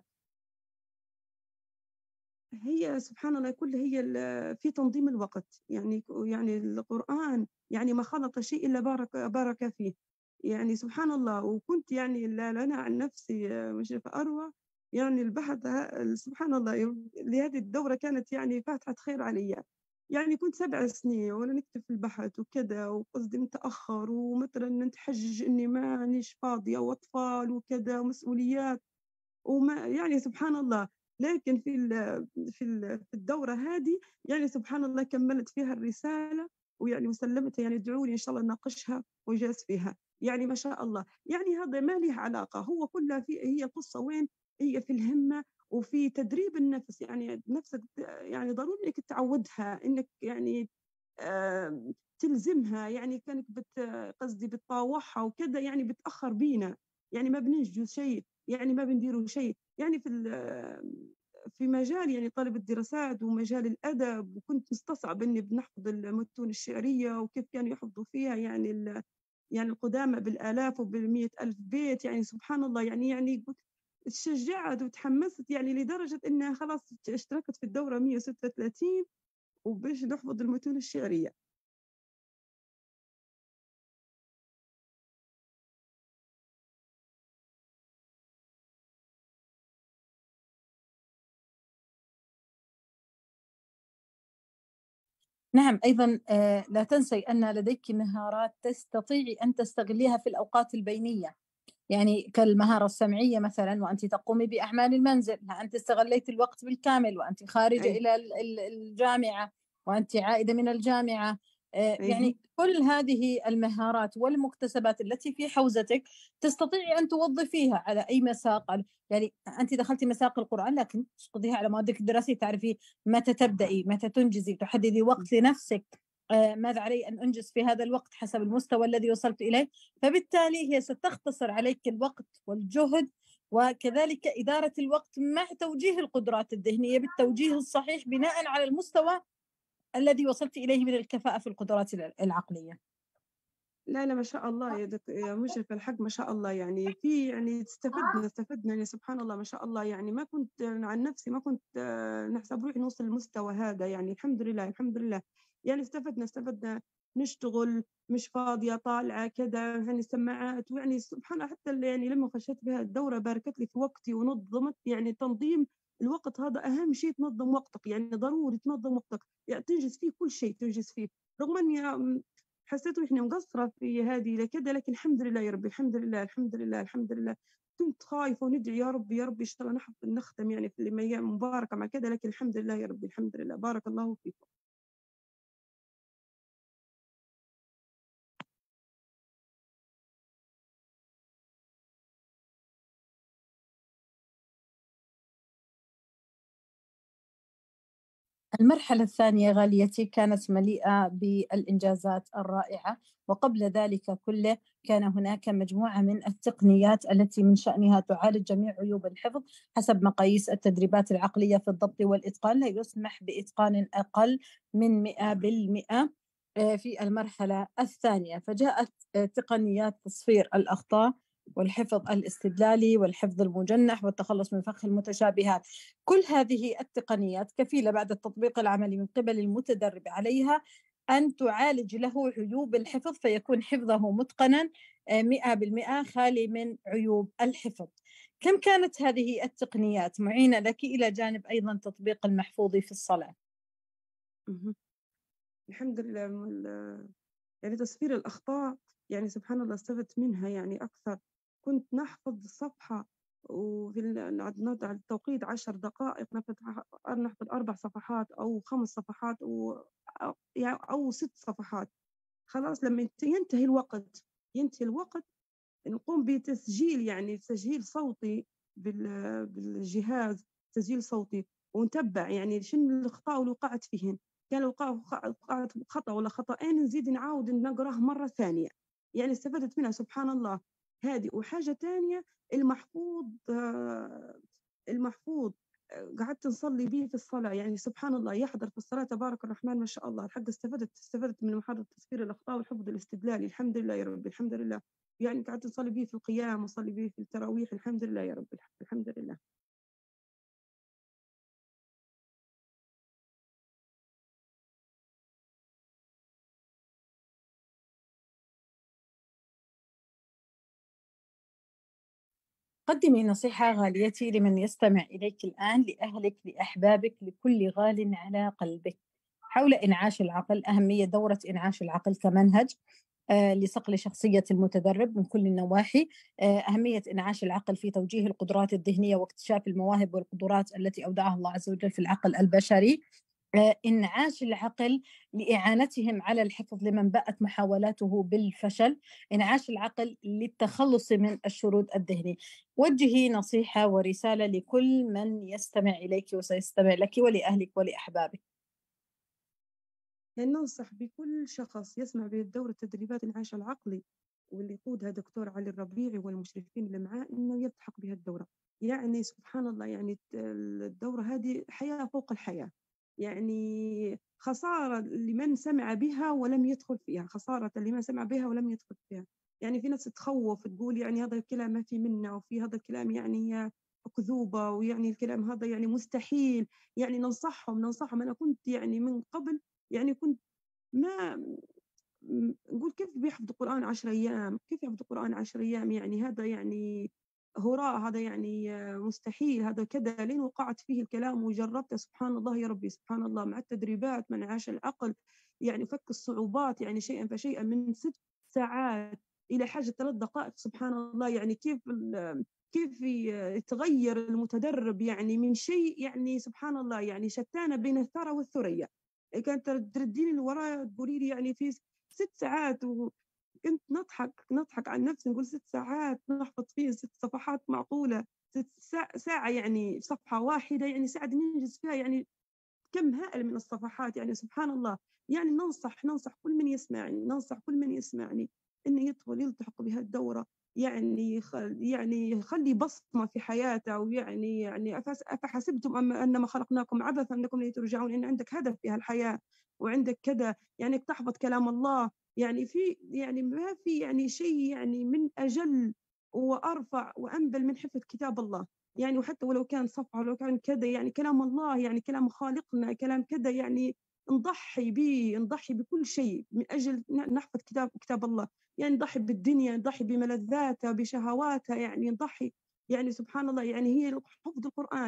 هي سبحان الله كل هي في تنظيم الوقت، يعني القرآن يعني ما خلق شيء إلا بارك فيه، يعني سبحان الله. وكنت يعني أنا عن نفسي مشرفة أروى، يعني البحث سبحان الله لهذه الدورة كانت يعني فاتحة خير علي. يعني كنت 7 سنين وأنا نكتب في البحث وكذا، وقصدي نتأخر، ومثلا نتحجج إني مانيش فاضية وأطفال وكذا ومسؤوليات وما يعني سبحان الله. لكن في الدورة هذه يعني سبحان الله كملت فيها الرسالة، ويعني وسلمتها، يعني ادعوا لي إن شاء الله ناقشها وجاز فيها، يعني ما شاء الله. يعني هذا ما له علاقة، هو كلها هي القصة وين؟ هي في الهمة وفي تدريب النفس، يعني نفسك يعني ضروري إنك تعودها، إنك يعني تلزمها، يعني كانك قصدي بتطاوعها وكذا، يعني بتأخر بينا، يعني ما بننجز شيء، يعني ما بنديروا شيء. يعني في مجال يعني طالب الدراسات ومجال الأدب، وكنت مستصعب إني بنحفظ المتون الشعرية وكيف كانوا يحفظوا فيها، يعني القدامى بالآلاف وبالمئة ألف بيت، يعني سبحان الله. يعني تشجعت وتحمست، يعني لدرجة إنها خلاص اشتركت في الدورة 136 وباش نحفظ المتون الشعرية. نعم، أيضا لا تنسي أن لديك مهارات تستطيعي أن تستغليها في الأوقات البينية، يعني كالمهارة السمعية مثلا، وأنت تقومي بأعمال المنزل، أنت استغليت الوقت بالكامل وأنت خارجة أي إلى الجامعة، وأنت عائدة من الجامعة. أي يعني كل هذه المهارات والمكتسبات التي في حوزتك تستطيعي أن توظفيها على أي مساق. يعني أنت دخلتِ مساق القرآن، لكن تسقطيها على موادك الدراسية، تعرفي متى تبدأي، متى تنجزي، تحددي وقت لنفسك، ماذا علي أن أنجز في هذا الوقت حسب المستوى الذي وصلت إليه. فبالتالي هي ستختصر عليك الوقت والجهد، وكذلك إدارة الوقت مع توجيه القدرات الذهنية بالتوجيه الصحيح بناء على المستوى الذي وصلت إليه من الكفاءة في القدرات العقلية. لا ما شاء الله يا مشرف الحق، ما شاء الله. يعني يعني استفدنا يعني سبحان الله ما شاء الله. يعني ما كنت عن نفسي ما كنت نحسب روحي نوصل للمستوى هذا، يعني الحمد لله الحمد لله. يعني استفدنا نشتغل مش فاضية طالعة كذا، يعني سماعات، ويعني سبحان الله حتى يعني لما خشيت بها الدورة باركت لي في وقتي ونظمت يعني تنظيم الوقت هذا أهم شيء، تنظم وقتك، يعني ضروري تنظم وقتك، يعني تنجز فيه كل شيء تنجز فيه. رغم إني حسيت إحنا مقصرة في هذه لكذا، لكن الحمد لله يا ربي، الحمد لله الحمد لله الحمد لله. كنت خايفة وندعي يا رب يا رب إن شاء الله نختم يعني في الأيام مباركة مع كذا، لكن الحمد لله يا ربي الحمد لله. بارك الله فيكم. المرحلة الثانية غاليتي كانت مليئة بالإنجازات الرائعة، وقبل ذلك كله كان هناك مجموعة من التقنيات التي من شأنها تعالج جميع عيوب الحفظ حسب مقاييس التدريبات العقلية في الضبط والإتقان. لا يسمح بإتقان أقل من 100% في المرحلة الثانية. فجاءت تقنيات تصفير الأخطاء والحفظ الاستدلالي والحفظ المجنح والتخلص من فخ المتشابهات. كل هذه التقنيات كفيلة بعد التطبيق العملي من قبل المتدرب عليها أن تعالج له عيوب الحفظ، فيكون حفظه متقنا 100% خالي من عيوب الحفظ. كم كانت هذه التقنيات معينة لك إلى جانب أيضا تطبيق المحفوظ في الصلاة؟ الحمد لله. يعني تصفير الأخطاء يعني سبحان الله استفدت منها يعني أكثر. كنت نحفظ الصفحة وفي على التوقيت 10 دقائق نحفظ 4 صفحات أو 5 صفحات أو 6 صفحات. خلاص لما ينتهي الوقت نقوم بتسجيل، يعني تسجيل صوتي بالجهاز، تسجيل صوتي، ونتبع يعني شنو الأخطاء اللي وقعت فيهن. كان وقعت خطأ ولا خطأين نزيد نعاود نقراه مرة ثانية. يعني استفدت منها سبحان الله هذه. وحاجة تانية المحفوظ قعدت نصلي به في الصلاة، يعني سبحان الله يحضر في الصلاة تبارك الرحمن ما شاء الله. الحق استفدت من محاضرة تسفير الأخطاء والحفظ الاستدلالي الحمد لله يا رب الحمد لله. يعني قعدت نصلي به في القيام وصلي به في التراويح الحمد لله يا رب الحمد لله. قدمي نصيحة غاليتي لمن يستمع إليك الآن، لأهلك لأحبابك لكل غال على قلبك، حول إنعاش العقل، أهمية دورة إنعاش العقل كمنهج لصقل شخصية المتدرب من كل النواحي، أهمية إنعاش العقل في توجيه القدرات الذهنية واكتشاف المواهب والقدرات التي أودعها الله عز وجل في العقل البشري، إنعاش العقل لإعانتهم على الحفظ لمن بأت محاولاته بالفشل، إنعاش العقل للتخلص من الشرود الذهني. وجهي نصيحة ورسالة لكل من يستمع إليك وسيستمع لك ولأهلك ولأحبابك. يعني ننصح بكل شخص يسمع بدورة تدريبات الإنعاش العقلي واللي يقودها دكتور علي الربيعي والمشرفين اللي معاه إنه يلتحق بها الدورة. يعني سبحان الله يعني الدورة هذه حياة فوق الحياة. يعني خسارة لمن سمع بها ولم يدخل فيها، خسارة لمن سمع بها ولم يدخل فيها. يعني في ناس تخوف تقول يعني هذا الكلام ما في منه، وفي هذا الكلام يعني أكذوبة، ويعني الكلام هذا يعني مستحيل. يعني ننصحهم أنا كنت يعني من قبل يعني كنت ما نقول كيف بيحفظ القرآن 10 أيام، كيف يحفظ القرآن 10 أيام، يعني هذا يعني هراء، هذا يعني مستحيل، هذا كذا. لين وقعت فيه الكلام وجربته سبحان الله يا ربي سبحان الله مع التدريبات مع انعاش العقل. يعني فك الصعوبات يعني شيئا فشيئا من 6 ساعات إلى حاجة 3 دقائق سبحان الله. يعني كيف يتغير المتدرب يعني من شيء يعني سبحان الله يعني شتانة بين الثرى والثريا. كانت ترديني لورا تقولي لي يعني في 6 ساعات، وكنت نضحك عن نفسي نقول 6 ساعات نحفظ فيه 6 صفحات معقولة؟ 6 ساعة يعني صفحة واحدة يعني ساعة ننجز فيها يعني كم هائل من الصفحات. يعني سبحان الله. يعني ننصح كل من يسمعني إنه يدخل يلتحق بها الدورة. يعني يخلي بصمة في حياته. ويعني أفحسبتم أنما خلقناكم عبثا أنكم لا ترجعون، إن عندك هدف في هالحياة وعندك كذا يعني تحفظ كلام الله. يعني ما في يعني شيء يعني من أجل وأرفع وأنبل من حفظ كتاب الله. يعني وحتى ولو كان صفحة ولو كان كذا يعني كلام الله يعني كلام خالقنا كلام كذا يعني نضحي بكل شيء من أجل نحفظ كتاب الله. يعني نضحي بالدنيا، نضحي بملذاتها بشهواتها، يعني نضحي. يعني سبحان الله يعني هي حفظ القرآن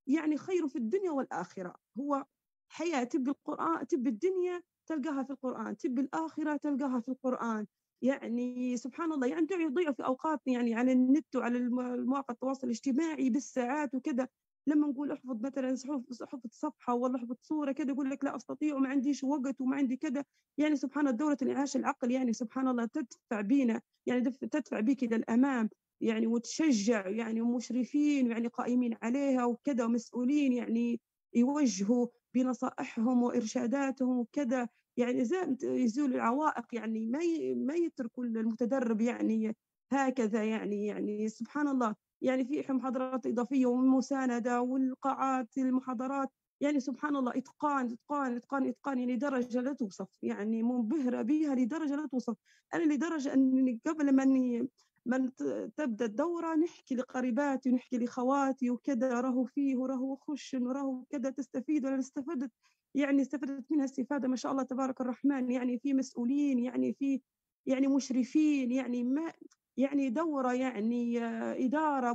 يعني خيره في الدنيا والآخرة. هو حياة، تبي القرآن، تبي الدنيا تلقاها في القرآن، تبي الآخرة تلقاها في القرآن. يعني سبحان الله، يعني يضيعوا في أوقات يعني على النت وعلى المواقع التواصل الاجتماعي بالساعات وكذا. لما نقول احفظ مثلا احفظ صفحة ولا احفظ صورة كذا، يقول لك لا أستطيع وما عنديش وقت وما عندي كذا. يعني سبحان الله، دورة انعاش العقل يعني سبحان الله تدفع بينا، يعني تدفع بيك إلى الأمام يعني، وتشجع يعني، ومشرفين يعني قائمين عليها وكذا، ومسؤولين يعني يوجهوا بنصائحهم وإرشاداتهم وكذا، يعني يزول العوائق، يعني ما يتركوا المتدرب يعني هكذا يعني سبحان الله. يعني في محاضرات إضافية والمساندة والقاعات المحاضرات، يعني سبحان الله إتقان إتقان إتقان إتقان، يعني درجة لا توصف، يعني منبهرة بها لدرجة لا توصف. أنا لدرجة أني قبل من تبدأ الدورة نحكي لقريباتي ونحكي لخواتي وكذا، راهو فيه وراهو خش وراهو كذا، تستفيد ولا استفدت؟ يعني استفدت منها استفادة ما شاء الله تبارك الرحمن. يعني في مسؤولين، يعني في يعني مشرفين، يعني ما يعني دورة يعني إدارة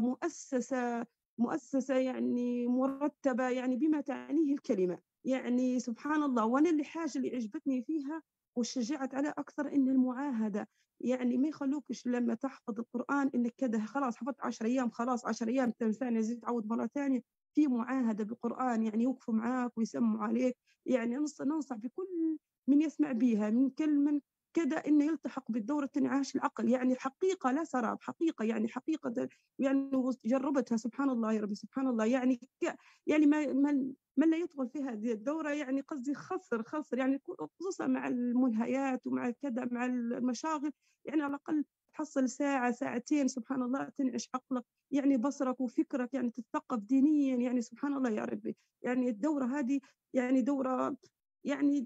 مؤسسة يعني مرتبة، يعني بما تعنيه الكلمة. يعني سبحان الله. وأنا الحاجة اللي عجبتني فيها وشجعت على أكثر إن المعاهدة، يعني ما يخلوكش لما تحفظ القرآن إنك كده خلاص حفظت 10 أيام، خلاص 10 أيام ثانية زيد تعود مرة ثانية. في معاهدة بالقرآن، يعني يوقفوا معاك ويسموا عليك. يعني ننصح بكل من يسمع بها من كلمة كذا إنه يلتحق بالدورة انعاش العقل. يعني حقيقة لا سراب، حقيقة يعني حقيقة، يعني جربتها سبحان الله يا ربي سبحان الله. يعني يعني من لا يدخل في هذه الدورة يعني قصدي خسر يعني، خصوصا مع الملهيات ومع كذا مع المشاغل. يعني على الأقل تحصل ساعة ساعتين سبحان الله تنعش عقلك، يعني بصرك وفكرك، يعني تتثقف دينيا. يعني سبحان الله يا ربي. يعني الدورة هذه يعني دورة يعني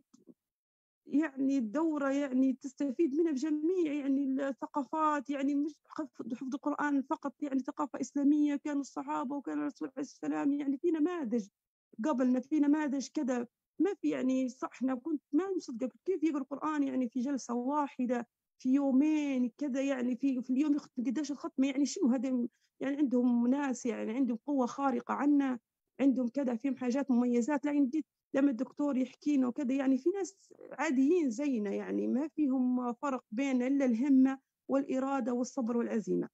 الدورة يعني تستفيد منها بجميع يعني الثقافات، يعني مش حفظ القرآن فقط، يعني ثقافة إسلامية. كانوا الصحابة وكان الرسول عليه السلام يعني في نماذج قبلنا، في نماذج كذا. ما في يعني صح، احنا كنت ما مصدقة كيف يقرأ القرآن يعني في جلسة واحدة في يومين كذا، يعني في اليوم يختم قداش الختمة. يعني شنو هذا؟ يعني عندهم ناس يعني عندهم قوة خارقة عنا، عندهم كذا فيهم حاجات مميزات. لكن لما الدكتور يحكي لنا وكذا، يعني في ناس عاديين زينا، يعني ما فيهم فرق بين إلا الهمة والإرادة والصبر والعزيمة.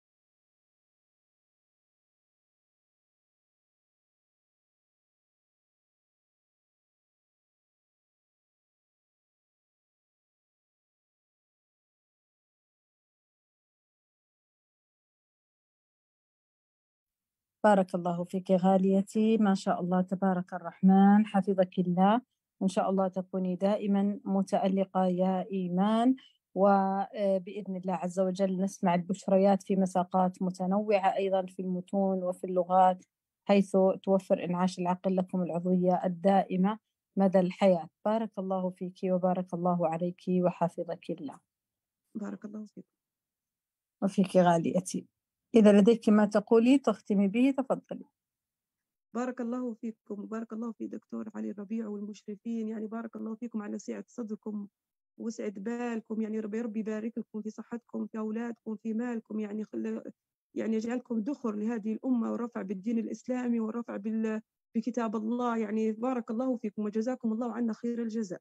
بارك الله فيك غاليتي، ما شاء الله تبارك الرحمن، حفظك الله. إن شاء الله تكوني دائما متألقة يا إيمان، وبإذن الله عز وجل نسمع البشريات في مساقات متنوعة أيضا في المتون وفي اللغات، حيث توفر إنعاش العقل لكم العضوية الدائمة مدى الحياة. بارك الله فيك وبارك الله عليك وحفظك الله. بارك الله فيك. وفيك غاليتي. إذا لديك ما تقولي تختمي به تفضلي. بارك الله فيكم وبارك الله في دكتور علي الربيع والمشرفين. يعني بارك الله فيكم على سعة صدركم وسعة بالكم. يعني ربي يبارك لكم في صحتكم، في أولادكم، في مالكم. يعني يعني يجعلكم ذخر لهذه الأمة، ورفع بالدين الإسلامي، ورفع بكتاب الله. يعني بارك الله فيكم وجزاكم الله عنا خير الجزاء.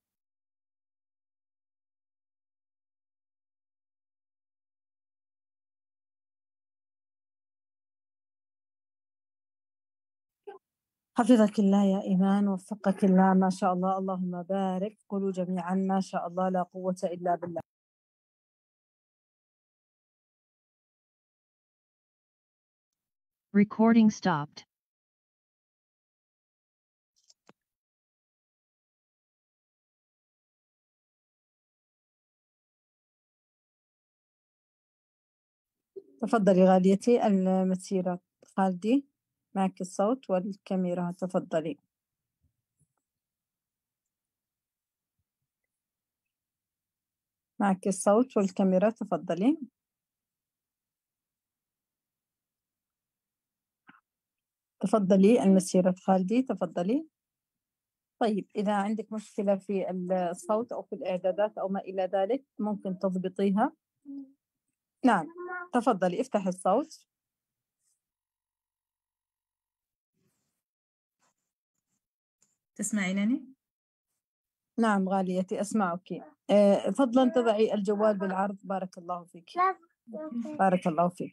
حفظك الله يا إيمان، وفقك الله، ما شاء الله، اللهم بارك. قولوا جميعا ما شاء الله لا قوة إلا بالله. Recording stopped. تفضلي غاليتي المسيرة خالدي، معك الصوت والكاميرا، تفضلي. معك الصوت والكاميرا، تفضلي. تفضلي المسيرة خالدي، تفضلي. طيب إذا عندك مشكلة في الصوت أو في الإعدادات أو ما إلى ذلك ممكن تضبطيها. نعم تفضلي افتح الصوت. تسمعينني؟ نعم غاليتي أسمعك. فضلا تضعي الجوال بالعرض. بارك الله فيك. بارك الله فيك.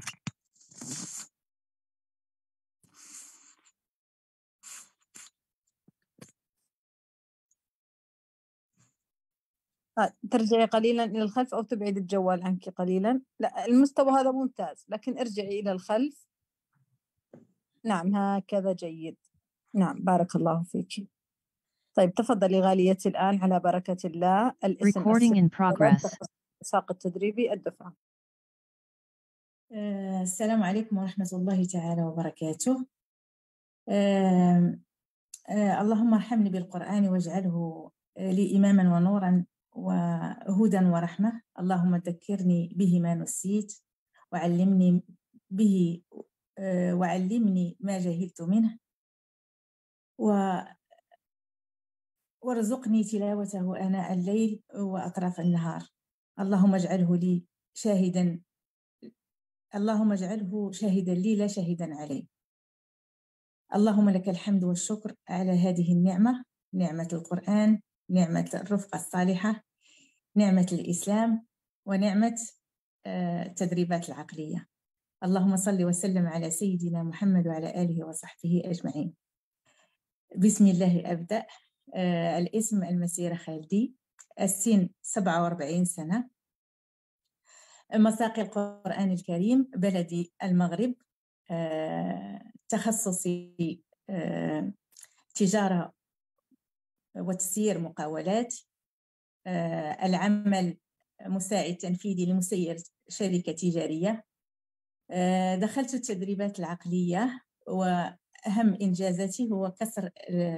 ترجعي قليلا إلى الخلف أو تبعد الجوال عنك قليلا. لا، المستوى هذا ممتاز، لكن ارجعي إلى الخلف. نعم هكذا جيد. نعم بارك الله فيك. طيب تفضلي غاليتي الآن على بركة الله. الاسم Recording in progress. الساق التدريبي الدفعة. السلام عليكم ورحمة الله تعالى وبركاته. اللهم ارحمني بالقرآن واجعله لي إماما ونورا وهدى ورحمة. اللهم ذكرني به ما نسيت وعلمني به وعلمني ما جهلت منه وارزقني تلاوته آناء الليل وأطراف النهار. اللهم اجعله لي شاهدا، اللهم اجعله شاهدا لي لا شاهدا علي. اللهم لك الحمد والشكر على هذه النعمة، نعمة القرآن، نعمة الرفقة الصالحة، نعمة الإسلام، ونعمة التدريبات العقلية. اللهم صل وسلم على سيدنا محمد وعلى آله وصحبه أجمعين. بسم الله أبدأ. الاسم المسيرة خالدي، السن 47 سنة، مساقي القرآن الكريم، بلدي المغرب، تخصصي تجارة وتسيير مقاولات، العمل مساعد تنفيذي لمسير شركة تجارية. دخلت التدريبات العقلية وأهم إنجازاتي هو كسر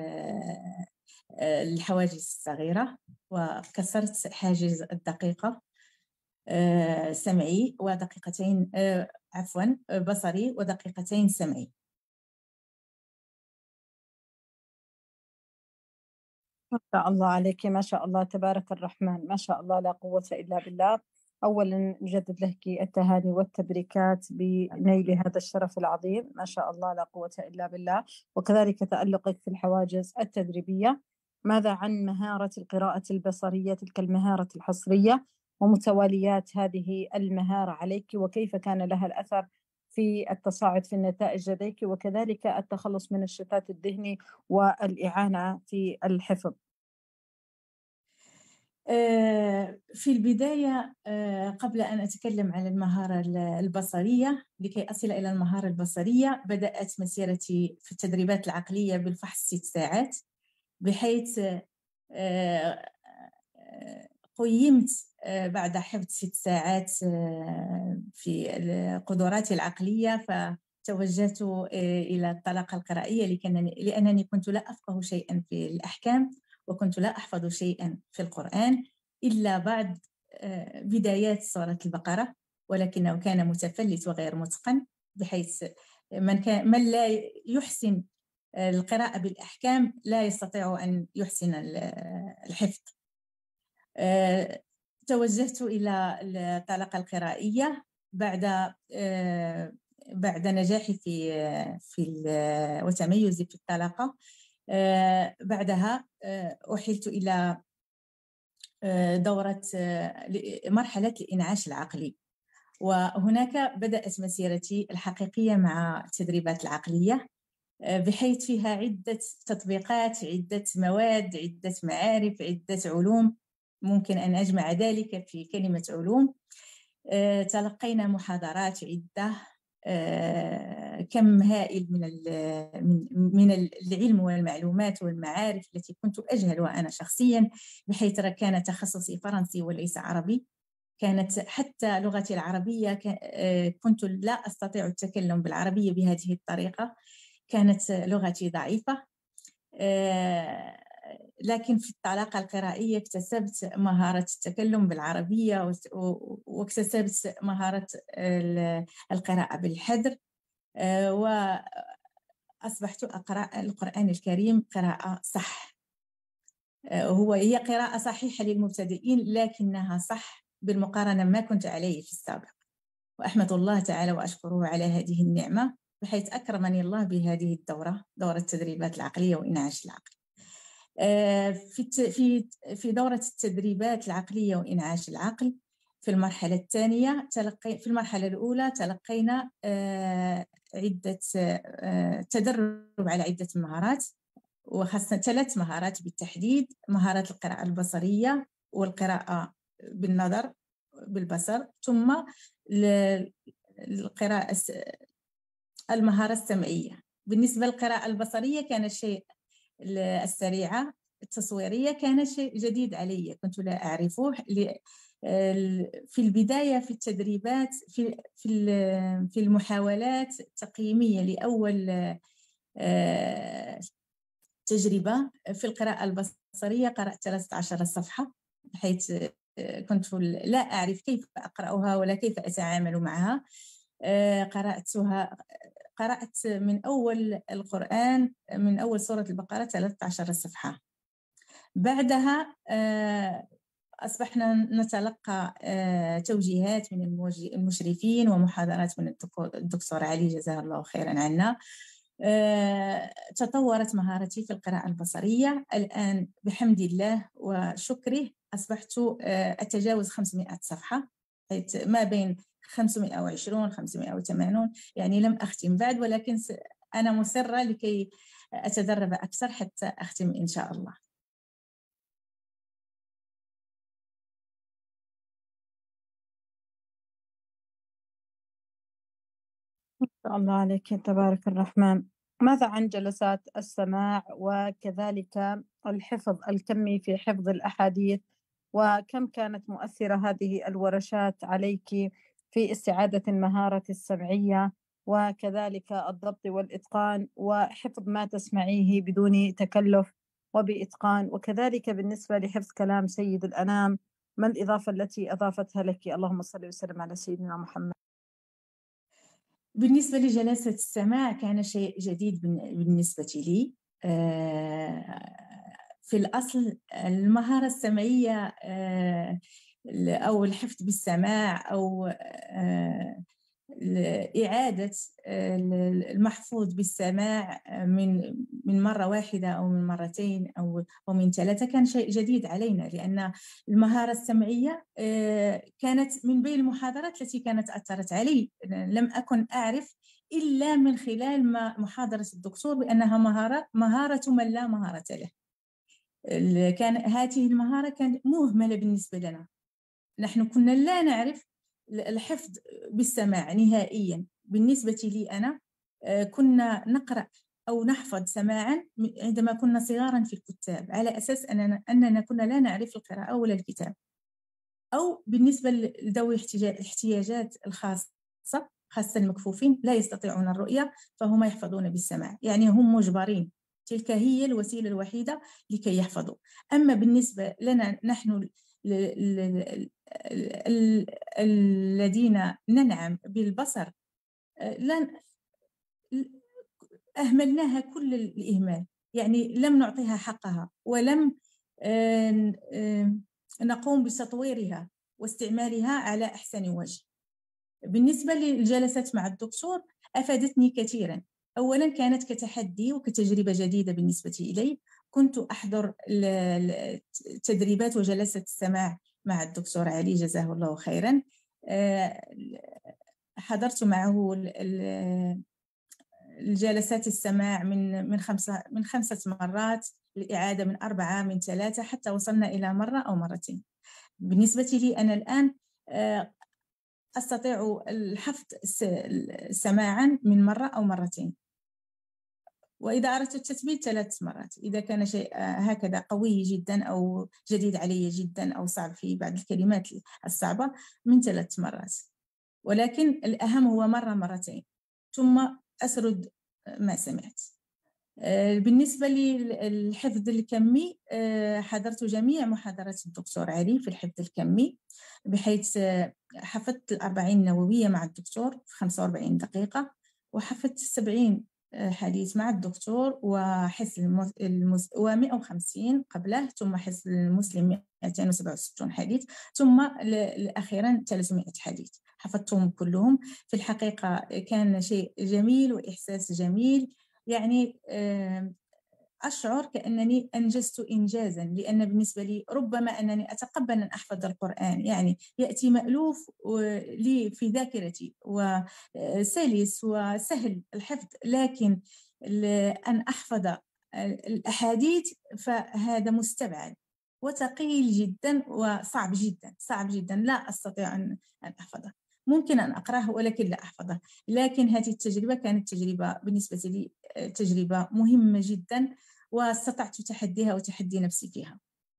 الحواجز الصغيرة، وكسرت حاجز الدقيقة سمعي ودقيقتين بصري ودقيقتين سمعي. ما شاء الله عليك، ما شاء الله تبارك الرحمن، ما شاء الله لا قوة إلا بالله. أولا نجدد لك التهاني والتبريكات بنيل هذا الشرف العظيم، ما شاء الله لا قوة إلا بالله. وكذلك تألقك في الحواجز التدريبية. ماذا عن مهارة القراءة البصرية، تلك المهارة الحصرية ومتواليات هذه المهارة عليك، وكيف كان لها الأثر في التصاعد في النتائج لديك، وكذلك التخلص من الشتات الذهني والإعانة في الحفظ؟ في البداية قبل أن أتكلم عن المهارة البصرية، لكي أصل إلى المهارة البصرية بدأت مسيرتي في التدريبات العقلية بالفحص 6 ساعات، بحيث قيمت بعد حفظ 6 ساعات في قدراتي العقلية، فتوجهت إلى الطلاقة القرائية لأنني كنت لا أفقه شيئا في الأحكام، وكنت لا أحفظ شيئا في القرآن إلا بعد بدايات سورة البقرة، ولكنه كان متفلت وغير متقن، بحيث من لا يحسن القراءة بالأحكام لا يستطيع أن يحسن الحفظ. توجهت إلى الطلاقة القرائية بعد نجاحي في وتميزي في الطلاقة. بعدها أحلت إلى دورة مرحلة الإنعاش العقلي، وهناك بدأت مسيرتي الحقيقية مع التدريبات العقلية، بحيث فيها عدة تطبيقات، عدة مواد، عدة معارف، عدة علوم، ممكن أن أجمع ذلك في كلمة علوم. تلقينا محاضرات عدة، كم هائل من العلم والمعلومات والمعارف التي كنت أجهلها أنا شخصيا، بحيث كان تخصصي فرنسي وليس عربي. كانت حتى لغتي العربية كنت لا أستطيع التكلم بالعربية بهذه الطريقة، كانت لغتي ضعيفة. لكن في الطلاقة القرائية اكتسبت مهارة التكلم بالعربية، واكتسبت مهارة القراءة بالحذر، وأصبحت أقرأ القرآن الكريم قراءة صح. هي قراءة صحيحة للمبتدئين، لكنها صح بالمقارنة ما كنت عليه في السابق، وأحمد الله تعالى وأشكره على هذه النعمة، بحيث أكرمني الله بهذه الدورة، دورة التدريبات العقلية وإنعاش العقل. في دورة التدريبات العقلية وإنعاش العقل في المرحلة الثانية في المرحلة الأولى تلقينا عدة تدرب على عدة مهارات، وخاصة 3 مهارات بالتحديد: مهارة القراءة البصرية والقراءة بالنظر بالبصر، ثم القراءة المهارة السمعية. بالنسبة للقراءة البصرية كان الشيء السريعة التصويرية كان شيء جديد علي، كنت لا أعرفه. في البداية في التدريبات في المحاولات التقييمية لأول تجربة في القراءة البصرية قرأت 13 صفحة، بحيث كنت لا أعرف كيف أقرأها ولا كيف أتعامل معها. قرأت من أول القرآن، من أول سورة البقرة 13 صفحة. بعدها أصبحنا نتلقى توجيهات من المشرفين ومحاضرات من الدكتور علي جزاه الله خيرا عنا. تطورت مهارتي في القراءة البصرية. الآن بحمد الله وشكره أصبحت أتجاوز 500 صفحة، ما بين 520 580، يعني لم أختم بعد، ولكن أنا مصرة لكي أتدرب أكثر حتى أختم إن شاء الله. ما شاء الله عليك تبارك الرحمن. ماذا عن جلسات السماع وكذلك الحفظ الكمي في حفظ الأحاديث، وكم كانت مؤثرة هذه الورشات عليك في استعادة المهارة السمعية وكذلك الضبط والإتقان وحفظ ما تسمعيه بدون تكلف وبإتقان، وكذلك بالنسبة لحفظ كلام سيد الأنام ما الإضافة التي أضافتها لك؟ اللهم صل وسلم على سيدنا محمد. بالنسبة لجلسة السماع كان شيء جديد بالنسبة لي. في الأصل المهارة السمعية أو الحفظ بالسماع أو إعادة المحفوظ بالسماع من مرة واحدة أو من مرتين أو من 3 كان شيء جديد علينا، لأن المهارة السمعية كانت من بين المحاضرات التي كانت أثرت علي. لم أكن أعرف إلا من خلال محاضرة الدكتور بأنها مهارة من لا مهارة له. هذه المهارة كانت مهملة بالنسبة لنا، نحن كنا لا نعرف الحفظ بالسماع نهائيا. بالنسبة لي أنا كنا نقرأ أو نحفظ سماعا عندما كنا صغارا في الكتاب، على أساس أننا كنا لا نعرف القراءة ولا الكتاب. أو بالنسبة لذوي الاحتياجات الخاصة، خاصة المكفوفين لا يستطيعون الرؤية، فهم يحفظون بالسماع، يعني هم مجبرين، تلك هي الوسيلة الوحيدة لكي يحفظوا. أما بالنسبة لنا نحن الذين ننعم بالبصر أهملناها كل الإهمال، يعني لم نعطيها حقها ولم نقوم بتطويرها واستعمالها على أحسن وجه. بالنسبة للجلسات مع الدكتور أفادتني كثيرا. أولا كانت كتحدي وكتجربة جديدة بالنسبة إلي. كنت أحضر تدريبات وجلسات السماع مع الدكتور علي جزاه الله خيرا. حضرت معه الجلسات السماع من 5 مرات، الإعادة من 4 من 3، حتى وصلنا إلى مرة أو مرتين. بالنسبة لي أنا الآن أستطيع الحفظ سماعا من مرة أو مرتين، وإذا أردت التثبيت 3 مرات إذا كان شيء هكذا قوي جدا أو جديد علي جدا أو صعب في بعض الكلمات الصعبة من 3 مرات. ولكن الأهم هو مرة مرتين ثم أسرد ما سمعت. بالنسبة للحفظ الكمي حضرت جميع محاضرات الدكتور علي في الحفظ الكمي، بحيث حفظت 40 نووية مع الدكتور في 45 دقيقة، وحفظت 70 حديث مع الدكتور، وحفظ و150 قبله، ثم حفظ المسلم 267 حديث، ثم أخيرا 300 حديث حفظتهم كلهم. في الحقيقة كان شيء جميل وإحساس جميل، يعني أشعر كأنني أنجزت إنجازا، لأن بالنسبة لي ربما أنني أتقبل أن أحفظ القرآن، يعني يأتي مألوف لي في ذاكرتي وسلس وسهل الحفظ، لكن أن أحفظ الأحاديث فهذا مستبعد وثقيل جدا وصعب جدا، صعب جدا، لا أستطيع أن أحفظه. ممكن أن أقرأه ولكن لا أحفظه. لكن هذه التجربة كانت تجربة بالنسبة لي تجربة مهمة جدا، واستطعت تحديها وتحدي نفسي فيها.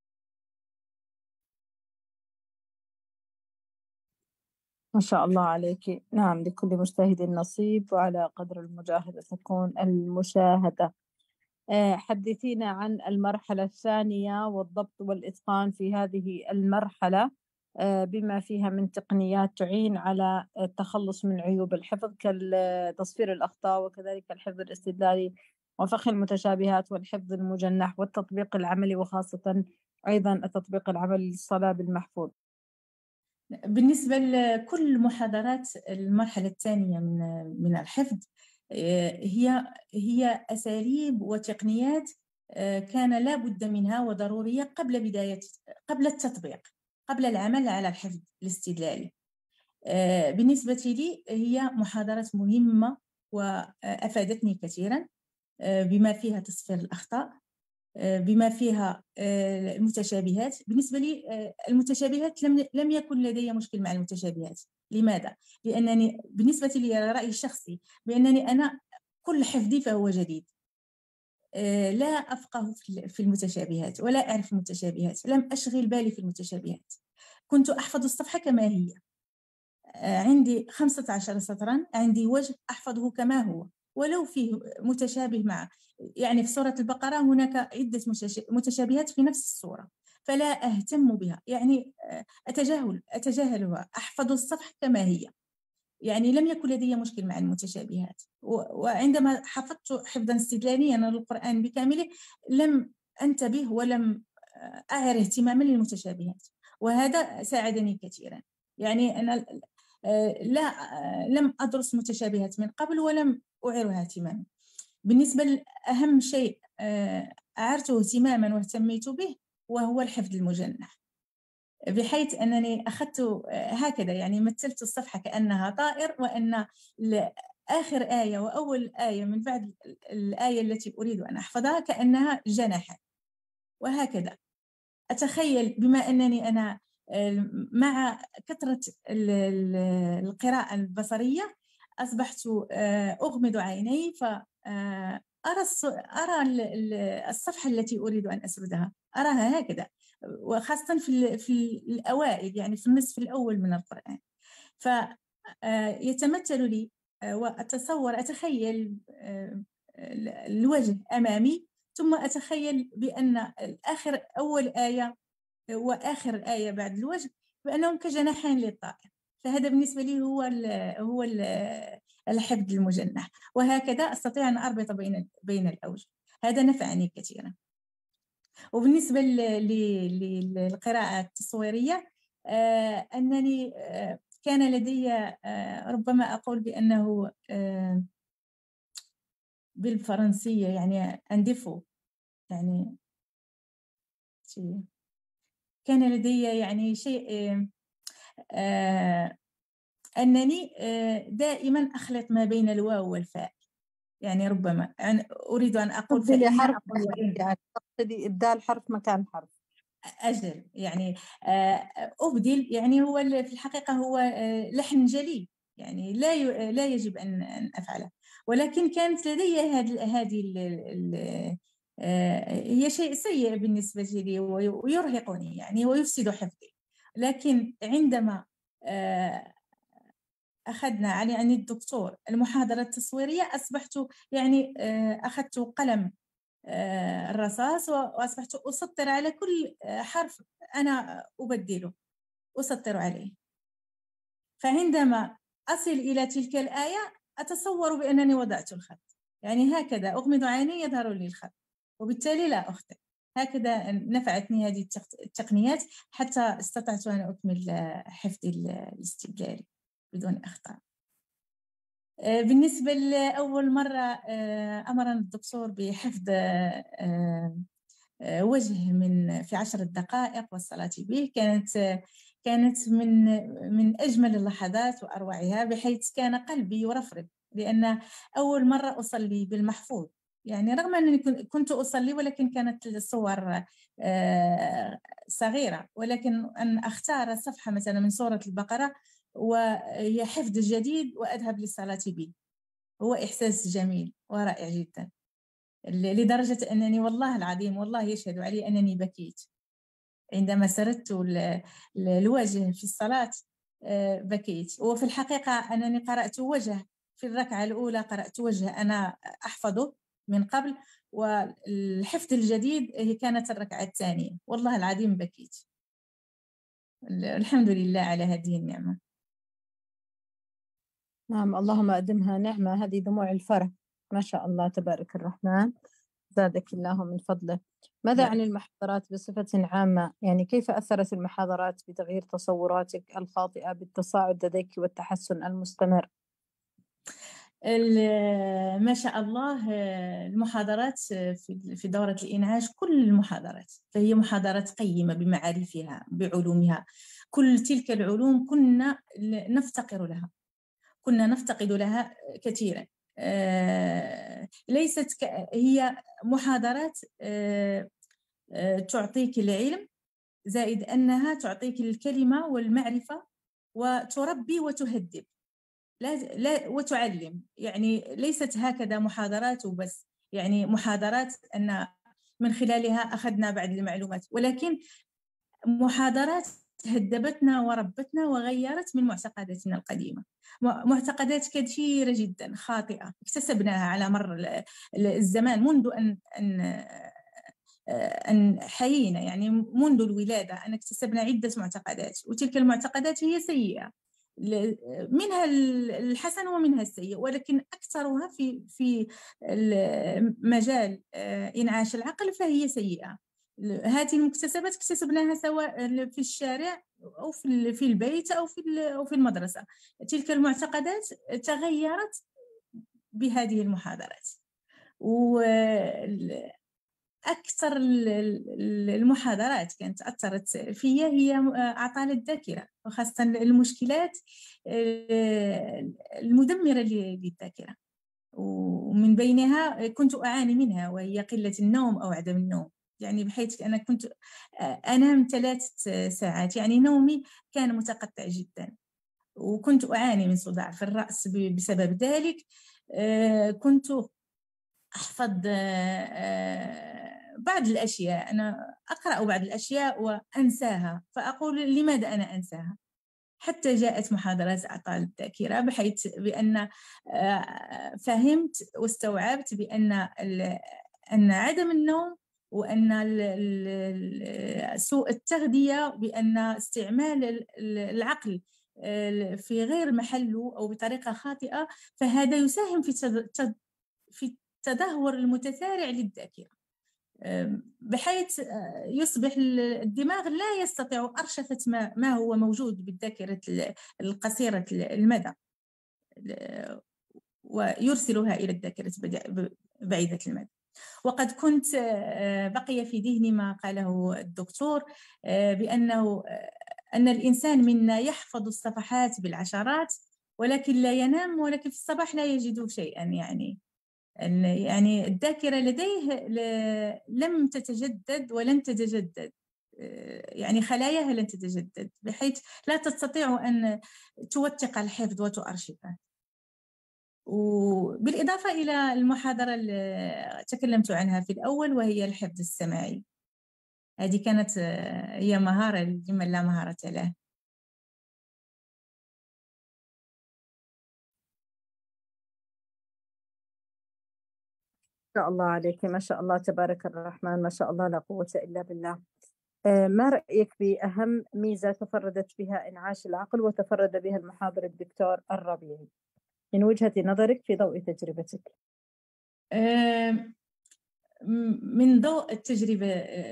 ما شاء الله عليك. نعم، لكل مجتهد نصيب، وعلى قدر المجاهدة تكون المشاهدة. حدثينا عن المرحلة الثانية والضبط والإتقان في هذه المرحلة، بما فيها من تقنيات تعين على التخلص من عيوب الحفظ كتصفير الأخطاء، وكذلك الحفظ الاستدلالي وفخ المتشابهات والحفظ المجنح والتطبيق العملي، وخاصة أيضا التطبيق العملي للصلاة بالمحفوظ. بالنسبة لكل محاضرات المرحلة الثانية من الحفظ، هي أساليب وتقنيات كان لا بد منها وضرورية قبل التطبيق، قبل العمل على الحفظ الاستدلالي. بالنسبة لي هي محاضرات مهمة وأفادتني كثيرا، بما فيها تصفير الأخطاء، بما فيها المتشابهات. بالنسبة لي المتشابهات لم يكن لدي مشكل مع المتشابهات. لماذا؟ لأنني بالنسبة لي رأيي الشخصي بأنني أنا كل حفظي فهو جديد، لا أفقه في المتشابهات ولا أعرف المتشابهات، لم أشغل بالي في المتشابهات، كنت أحفظ الصفحة كما هي. عندي 15 سطرا، عندي وجه أحفظه كما هو، ولو فيه متشابه معه. يعني في سورة البقرة هناك عدة متشابهات في نفس السورة، فلا أهتم بها، يعني أتجاهلها، أحفظ الصفحة كما هي. يعني لم يكن لدي مشكل مع المتشابهات. وعندما حفظت حفظا استدلاليا للقرآن بكامله لم أنتبه ولم أعر اهتماما للمتشابهات، وهذا ساعدني كثيرا. يعني أنا لم أدرس متشابهات من قبل ولم أعرها اهتماما. بالنسبة لأهم شيء أعرته اهتماما واهتميت به وهو الحفظ المجنح، بحيث أنني أخذت هكذا، يعني مثلت الصفحة كأنها طائر، وأن آخر آية وأول آية من بعد الآية التي أريد أن أحفظها كأنها جناح، وهكذا أتخيل. بما أنني أنا مع كثرة القراءة البصرية أصبحت أغمض عيني فأرى الصفحة التي أريد أن أسردها، أراها هكذا، وخاصة في الأوائل، يعني في النصف الأول من القرآن. فيتمثل لي أتخيل الوجه أمامي، ثم أتخيل بأن أول آية وآخر آية بعد الوجه بأنهم كجناحين للطائر. فهذا بالنسبة لي هو الحفظ المجنح، وهكذا أستطيع أن أربط بين الأوجه. هذا نفعني كثيرا. وبالنسبة للقراءة التصويرية، أنني كان لدي ربما أقول بأنه بالفرنسية يعني أندفو، يعني كان لدي يعني شيء أنني دائما أخلط ما بين الواو والفاء. يعني ربما أريد أن أقول تبدلي حرف، أقول يعني تقصدي إبدال حرف مكان حرف. أجل، يعني أبدل، يعني هو في الحقيقة هو لحن جلي، يعني لا يجب أن أفعله، ولكن كانت لدي هذه هي شيء سيء بالنسبة لي ويرهقني يعني ويفسد حفظي. لكن عندما أخذنا عن الدكتور المحاضرة التصويرية أصبحت يعني أخذت قلم الرصاص وأصبحت أسطر على كل حرف أنا أبدله، أسطر عليه. فعندما أصل إلى تلك الآية أتصور بأنني وضعت الخط، يعني هكذا أغمض عيني يظهر لي الخط، وبالتالي لا أخطئ. هكذا نفعتني هذه التقنيات حتى استطعت أن أكمل حفظي الاستدلالي بدون أخطاء. بالنسبة لأول مرة أمرنا الدكتور بحفظ وجه في 10 دقائق والصلاة به. كانت من أجمل اللحظات وأروعها، بحيث كان قلبي يرفرف، لأن أول مرة أصلي بالمحفوظ. يعني رغم أنني كنت أصلي، ولكن كانت الصور صغيرة، ولكن أن أختار صفحة مثلا من سورة البقرة وهي حفظ جديد وأذهب للصلاة به، هو إحساس جميل ورائع جدا، لدرجة أنني والله العظيم والله يشهد علي أنني بكيت عندما سردت الوجه في الصلاة. بكيت. وفي الحقيقة أنني قرأت وجه في الركعة الأولى، قرأت وجه أنا أحفظه من قبل، والحفظ الجديد هي كانت الركعة الثانية. والله العظيم بكيت. الحمد لله على هذه النعمة. نعم، اللهم أدمها نعمة، هذه دموع الفرح. ما شاء الله تبارك الرحمن، زادك الله من فضله. ماذا عن المحاضرات بصفة عامة؟ يعني كيف أثرت المحاضرات بتغيير تصوراتك الخاطئة بالتصاعد لديك والتحسن المستمر؟ ما شاء الله المحاضرات في دورة الإنعاش، كل المحاضرات فهي محاضرات قيمة بمعارفها بعلومها. كل تلك العلوم كنا نفتقد لها كثيرا. ليست هي محاضرات تعطيك العلم، زائد أنها تعطيك الكلمة والمعرفة، وتربي وتهذب لا وتعلم. يعني ليست هكذا محاضرات وبس، يعني محاضرات أن من خلالها أخذنا بعض المعلومات، ولكن محاضرات هذبتنا وربتنا وغيرت من معتقداتنا القديمة. معتقدات كثيرة جدا خاطئة اكتسبناها على مر الزمان، منذ أن حيينا، يعني منذ الولادة أن اكتسبنا عدة معتقدات، وتلك المعتقدات هي سيئة، منها الحسن ومنها السيء، ولكن أكثرها في مجال إنعاش العقل فهي سيئة. هذه المكتسبات اكتسبناها سواء في الشارع أو في البيت أو في المدرسة. تلك المعتقدات تغيرت بهذه المحاضرات. أكثر المحاضرات كانت أثرت فيا هي أعطال الذاكرة، وخاصة المشكلات المدمرة للذاكرة، ومن بينها كنت أعاني منها، وهي قلة النوم أو عدم النوم. يعني بحيث أنا كنت أنام 3 ساعات، يعني نومي كان متقطع جدا، وكنت أعاني من صداع في الرأس بسبب ذلك. كنت أحفظ بعض الأشياء، أنا أقرأ بعض الأشياء وأنساها، فأقول لماذا أنا أنساها؟ حتى جاءت محاضرات أعطال الذاكرة، بحيث بأن فهمت واستوعبت بأن عدم النوم، وأن سوء التغذية، بأن استعمال العقل في غير محله أو بطريقة خاطئة، فهذا يساهم في التدهور المتسارع للذاكرة، بحيث يصبح الدماغ لا يستطيع أرشفة ما هو موجود بالذاكرة القصيرة المدى، ويرسلها إلى الذاكرة بعيدة المدى. وقد كنت بقي في ذهني ما قاله الدكتور بأنه أن الإنسان منا يحفظ الصفحات بالعشرات، ولكن لا ينام، ولكن في الصباح لا يجد شيئا. يعني الذاكرة لديه لم تتجدد ولن تتجدد، يعني خلاياها لن تتجدد، بحيث لا تستطيع أن توثق الحفظ وتؤرشفه. وبالإضافة إلى المحاضرة اللي تكلمت عنها في الأول، وهي الحفظ السماعي، هذه كانت هي مهارة لمن لا مهارة له. ما شاء الله عليك، ما شاء الله تبارك الرحمن، ما شاء الله لا قوة إلا بالله. ما رأيك بأهم ميزة تفردت بها إنعاش العقل وتفرد بها المحاضر الدكتور الربيعي من وجهة نظرك في ضوء تجربتك؟ من ضوء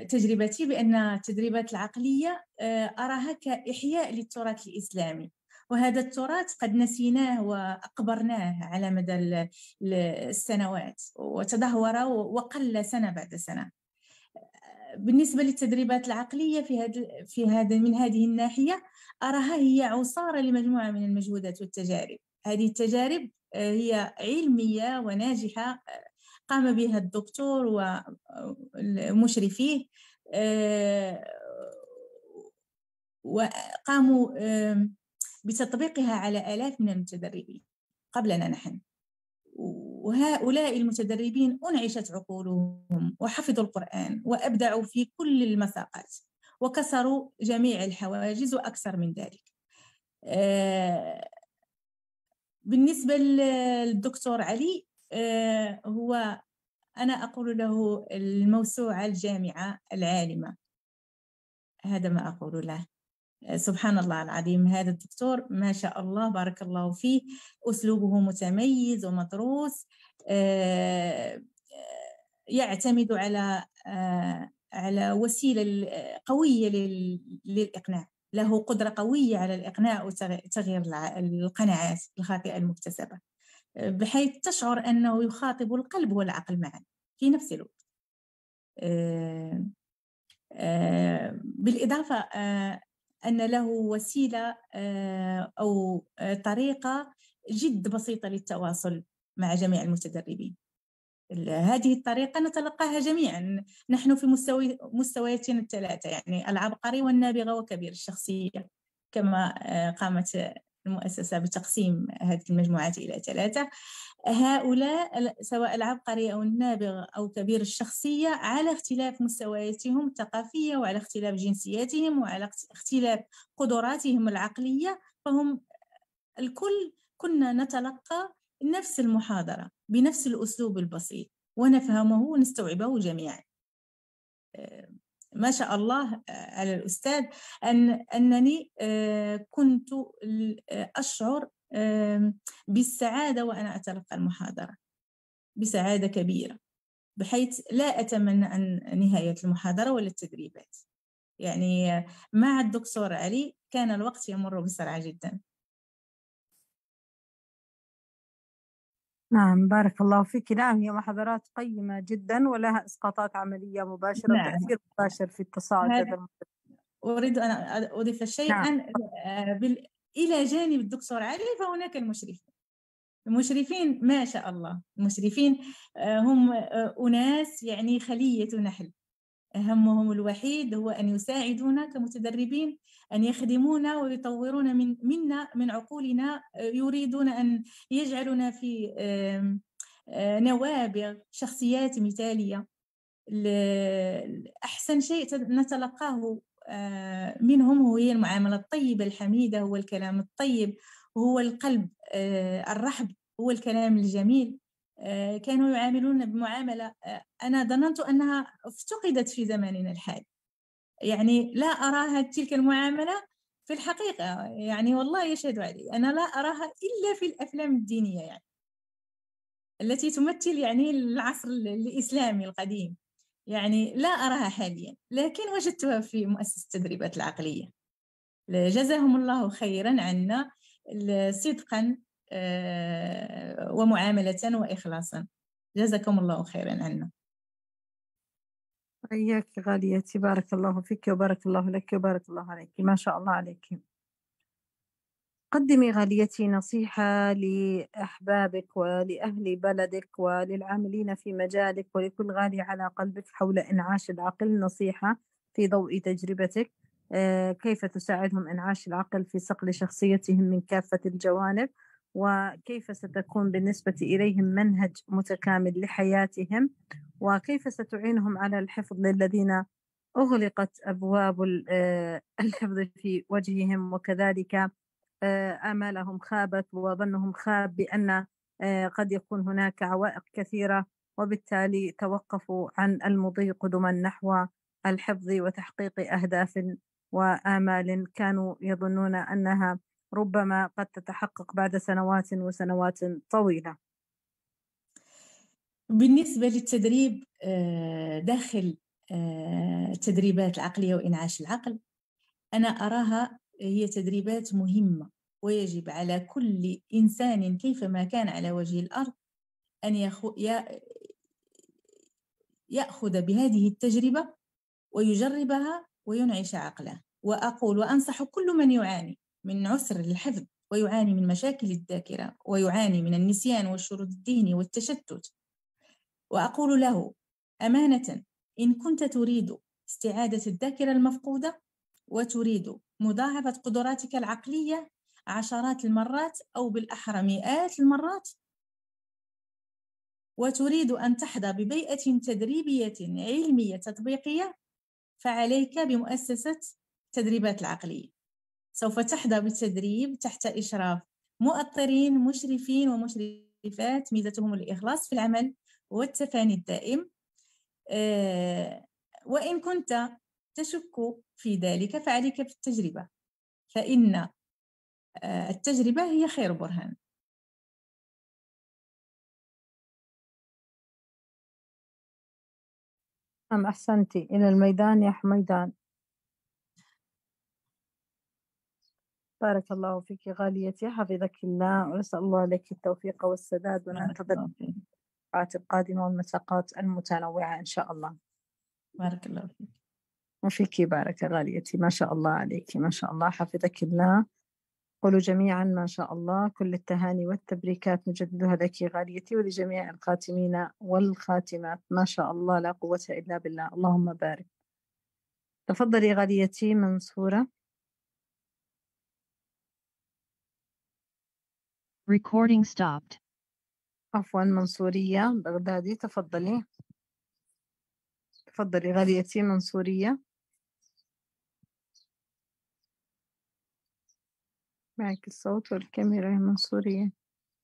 تجربتي، بأن التدريبات العقلية أراها كإحياء للتراث الإسلامي، وهذا التراث قد نسيناه وأقبرناه على مدى السنوات، وتدهور وقل سنة بعد سنة. بالنسبة للتدريبات العقلية في هذا من هذه الناحية، أراها هي عصارة لمجموعة من المجهودات والتجارب. هذه التجارب هي علمية وناجحة، قام بها الدكتور ومشرفيه، وقاموا بتطبيقها على آلاف من المتدربين قبلنا نحن. وهؤلاء المتدربين أنعشت عقولهم وحفظوا القرآن وأبدعوا في كل المساقات وكسروا جميع الحواجز وأكثر من ذلك. بالنسبة للدكتور علي، هو أنا أقول له الموسوعة الجامعة العالمة، هذا ما أقول له. سبحان الله العظيم، هذا الدكتور ما شاء الله بارك الله فيه، أسلوبه متميز ومدروس، يعتمد على وسيلة قوية للإقناع، له قدرة قوية على الإقناع وتغيير القناعات الخاطئة المكتسبة، بحيث تشعر أنه يخاطب القلب والعقل معا في نفس الوقت. بالإضافة أن له وسيلة أو طريقة جد بسيطة للتواصل مع جميع المتدربين. هذه الطريقة نتلقاها جميعا نحن في مستوياتنا الثلاثة، يعني العبقري والنابغة وكبير الشخصية، كما قامت المؤسسة بتقسيم هذه المجموعات إلى 3. هؤلاء سواء العبقري أو النابغ أو كبير الشخصية على اختلاف مستوياتهم الثقافية وعلى اختلاف جنسياتهم وعلى اختلاف قدراتهم العقلية، فهم الكل كنا نتلقى نفس المحاضرة بنفس الأسلوب البسيط ونفهمه ونستوعبه جميعا. ما شاء الله على الأستاذ أنني كنت أشعر بالسعادة وأنا أتلقى المحاضرة، بسعادة كبيرة، بحيث لا أتمنى أن نهاية المحاضرة ولا التدريبات. يعني مع الدكتور علي كان الوقت يمر بسرعة جدا. نعم بارك الله فيك. نعم هي محاضرات قيمة جدا ولها إسقاطات عملية مباشرة نعم. وتأثير مباشر في التصاعد. أريد أن أضيف شيئا. نعم. إلى جانب الدكتور علي فهناك المشرفين ما شاء الله. المشرفين هم أناس يعني خلية نحل، همهم الوحيد هو أن يساعدونا كمتدربين، أن يخدمونا ويطورون منا من عقولنا، يريدون أن يجعلونا في نوابغ شخصيات مثالية. أحسن شيء نتلقاه منهم هي المعاملة الطيبة الحميدة، هو الكلام الطيب، هو القلب الرحب، هو الكلام الجميل. كانوا يعاملون بمعاملة أنا ظننت أنها افتقدت في زماننا الحالي، يعني لا أراها تلك المعاملة في الحقيقة، يعني والله يشهد علي أنا لا أراها إلا في الأفلام الدينية، يعني التي تمثل يعني العصر الإسلامي القديم، يعني لا أراها حاليا، لكن وجدتها في مؤسسة التدريبات العقلية. جزاهم الله خيرا عنا صدقا ومعاملة وإخلاصا، جزاكم الله خيرا عنا. إياك غاليتي، بارك الله فيك وبارك الله لك وبارك الله عليك، ما شاء الله عليك. قدمي غاليتي نصيحة لأحبابك ولأهل بلدك وللعاملين في مجالك ولكل غالي على قلبك حول إنعاش العقل، نصيحة في ضوء تجربتك، كيف تساعدهم إنعاش العقل في صقل شخصيتهم من كافة الجوانب، وكيف ستكون بالنسبة إليهم منهج متكامل لحياتهم، وكيف ستعينهم على الحفظ للذين أغلقت أبواب الحفظ في وجههم، وكذلك آمالهم خابت وظنهم خاب بأن قد يكون هناك عوائق كثيرة، وبالتالي توقفوا عن المضي قدما نحو الحفظ وتحقيق أهداف وآمال كانوا يظنون أنها ربما قد تتحقق بعد سنوات وسنوات طويلة. بالنسبة للتدريب داخل التدريبات العقلية وإنعاش العقل، أنا أراها هي تدريبات مهمة ويجب على كل إنسان كيفما كان على وجه الأرض أن يأخذ بهذه التجربة ويجربها وينعش عقله. وأقول وأنصح كل من يعاني من عسر الحفظ ويعاني من مشاكل الذاكرة ويعاني من النسيان والشرود الذهني والتشتت، وأقول له أمانة إن كنت تريد استعادة الذاكرة المفقودة وتريد مضاعفة قدراتك العقلية عشرات المرات أو بالأحرى مئات المرات، وتريد أن تحظى ببيئة تدريبية علمية تطبيقية، فعليك بمؤسسة التدريبات العقلية. سوف تحظى بالتدريب تحت إشراف مؤطرين مشرفين ومشرفات ميزتهم الإخلاص في العمل والتفاني الدائم. وإن كنت تشك في ذلك فعليك بالتجربة، فإن التجربة هي خير برهان. نعم أحسنتي. إلى الميدان يا حميدان. بارك الله فيك غاليتي، حفظك الله، ونسأل الله لك التوفيق والسداد، وننتظر الحلقات القادمة والمساقات المتنوعة إن شاء الله. بارك الله فيك. وفيك بارك غاليتي، ما شاء الله عليك، ما شاء الله، حفظك الله. قولوا جميعا ما شاء الله. كل التهاني والتبريكات نجددها لك غاليتي ولجميع الخاتمين والخاتمات. ما شاء الله لا قوة إلا بالله، اللهم بارك. تفضلي غاليتي منصورة. Recording stopped. عفوا منصورية بغدادي، تفضلي. تفضلي غاليتي منصورية. معك الصوت والكاميرا يا منصورية.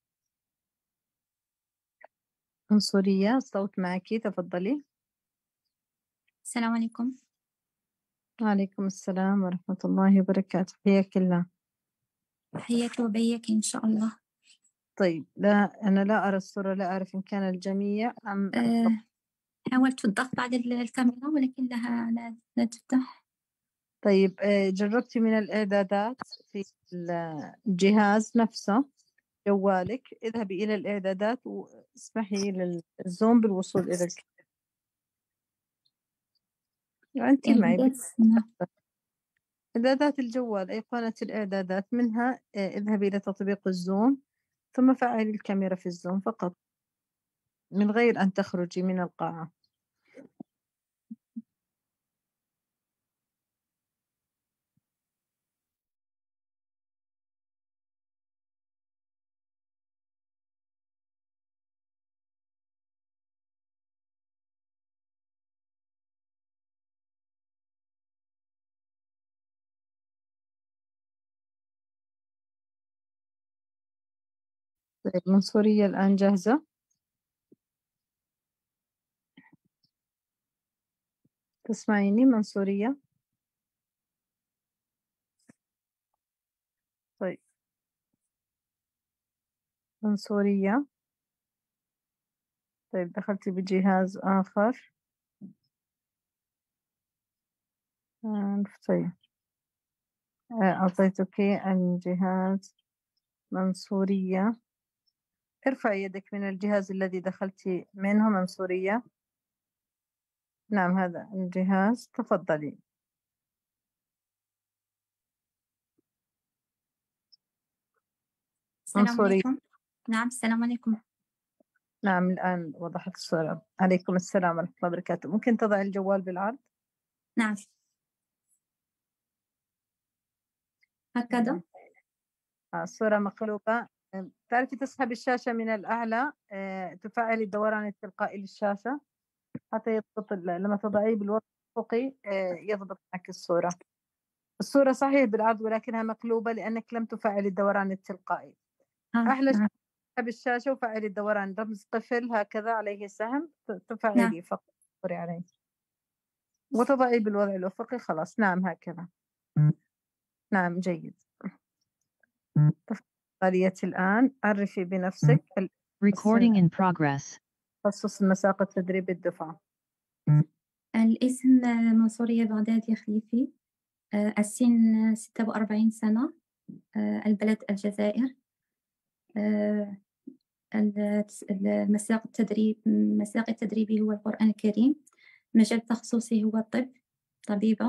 منصورية الصوت معك، تفضلي. السلام عليكم. وعليكم السلام ورحمة الله وبركاته، حياك الله. حياك وبياك إن شاء الله. طيب، لا أنا لا أرى الصورة، لا أعرف إن كان الجميع أم حاولت الضغط على الكاميرا ولكنها لا تفتح. طيب، جربتي من الإعدادات في الجهاز نفسه جوالك، اذهبي إلى الإعدادات واسمحي للزوم بالوصول إلى الكاميرا. أنت معي إعدادات الجوال، أيقونة الإعدادات منها اذهبي إلى تطبيق الزوم ثم فعلي الكاميرا في الزوم فقط من غير أن تخرجي من القاعة. طيب منصورية الآن جاهزة؟ تسمعيني منصورية؟ طيب منصورية، طيب دخلتي بجهاز آخر. طيب أعطيتك الجهاز منصورية. ارفعي يدك من الجهاز الذي دخلتي منه منصورية. نعم هذا الجهاز، تفضلي. السلام عليكم. نعم السلام عليكم. نعم الآن وضحت الصورة. عليكم السلام ورحمة الله وبركاته. ممكن تضع الجوال بالعرض؟ نعم هكذا. الصورة مقلوبة. تعرفي تسحب الشاشة من الأعلى، تفعلي الدوران التلقائي للشاشة حتى يضبط. لما تضعيه بالوضع الأفقي يضبط معك الصورة. الصورة صحيح بالعرض ولكنها مقلوبة لأنك لم تفعلي الدوران التلقائي. أحلى شيء تسحب الشاشة وفعلي الدوران، رمز قفل هكذا عليه سهم تفعلي فقط عليه وتضعي بالوضع الأفقي خلاص. نعم هكذا. نعم جيد. تفضليتي الآن عرفي بنفسك. Recording in progress. تخصص المساق التدريب الدفعة. الاسم منصورية بغدادي خليفي. السن 46 سنة. البلد الجزائر. المساق التدريبي هو القرآن الكريم. مجال تخصصي هو الطب، طبيبة.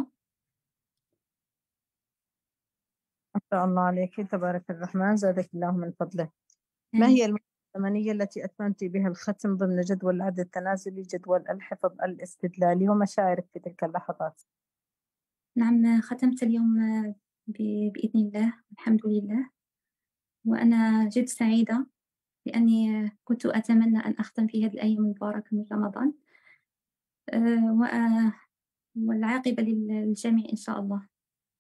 ما شاء الله عليك، تبارك الرحمن، زادك الله من فضله. ما هي المدة الزمنية التي أتممت بها الختم ضمن جدول العد التنازلي، جدول الحفظ الاستدلالي، ومشاعرك في تلك اللحظات؟ نعم، ختمت اليوم بإذن الله، الحمد لله، وأنا جد سعيدة لأني كنت أتمنى أن أختم في هذه الأيام المباركة من رمضان، والعاقبة للجميع إن شاء الله.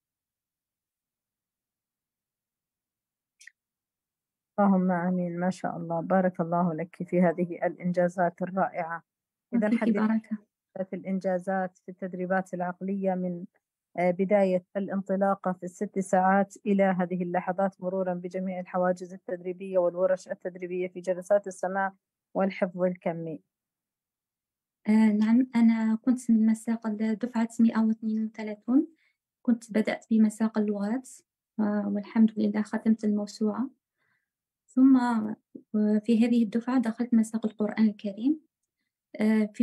اللهم آمين. ما شاء الله، بارك الله لك في هذه الإنجازات الرائعة. إذا وفيك حدثت بركة. الإنجازات في التدريبات العقلية من بداية الانطلاقة في ال6 ساعات إلى هذه اللحظات، مرورا بجميع الحواجز التدريبية والورش التدريبية في جلسات السماع والحفظ الكمي. نعم، أنا كنت من مساق دفعة 132. كنت بدأت بمساق اللغات، والحمد لله ختمت الموسوعة. ثم في هذه الدفعة دخلت مساق القرآن الكريم. في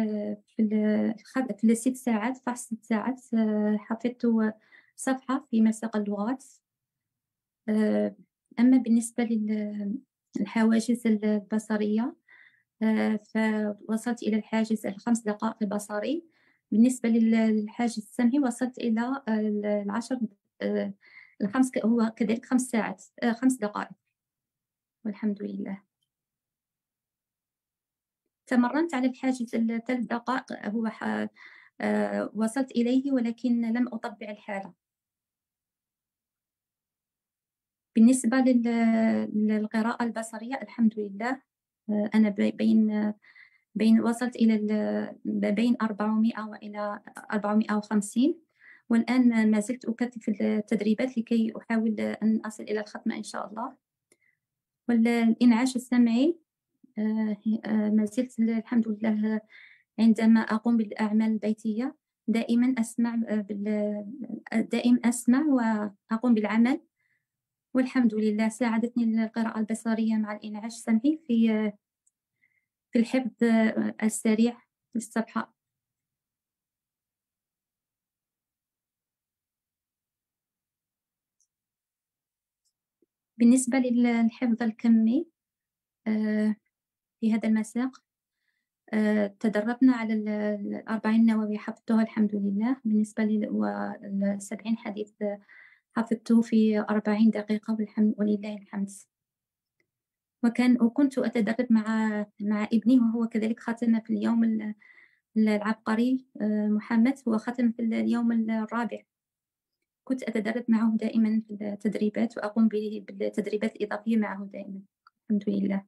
ال6 ساعات، فحص 6 ساعات، حفظت صفحة في مساق اللغات. أما بالنسبة للحواجز البصرية، فوصلت إلى الحاجز ال5 دقائق البصري. بالنسبة للحاجز السمعي وصلت إلى 10 هو كذلك 5 ساعات 5 دقائق، والحمد لله. تمرنت على الحاجز 3 دقائق، هو وصلت إليه ولكن لم أطبع الحالة. بالنسبة للقراءة البصرية الحمد لله، أنا بين وصلت إلى بين 400 وإلى 450، والآن ما زلت أكثف التدريبات لكي أحاول أن أصل إلى الختمة إن شاء الله. والإنعاش السمعي ما زلت الحمد لله عندما أقوم بالأعمال البيتية دائما أسمع وأقوم بالعمل، والحمد لله ساعدتني القراءة البصرية مع الإنعاش السمعي في الحفظ السريع للصفحة. بالنسبة للحفظ الكمي في هذا المساق، تدربنا على ال40 النووي، حفظتها الحمد لله. بالنسبة وال70 حديث حفظته في 40 دقيقة ولله الحمد. وكنت أتدرب مع ابني، وهو كذلك ختم في اليوم العبقري. محمد هو ختم في اليوم الرابع. كنت أتدرب معه دائما في التدريبات، وأقوم بالتدريبات الإضافية معه دائما الحمد لله.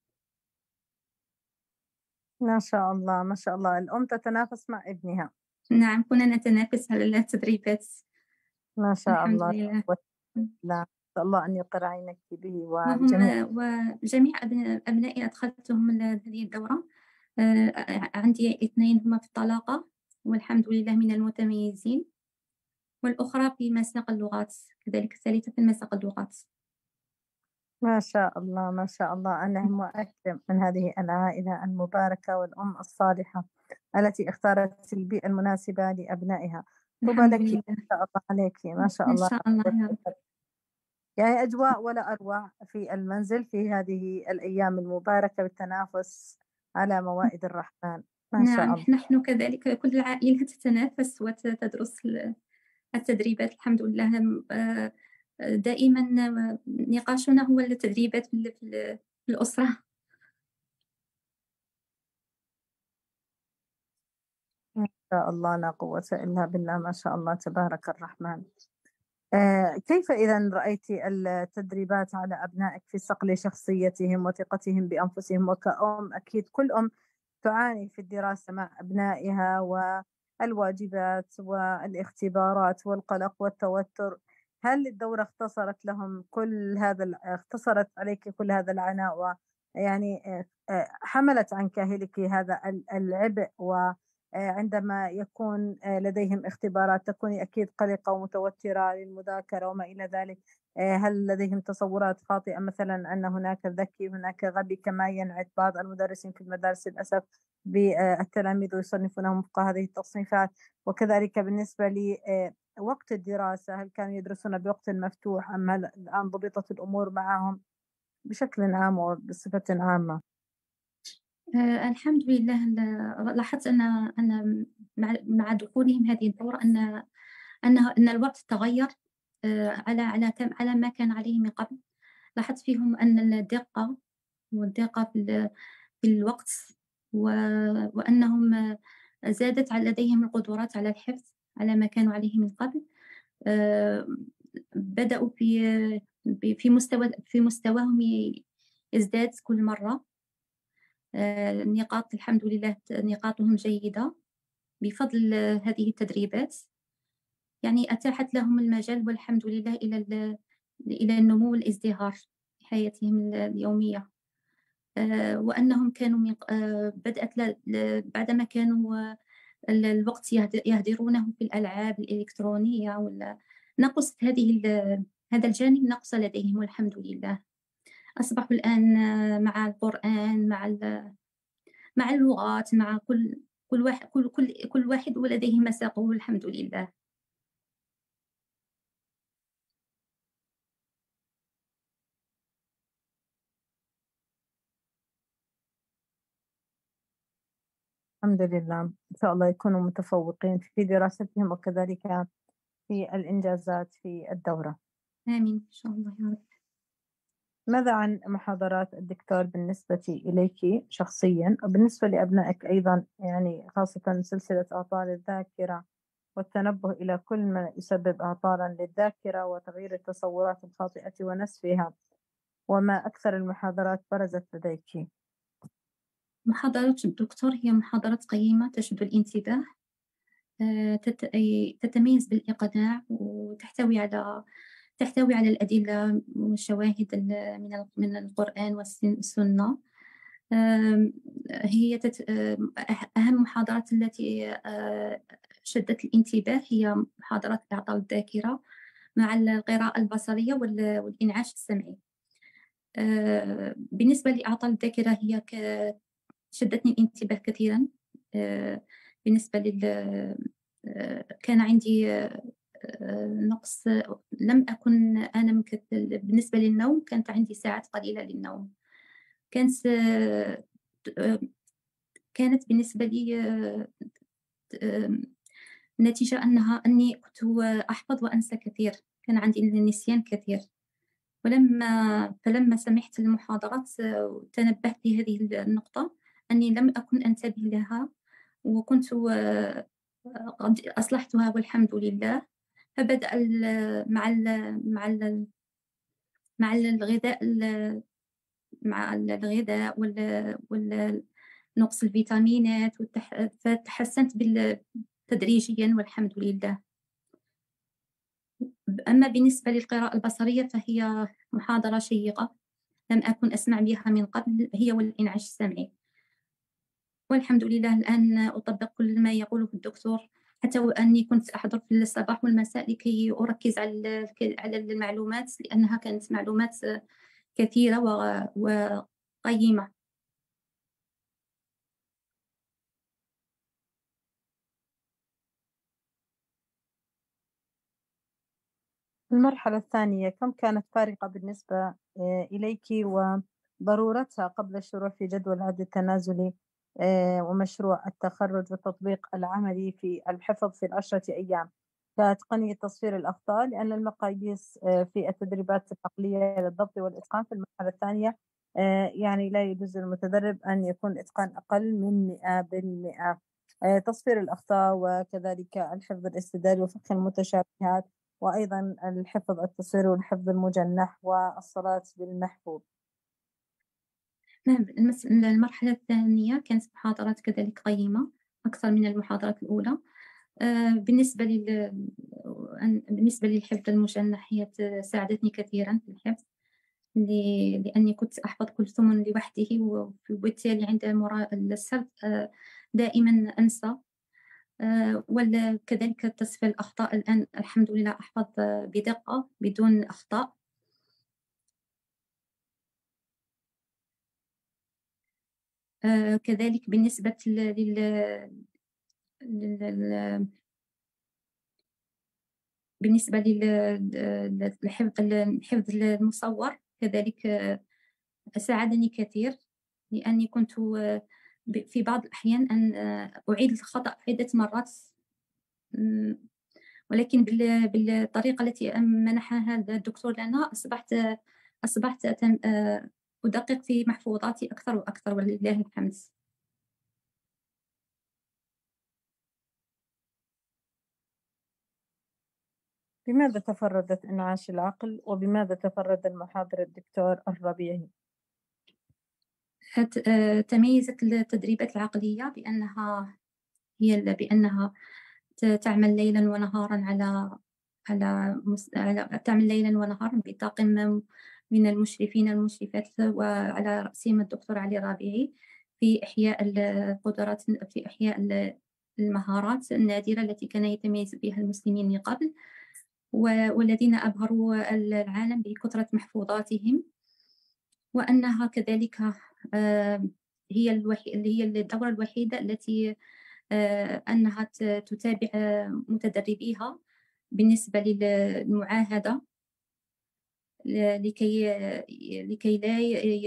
ما شاء الله، ما شاء الله. الأم تتنافس مع ابنها. نعم، كنا نتنافس على التدريبات. ما شاء الحمد الله. لله. لا، نسأل الله أن يقر عينك به وجميع أبنائي أدخلتهم هذه الدورة. عندي 2 هما في الطلاقة والحمد لله من المتميزين، والأخرى في مساق اللغات، كذلك الثالثة في مساق اللغات. ما شاء الله، ما شاء الله. أنا مؤكد من هذه العائلة المباركة والأم الصالحة التي اختارت البيئة المناسبة لأبنائها. طوبى الحمد لك، لله. ما شاء الله عليك، ما شاء إن الله. شاء الله يا رب. يعني أجواء ولا أروع في المنزل في هذه الأيام المباركة بالتنافس على موائد الرحمن. ما شاء نعم، الله. نحن كذلك كل العائلة تتنافس وتدرس التدريبات الحمد لله. دائما نقاشنا هو التدريبات في الأسرة. ما شاء الله، لا قوة إلا بالله، ما شاء الله تبارك الرحمن. كيف إذا رأيت التدريبات على أبنائك في صقل شخصيتهم وثقتهم بأنفسهم؟ وكأم أكيد كل أم تعاني في الدراسة مع أبنائها والواجبات والاختبارات والقلق والتوتر. هل الدورة اختصرت لهم كل هذا، اختصرت عليك كل هذا العناء، ويعني حملت عن كاهلك هذا العبء عندما يكون لديهم اختبارات تكوني أكيد قلقة ومتوترة للمذاكرة وما إلى ذلك. هل لديهم تصورات خاطئة مثلا أن هناك ذكي هناك غبي كما ينعت بعض المدرسين في المدارس للأسف بالتلاميذ ويصنفونهم وفق هذه التصنيفات؟ وكذلك بالنسبة لوقت الدراسة، هل كانوا يدرسون بوقت مفتوح أم هل الآن ضبطت الأمور معهم بشكل عام وبصفة عامة؟ الحمد لله. لاحظت أن مع دخولهم هذه الدورة أن الوقت تغير على ما كان عليه من قبل. لاحظت فيهم أن الدقة والدقة في الوقت وأنهم زادت لديهم القدرات على الحفظ على ما كانوا عليه من قبل. بدأوا في مستواهم يزداد كل مرة. النقاط الحمد لله نقاطهم جيدة بفضل هذه التدريبات، يعني أتاحت لهم المجال والحمد لله إلى النمو والازدهار في حياتهم اليومية. وأنهم كانوا بدأت بعدما كانوا الوقت يهدرونه في الألعاب الإلكترونية نقصت هذا الجانب نقص لديهم والحمد لله. أصبحوا الآن مع القرآن مع اللغات مع كل واحد ولديه مساقه والحمد لله. الحمد لله، إن شاء الله يكونوا متفوقين في دراستهم وكذلك في الإنجازات في الدورة. آمين إن شاء الله يا رب. ماذا عن محاضرات الدكتور بالنسبة إليك شخصيا وبالنسبة لأبنائك أيضا، يعني خاصة سلسلة أعطال الذاكرة والتنبه إلى كل ما يسبب أعطالا للذاكرة وتغيير التصورات الخاطئة ونسفها، وما أكثر المحاضرات برزت لديك؟ محاضرة الدكتور هي محاضرات قيمة تشد الانتباه، تتميز بالإقناع وتحتوي على الأدلة والشواهد من القرآن والسنة. هي أهم محاضرات التي شدت الانتباه هي محاضرات إعطاء الذاكرة مع القراءة البصرية والإنعاش السمعي. بالنسبة لإعطاء الذاكرة هي شدتني الانتباه كثيرا. بالنسبة كان عندي نقص، لم أكن أنام بالنسبة للنوم كانت عندي ساعات قليلة للنوم. كانت بالنسبة لي نتيجة أني كنت أحفظ وأنسى كثير، كان عندي النسيان كثير. فلما سمعت المحاضرات تنبهت لهذه النقطة أني لم أكن أنتبه لها وكنت قد أصلحتها والحمد لله. فبدأ مع الغذاء ونقص الفيتامينات فتحسنت تدريجيا والحمد لله. أما بالنسبة للقراءة البصرية فهي محاضرة شيقة لم أكن أسمع بها من قبل، هي والإنعاش السمعي، والحمد لله الآن أطبق كل ما يقوله الدكتور، حتى وأني كنت أحضر في الصباح والمساء لكي أركز على المعلومات لأنها كانت معلومات كثيرة وقيمة. المرحلة الثانية كم كانت فارقة بالنسبة إليك وضرورتها قبل الشروع في جدول العد التنازلي ومشروع التخرج والتطبيق العملي في الحفظ في 10 أيام كتقنية تصفير الأخطاء؟ لأن المقاييس في التدريبات العقلية للضبط والإتقان في المرحلة الثانية يعني لا يجوز للمتدرب أن يكون الإتقان أقل من 100%. تصفير الأخطاء وكذلك الحفظ الاستدلالي وفك المتشابهات وأيضا الحفظ التصويري والحفظ المجنح والصلاة بالمحفوظ. نعم، المرحلة الثانية كانت محاضرات كذلك قيمة أكثر من المحاضرات الأولى. بالنسبة للحفظ المجنح هي ساعدتني كثيرا في الحفظ لأني كنت أحفظ كل ثمن لوحده وبالتالي عند السرد دائما أنسى وكذلك تصفية الأخطاء الآن الحمد لله أحفظ بدقة بدون أخطاء. كذلك بالنسبة بالنسبة للحفظ المصور كذلك ساعدني كثير، لأني كنت في بعض الأحيان أن أعيد الخطأ عدة مرات، ولكن بالطريقة التي منحها هذا الدكتور لنا أصبحت أدقق في محفوظاتي أكثر وأكثر ولله الحمد. بماذا تفردت إنعاش العقل وبماذا تفرد المحاضر الدكتور الربيعي؟ تميزت التدريبات العقلية بأنها تعمل ليلا ونهارا تعمل ليلا ونهارا بطاقم من المشرفين والمشرفات، وعلى رأسهم الدكتور علي ربيعي، في إحياء القدرات، في إحياء المهارات النادرة التي كان يتميز بها المسلمين من قبل، والذين أبهروا العالم بكثرة محفوظاتهم. وأنها كذلك هي الدورة الوحيدة التي أنها تتابع متدربيها بالنسبة للمعاهدة، لكي لا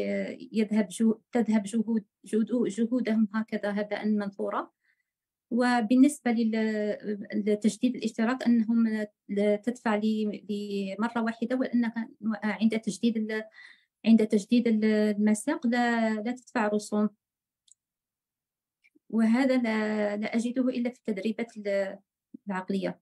تذهب جهودهم هكذا هباء منثورا. وبالنسبة لتجديد الاشتراك أنهم تدفع لمرة واحدة، وأنها عند تجديد المساق لا تدفع رسوم، وهذا لا أجده إلا في التدريبات العقلية.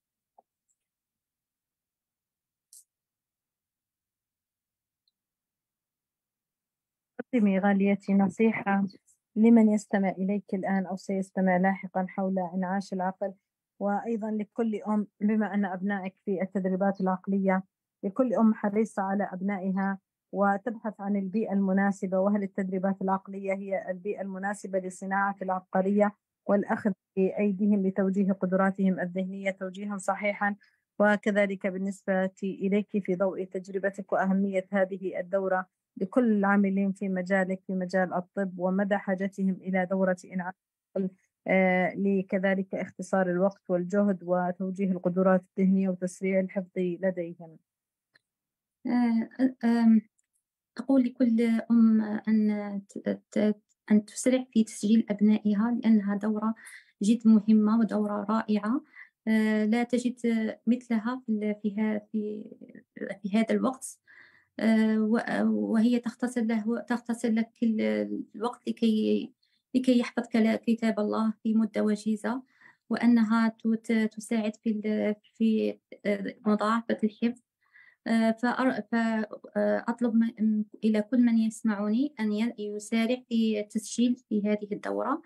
قدمي غاليتي نصيحة لمن يستمع إليك الآن أو سيستمع لاحقا حول إنعاش العقل، وأيضا لكل أم، بما أن أبنائك في التدريبات العقلية، لكل أم حريصة على أبنائها وتبحث عن البيئة المناسبة، وهل التدريبات العقلية هي البيئة المناسبة لصناعة العبقرية والأخذ بأيديهم لتوجيه قدراتهم الذهنية توجيها صحيحا. وكذلك بالنسبة إليك في ضوء تجربتك وأهمية هذه الدورة لكل العاملين في مجالك في مجال الطب، ومدى حاجتهم إلى دورة إنعاش لكذلك اختصار الوقت والجهد وتوجيه القدرات الذهنية وتسريع الحفظ لديهم. أقول لكل أم أن تسرع في تسجيل أبنائها، لأنها دورة جد مهمة ودورة رائعة لا تجد مثلها في هذا الوقت، وهي تختصر لك الوقت لكي يحفظ كتاب الله في مدة وجيزة، وأنها تساعد في مضاعفة الحفظ. فأطلب إلى كل من يسمعني أن يسارع في التسجيل في هذه الدورة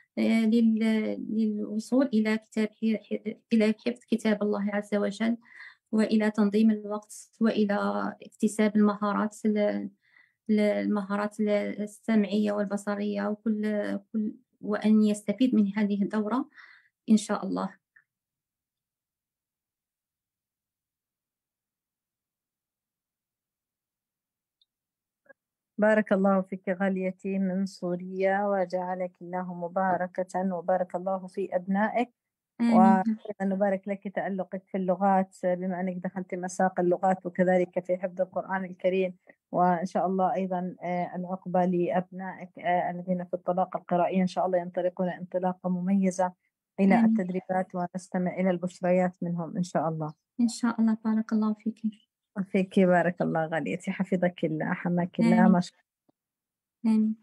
للوصول إلى حفظ كتاب الله عز وجل، وإلى تنظيم الوقت، وإلى اكتساب المهارات السمعية والبصرية وأن يستفيد من هذه الدورة إن شاء الله. بارك الله فيك غاليتي من سوريا، وجعلك الله مباركة، وبارك الله في أبنائك، ونبارك لك تألقك في اللغات بما أنك دخلت مساق اللغات، وكذلك في حفظ القرآن الكريم، وإن شاء الله أيضا العقبة لأبنائك الذين في الطلاقة القرائية إن شاء الله ينطلقون انطلاقة مميزة إلى التدريبات، ونستمع إلى البشريات منهم إن شاء الله. إن شاء الله. بارك الله فيك. فيك بارك الله غاليتي، حفظك الله، حماك الله، ما شاء الله. آمين.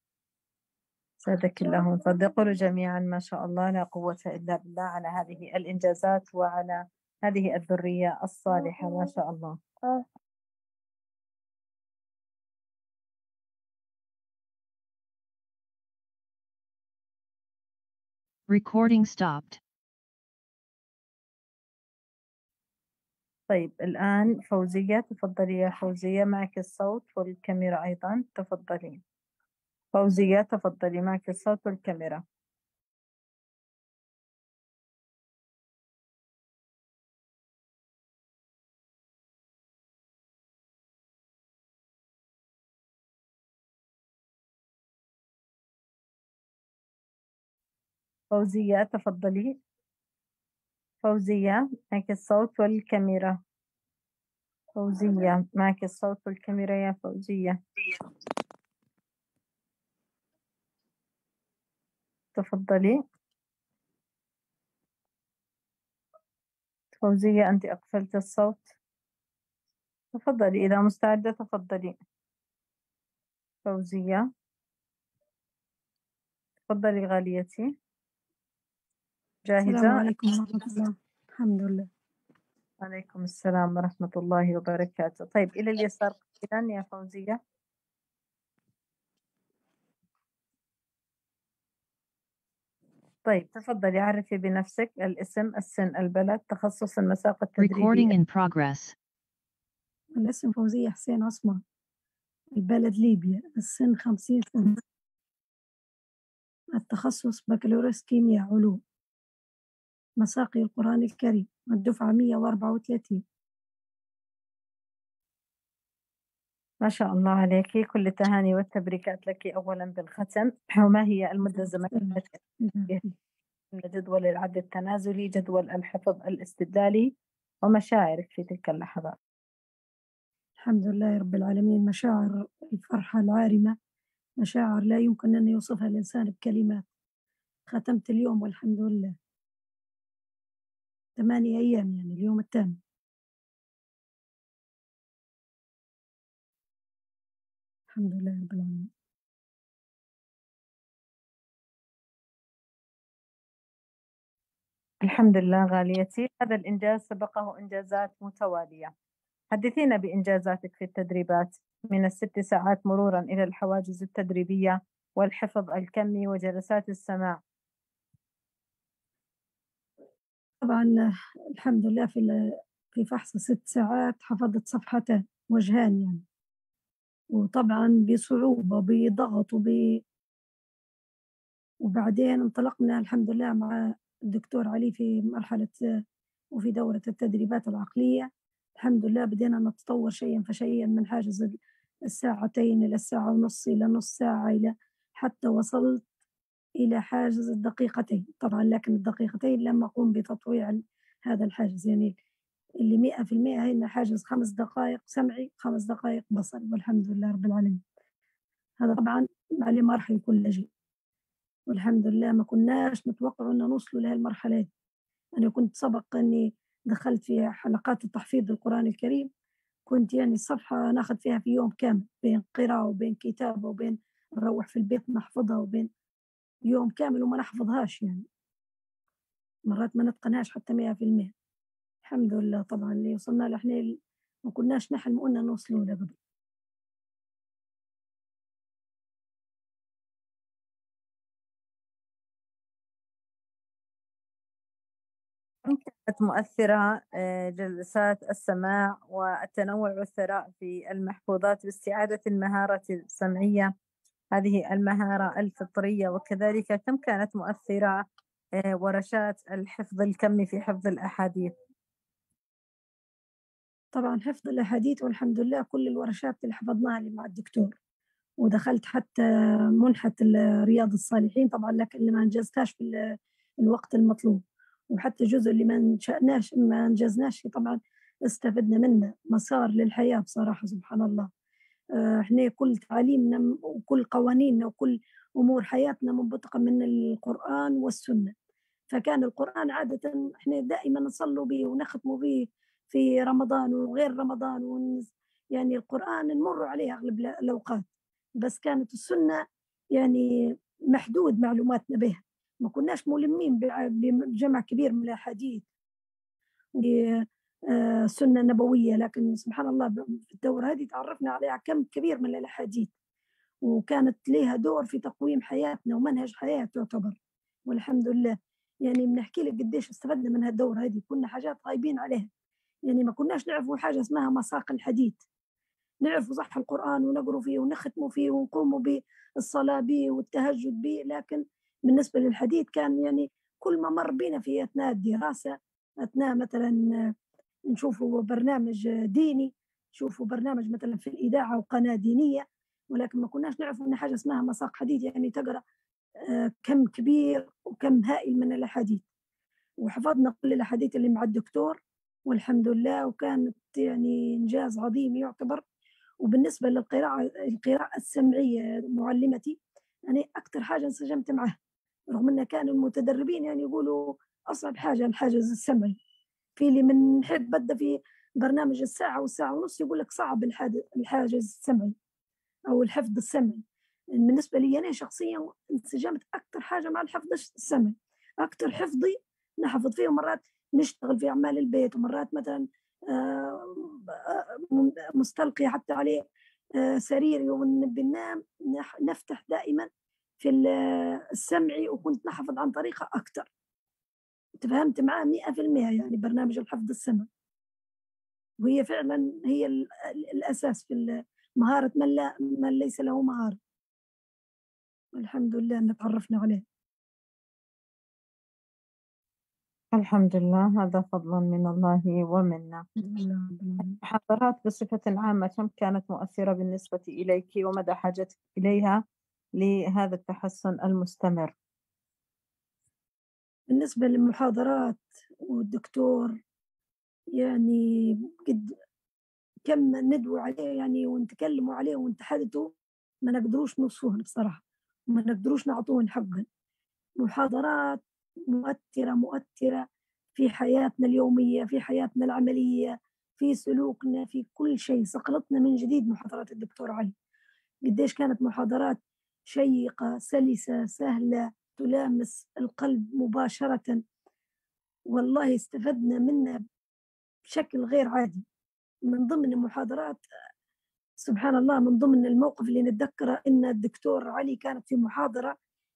سعدك الله ونصدقوا جميعا ما شاء الله، لا قوة إلا بالله، على هذه الإنجازات وعلى هذه الذرية الصالحة ما شاء الله. Recording stopped. طيب الآن فوزية، تفضلي يا فوزية، معك الصوت والكاميرا أيضا، تفضلي فوزية، تفضلي معك الصوت والكاميرا. فوزية تفضلي. فوزية معك الصوت والكاميرا. فوزية معك الصوت والكاميرا يا فوزية، تفضلي. فوزية أنت أقفلت الصوت، تفضلي إذا مستعدة تفضلي. فوزية تفضلي غاليتي، السلام جاهزة؟ عليكم ورحمة الله. الحمد لله. عليكم السلام ورحمة الله وبركاته. طيب إلى اليسار قليلا يا فوزية. طيب تفضلي عرفي بنفسك، الاسم، السن، البلد، تخصص، المساق التدريبي. Recording in progress. الاسم فوزية حسين عصمة، البلد ليبيا، السن 50 سنة، التخصص بكالوريوس كيمياء علوم، مساقي القرآن الكريم، الدفعة 134. ما شاء الله عليك، كل التهاني والتبريكات لك أولا بالختم. وما هي المدة الزمنية من جدول العد التنازلي، جدول الحفظ الاستدلالي، ومشاعرك في تلك اللحظات؟ الحمد لله رب العالمين، مشاعر الفرحة العارمة، مشاعر لا يمكن أن يوصفها الإنسان بكلمات. ختمت اليوم والحمد لله 8 أيام، يعني اليوم الثامن. الحمد لله رب العالمين. الحمد لله غاليتي، هذا الإنجاز سبقه إنجازات متوالية. حدثينا بإنجازاتك في التدريبات، من ال6 ساعات مرورا إلى الحواجز التدريبية والحفظ الكمي وجلسات السماع. طبعا الحمد لله في فحص 6 ساعات حفظت صفحتين وجهان يعني، وطبعا بصعوبة بضغط وبعدين انطلقنا الحمد لله مع الدكتور علي في مرحلة وفي دورة التدريبات العقلية. الحمد لله بدينا نتطور شيئا فشيئا، من حاجز الساعتين إلى الساعة ونص إلى نص ساعة، إلى حتى وصلت إلى حاجز الدقيقتين. طبعا لكن الدقيقتين لم أقوم بتطويع هذا الحاجز، يعني اللي 100% هي حاجز 5 دقائق سمعي 5 دقائق بصري، والحمد لله رب العالمين. هذا طبعا مع مراحل كل شيء، والحمد لله ما كناش نتوقع أن نوصلوا لهذه المرحلة. أنا كنت سبق أني دخلت في حلقات التحفيظ القرآن الكريم، كنت يعني الصفحة ناخذ فيها في يوم كامل، بين قراءة وبين كتابة وبين نروح في البيت نحفظها، وبين يوم كامل وما نحفظهاش، يعني مرات ما نتقنهاش حتى 100%. الحمد لله طبعا اللي وصلنا له احنا ما كناش نحلم أن نوصلوا له قبل. كانت مؤثرة جلسات السماع والتنوع والثراء في المحفوظات باستعادة المهارة السمعية، هذه المهارة الفطرية، وكذلك كم كانت مؤثرة ورشات الحفظ الكمي في حفظ الأحاديث؟ طبعا حفظ الأحاديث والحمد لله كل الورشات اللي حفظناها اللي مع الدكتور، ودخلت حتى منحة رياض الصالحين طبعا، لكن اللي ما انجزتهاش في الوقت المطلوب، وحتى الجزء اللي ما انجزناش طبعا استفدنا منه، مسار للحياة بصراحة سبحان الله. احنا كل تعاليمنا وكل قوانيننا وكل أمور حياتنا منبثقة من القرآن والسنة. فكان القرآن عادة احنا دائما نصلوا به ونختموا به في رمضان وغير رمضان، يعني القرآن نمر عليه أغلب الأوقات، بس كانت السنة يعني محدود معلوماتنا بها، ما كناش ملمين بجمع كبير من الأحاديث السنة النبوية. لكن سبحان الله في الدورة هذه تعرفنا عليها كم كبير من الأحاديث، وكانت لها دور في تقويم حياتنا ومنهج حياة تعتبر، والحمد لله. يعني بنحكي لك قديش استفدنا من هالدورة هذه، كنا حاجات غايبين عليها، يعني ما كناش نعرفوا حاجة اسمها مساق الحديث، نعرفوا صح القرآن ونقروا فيه ونختموا فيه ونقوموا بالصلاة به والتهجد به، لكن بالنسبة للحديث كان يعني كل ما مر بينا في أثناء الدراسة، أثناء مثلا نشوفوا برنامج ديني، نشوفوا برنامج مثلا في الإذاعة وقناة دينية، ولكن ما كناش نعرف أن حاجة اسمها مساق حديث، يعني تقرأ كم كبير وكم هائل من الأحاديث، وحفظنا كل الأحاديث اللي مع الدكتور والحمد لله، وكانت يعني إنجاز عظيم يعتبر. وبالنسبة القراءة السمعية معلمتي، يعني أكثر حاجة انسجمت معها، رغم أن كانوا المتدربين يعني يقولوا أصعب حاجة الحاجز السمعي، في اللي من حيث بدأ في برنامج الساعة والساعة ونص يقول لك صعب الحاجز السمعي أو الحفظ السمعي. بالنسبة لي أنا شخصيا انسجمت أكثر حاجة مع الحفظ السمعي، أكثر حفظي نحفظ فيه، ومرات نشتغل في أعمال البيت، ومرات مثلا مستلقي حتى عليه سريري وبننام نفتح دائما في السمعي، وكنت نحفظ عن طريقة أكثر. تفهمت معاه 100% يعني برنامج الحفظ السمعي، وهي فعلا هي الأساس في مهارة من ليس له مهارة. الحمد لله أن تعرفنا عليه. الحمد لله، هذا فضل من الله ومنا. المحاضرات بصفة عامة كم كانت مؤثرة بالنسبة إليك، ومدى حاجتك إليها لهذا التحسن المستمر؟ بالنسبة للمحاضرات والدكتور يعني قد كم ندعو عليه يعني ونتكلموا عليه ونتحدثوا، ما نقدروش نوصفوه بصراحة، وما نقدروش نعطوه حقا. محاضرات مؤثرة في حياتنا اليومية، في حياتنا العملية، في سلوكنا، في كل شيء. صقلتنا من جديد محاضرات الدكتور علي، قديش كانت محاضرات شيقة سلسة سهلة تلامس القلب مباشرة، والله استفدنا منها بشكل غير عادي. من ضمن المحاضرات سبحان الله، من ضمن الموقف اللي نتذكره إن الدكتور علي كانت في محاضرة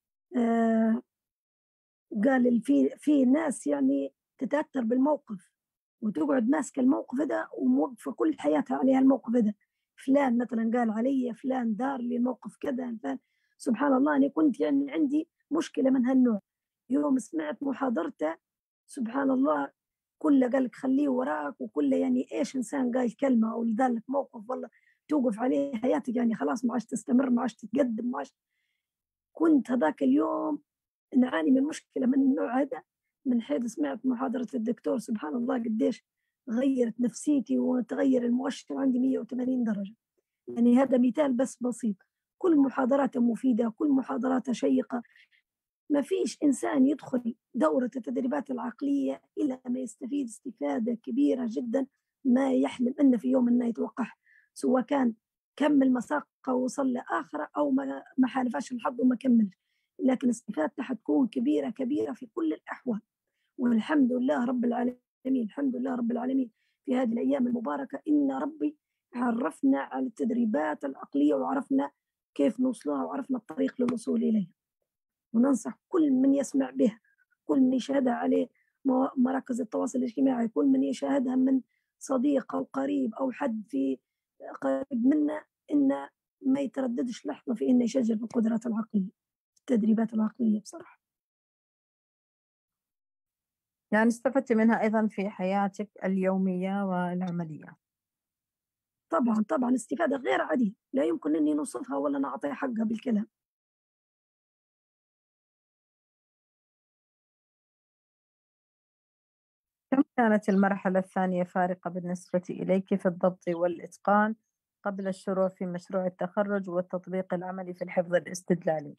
قال في ناس يعني تتأثر بالموقف وتقعد ماسكة الموقف ده وموقفة كل حياتها عليها الموقف ده. فلان مثلا قال علي، فلان دار لي الموقف كذا، فلان. سبحان الله، أنا كنت يعني عندي مشكلة من هالنوع. يوم سمعت محاضرته سبحان الله، كله قال لك خليه وراك، وكله يعني إيش إنسان قال كلمة أو دار لك موقف والله توقف عليه حياتك، يعني خلاص ما عادش تستمر، ما عادش تتقدم، ما عادش. كنت هذاك اليوم نعاني من مشكلة من النوع هذا، من حيث سمعت محاضرة الدكتور سبحان الله قديش غيرت نفسيتي وتغير المؤشر عندي 180 درجة. يعني هذا مثال بس بسيط. كل محاضراته مفيدة، كل محاضراته شيقة. ما فيش إنسان يدخل دورة التدريبات العقلية إلا ما يستفيد استفادة كبيرة جدا، ما يحلم أنه في يوم ما يتوقعها، سواء كان كمل مساقه ووصل لآخرة أو ما حالفاش الحظ وما كملش، لكن استفادته حتكون كبيرة كبيرة في كل الأحوال. والحمد لله رب العالمين، الحمد لله رب العالمين في هذه الأيام المباركة إن ربي عرفنا على التدريبات العقلية، وعرفنا كيف نوصلها، وعرفنا الطريق للوصول إليها. وننصح كل من يسمع بها، كل من يشاهدها عليه مراكز التواصل الاجتماعي، كل من يشاهدها من صديق أو قريب أو حد في قريب منا، إن ما يترددش لحظة في إنه يشجع القدرات العقلية، التدريبات العقلية بصراحة. يعني استفدت منها أيضا في حياتك اليومية والعملية؟ طبعا استفادة غير عادية، لا يمكن أني نوصفها ولا نعطي حقها بالكلام. كم كانت المرحلة الثانية فارقة بالنسبة إليك في الضبط والإتقان قبل الشروع في مشروع التخرج والتطبيق العملي في الحفظ الاستدلالي؟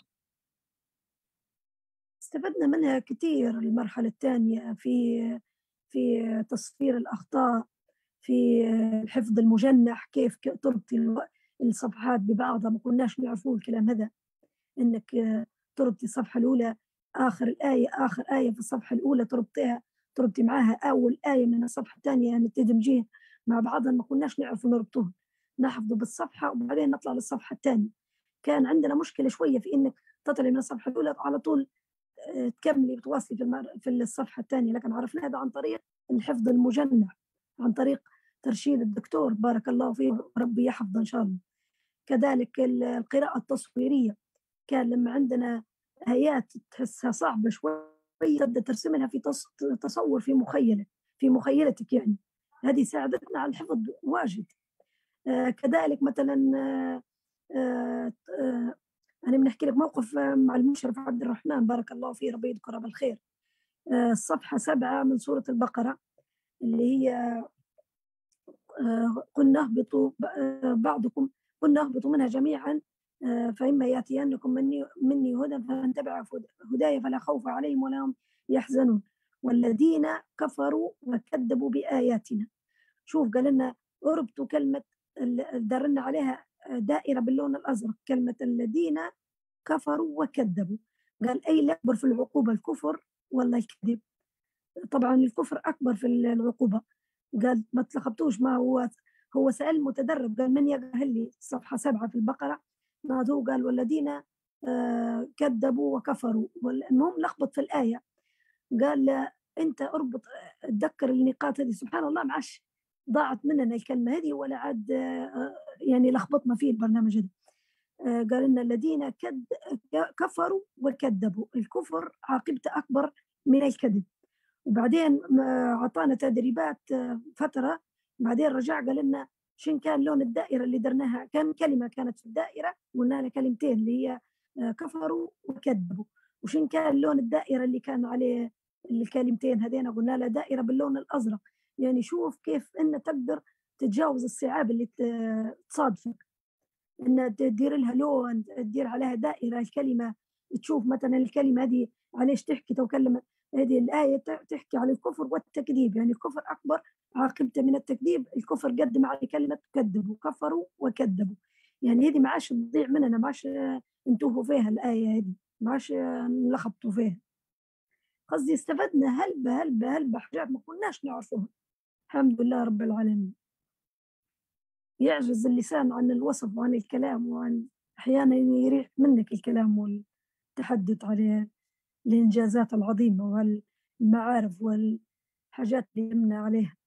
استفدنا منها كثير. المرحلة الثانية في تصفير الأخطاء، في الحفظ المجنح، كيف تربطي الصفحات ببعضها، ما كناش نعرفوا الكلام هذا، إنك تربطي الصفحة الأولى آخر الآية، آخر آية في الصفحة الأولى تربطي معاها أول آية من الصفحة الثانية، يعني تدمجين مع بعضها، ما كناش نعرفوا نربطوها، نحفظوا بالصفحة وبعدين نطلع للصفحة الثانية. كان عندنا مشكلة شوية في إنك تطلعي من الصفحة الأولى على طول تكملي بتواصلي في الصفحة الثانية، لكن عرفنا هذا عن طريق الحفظ المجنح، عن طريق ترشيد الدكتور بارك الله فيه، ربي يحفظه إن شاء الله. كذلك القراءة التصويرية، كان لما عندنا آيات تحسها صعبة شوي تبدأ ترسمها في تصور في مخيلتك، يعني هذه ساعدتنا على الحفظ واجد. كذلك مثلا أنا بنحكي لك موقف مع المشرف عبد الرحمن بارك الله فيه، ربي يذكره بالخير. الصفحة 7 من سورة البقرة اللي هي قلنا اهبطوا بعضكم، قلنا اهبطوا منها جميعا فإما يأتينكم مني هدى فمن تبع هداي فلا خوف عليهم ولا هم يحزنون والذين كفروا وكذبوا بآياتنا. شوف قال لنا اربطوا كلمة، درنا عليها دائرة باللون الأزرق، كلمة الذين كفروا وكذبوا. قال أي الأكبر في العقوبة الكفر ولا الكذب؟ طبعا الكفر أكبر في العقوبة. قال ما تلخبطوش، ما هو سأل متدرب، قال من يقهل لي صفحة 7 في البقرة، نادوه قال والذين كذبوا وكفروا، المهم لخبط في الآية. قال أنت اربط، تذكر النقاط هذه، سبحان الله معش ضاعت مننا الكلمة هذه ولا عاد يعني لخبطنا فيه البرنامج هذا. قال إن الذين كفروا وكذبوا، الكفر عاقبته أكبر من الكذب. وبعدين عطانا تدريبات فترة، بعدين رجع قال لنا شن كان لون الدائرة اللي درناها، كم كلمة كانت في الدائرة، قلنا لها كلمتين اللي هي كفروا وكذبوا. وشن كان لون الدائرة اللي كان عليه الكلمتين هذين، قلنا لها دائرة باللون الأزرق. يعني شوف كيف أن تقدر تتجاوز الصعاب اللي تصادفك، أن تدير لها لون، تدير عليها دائرة الكلمة، تشوف مثلا الكلمة هذه عليش تحكي تكلم. هذه الآية تحكي على الكفر والتكذيب، يعني الكفر أكبر عاقبته من التكذيب، الكفر قدم على كلمة كذبوا، كفروا وكذبوا. يعني هذه ما عادش تضيع مننا، ما عادش انتوهوا فيها الآية هذه، ما عادش نلخبطوا فيها. قصدي استفدنا هلبة حاجات ما كناش نعرفوها، الحمد لله رب العالمين. يعجز اللسان عن الوصف وعن الكلام، وعن أحيانا يريح منك الكلام والتحدث على الإنجازات العظيمة والمعارف والحاجات اللي يمنى عليها.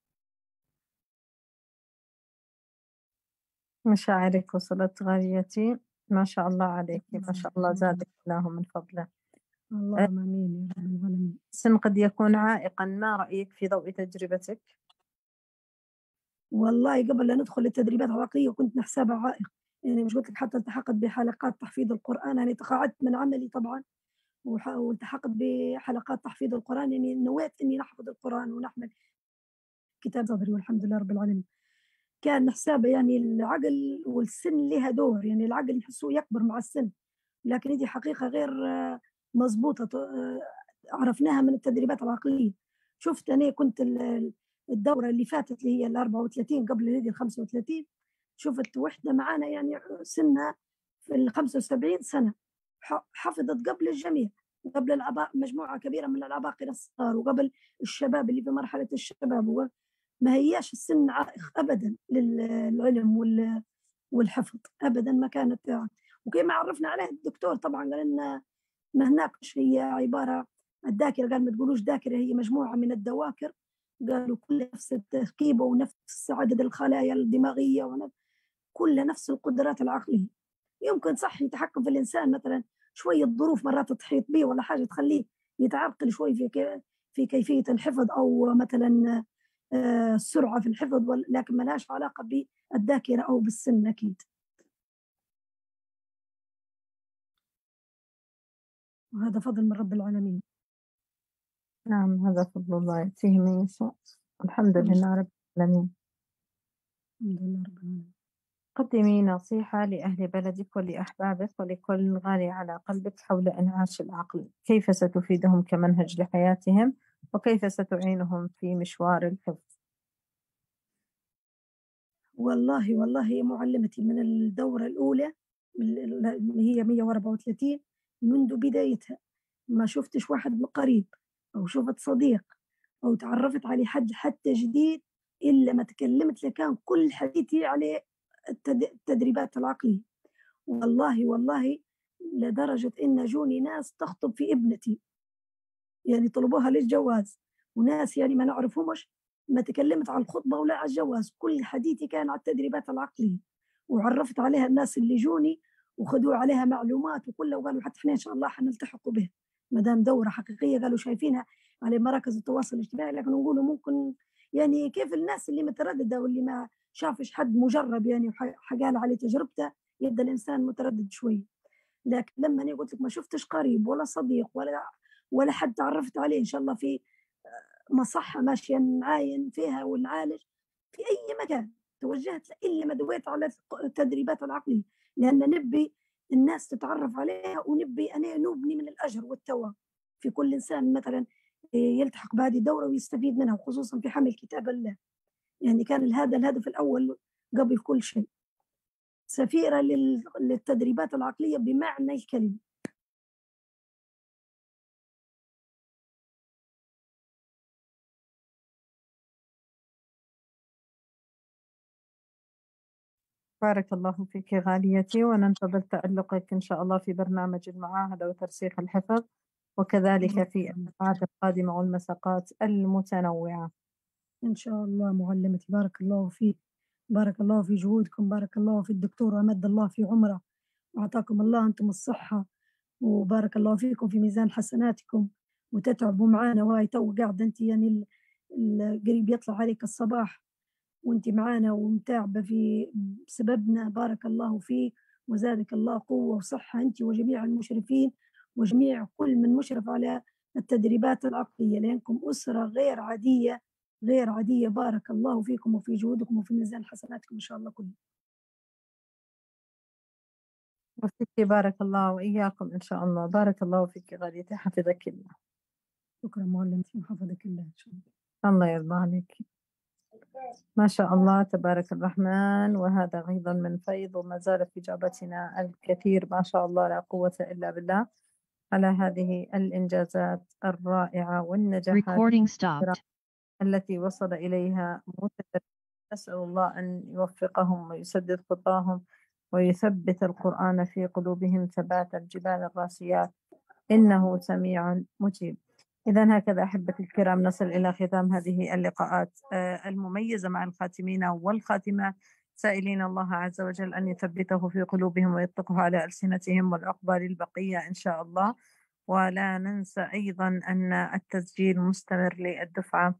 مشاعرك وصلت غاليتي، ما شاء الله عليك، ما شاء الله زادك الله من فضله. اللهم آمين يا رب العالمين. السن قد يكون عائقا، ما رأيك في ضوء تجربتك؟ والله قبل لا ندخل التدريبات العقلية كنت نحسبها عائق، يعني مش قلت لك حتى التحقت بحلقات تحفيظ القرآن، يعني تقاعدت من عملي طبعا والتحقت بحلقات تحفيظ القرآن، يعني نويت إني نحفظ القرآن ونحمل كتاب صدري والحمد لله رب العالمين. كان نحسابه يعني العقل والسن لها دور، يعني العقل نحسه يكبر مع السن، لكن هذه حقيقة غير مضبوطة، عرفناها من التدريبات العقلية. شفت أنا كنت الدورة اللي فاتت اللي هي 34 قبل هذه 35، شفت وحدة معانا يعني سنها في 75 سنة حفظت قبل الجميع، قبل مجموعة كبيرة من العباقرة الصغار، وقبل الشباب اللي في مرحلة الشباب. ما هياش السن عائق أبدا للعلم والحفظ أبدا ما كانت. وكما عرفنا عليه الدكتور طبعا قال لنا ما هناكش هي عبارة الذاكرة، قال ما تقولوش ذاكرة، هي مجموعة من الذواكر، قالوا كل نفس التركيبة ونفس عدد الخلايا الدماغية كل نفس القدرات العقلية. يمكن صح يتحكم في الإنسان مثلا شوية ظروف مرات تحيط به ولا حاجة تخليه يتعرقل شوي في كيفية الحفظ، أو مثلا السرعة في الحفظ، لكن ما لهاش علاقة بالذاكرة أو بالسن أكيد. وهذا فضل من رب العالمين. نعم هذا فضل الله يأتيه من يشاء، الحمد لله رب العالمين. الحمد لله رب العالمين. قدمي نصيحة لأهل بلدك ولأحبابك ولكل غالي على قلبك حول إنعاش العقل، كيف ستفيدهم كمنهج لحياتهم وكيف ستعينهم في مشوار الحفظ؟ والله معلمتي من الدورة الأولى هي 134 منذ بدايتها ما شفتش واحد قريب أو شفت صديق أو تعرفت على حد حتى جديد إلا ما تكلمت لكان كل حديثي على التدريبات العقلية. والله لدرجة إن جوني ناس تخطب في ابنتي، يعني طلبوها للجواز، وناس يعني ما نعرفهمش ما تكلمت على الخطبة ولا على الجواز، كل حديثي كان على التدريبات العقلية، وعرفت عليها الناس اللي جوني وخذوا عليها معلومات وكلها، وقالوا حتى احنا إن شاء الله حنلتحقوا بها ما دام دورة حقيقية. قالوا شايفينها على مراكز التواصل الاجتماعي، لكن نقولوا ممكن يعني كيف الناس اللي مترددة واللي ما شافش حد مجرب يعني وحقال على تجربته يبدأ الإنسان متردد شوي. لكن لما أنا قلت لك ما شفتش قريب ولا صديق ولا حد تعرفت عليه إن شاء الله في مصحة ماشية نعاين فيها ونعالج في أي مكان توجهت إلا ما دويت على التدريبات العقلية، لأن نبي الناس تتعرف عليها، ونبي أنا نبني من الأجر والثواب في كل إنسان مثلا يلتحق بهذه الدورة ويستفيد منها، وخصوصا في حمل كتاب الله. يعني كان هذا الهدف الأول قبل كل شيء. سفيرة للتدريبات العقلية بمعنى الكلمة. بارك الله فيك غاليتي، وننتظر تألقك إن شاء الله في برنامج المعاهدة وترسيخ الحفظ، وكذلك في الدفعات القادمة والمساقات المتنوعة. إن شاء الله معلمتي، بارك الله فيك، بارك الله في جهودكم، بارك الله في الدكتور ومد الله في عمره، وأعطاكم الله أنتم الصحة، وبارك الله فيكم في ميزان حسناتكم، وتتعبوا معانا. وهاي تو قاعدة أنت يعني قريب يطلع عليك الصباح وأنت معانا ومتعبة في سببنا، بارك الله فيك وزادك الله قوة وصحة أنت وجميع المشرفين وجميع كل من مشرف على التدريبات العقلية، لأنكم أسرة غير عادية غير عادية. بارك الله فيكم وفي جهودكم وفي ميزان حسناتكم إن شاء الله كله. وفيك بارك الله وإياكم إن شاء الله. بارك الله فيك غاليتي، حفظك الله. شكرا معلمتي، وحفظك الله إن شاء الله. الله يرضى عليك. ما شاء الله تبارك الرحمن. وهذا أيضا من فيض، وما زال في جعبتنا الكثير ما شاء الله لا قوة إلا بالله على هذه الإنجازات الرائعة والنجاحات Recording stopped. التي وصل إليها متدرب. نسأل الله أن يوفقهم ويسدد خطاهم ويثبت القرآن في قلوبهم ثبات الجبال الراسيات، إنه سميع مجيب. إذا هكذا أحبتي الكرام نصل إلى ختام هذه اللقاءات المميزة مع الخاتمين والخاتمات، سائلين الله عز وجل أن يثبته في قلوبهم ويطلقه على ألسنتهم والعقبى للبقية إن شاء الله. ولا ننسى أيضا أن التسجيل مستمر للدفعة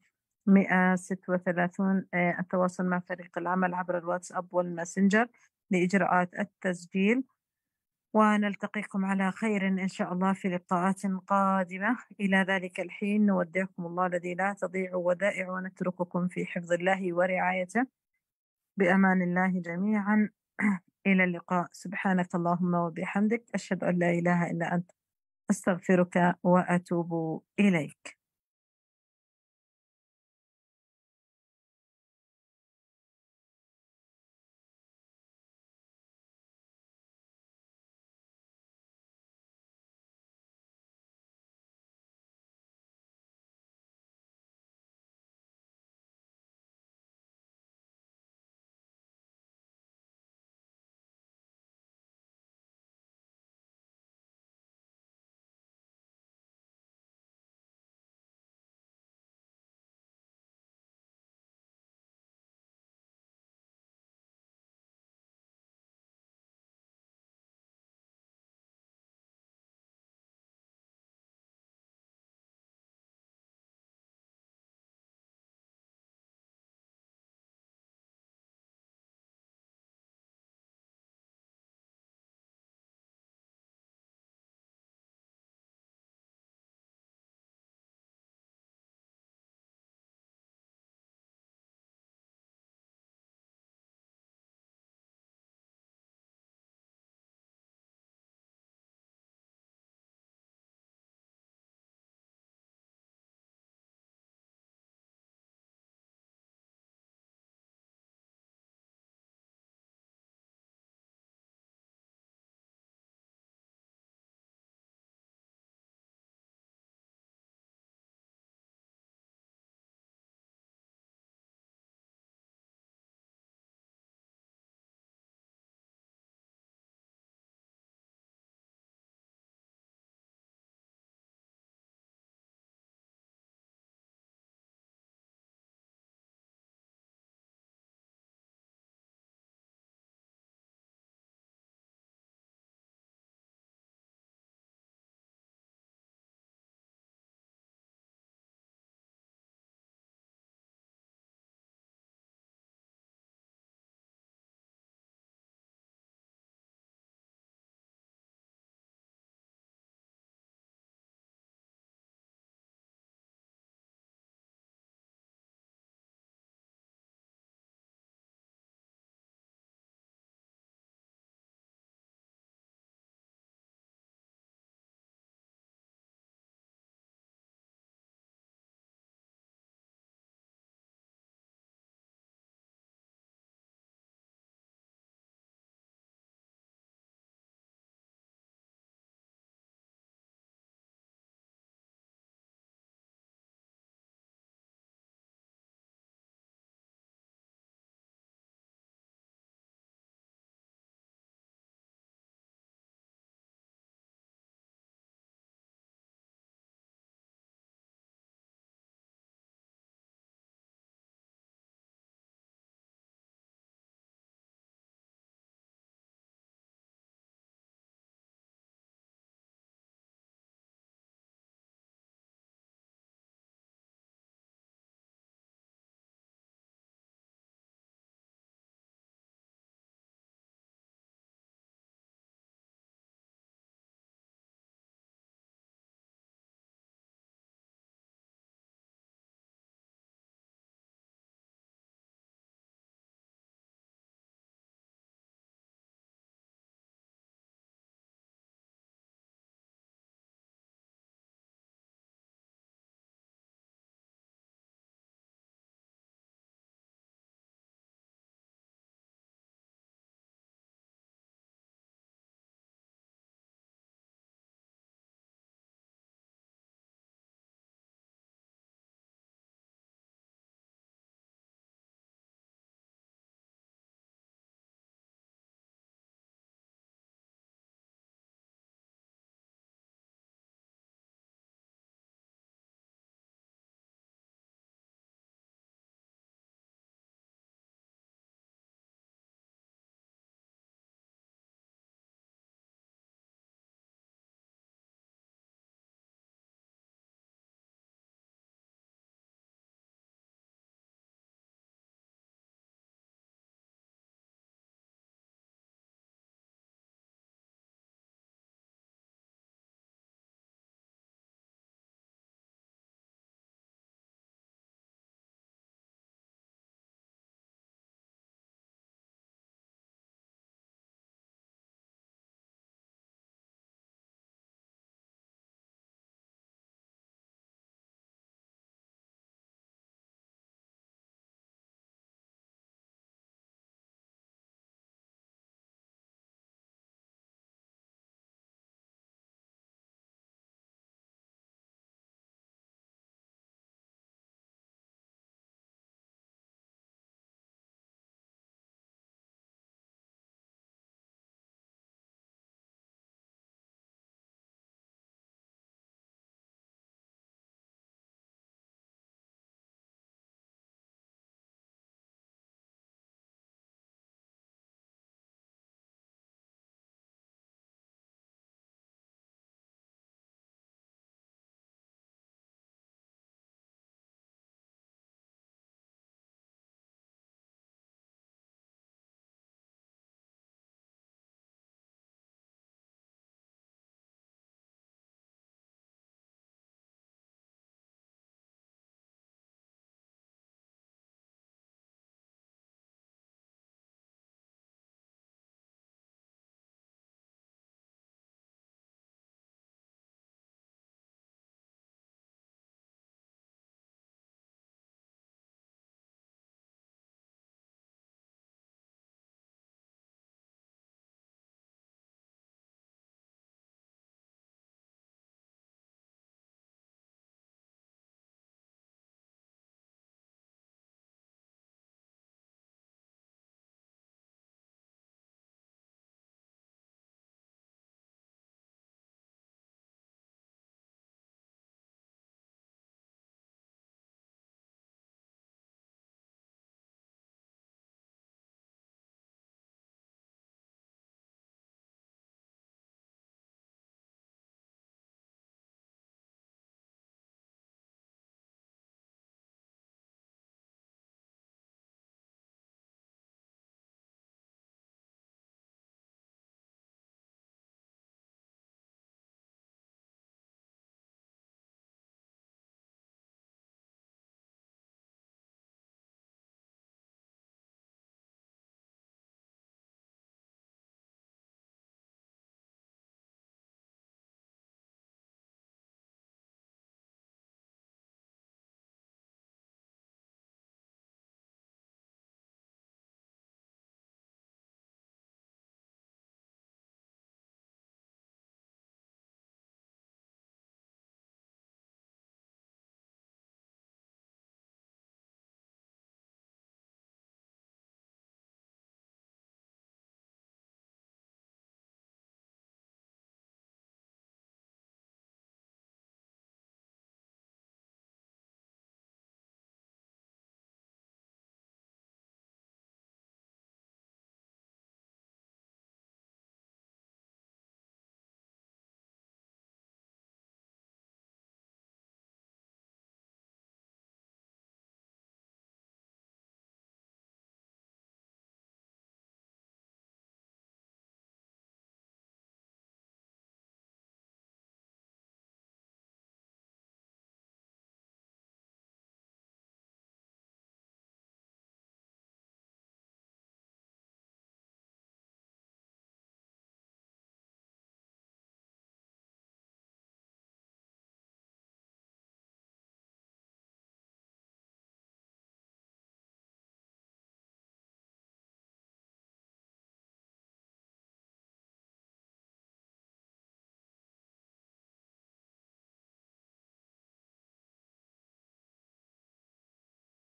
136. التواصل مع فريق العمل عبر الواتساب والماسنجر لإجراءات التسجيل، ونلتقيكم على خير إن شاء الله في لقاءات قادمة. إلى ذلك الحين نودعكم الله الذي لا تضيع ودائع، ونترككم في حفظ الله ورعايته، بأمان الله جميعا. إلى اللقاء. سبحانك اللهم وبحمدك، أشهد أن لا إله إلا أنت، أستغفرك وأتوب إليك.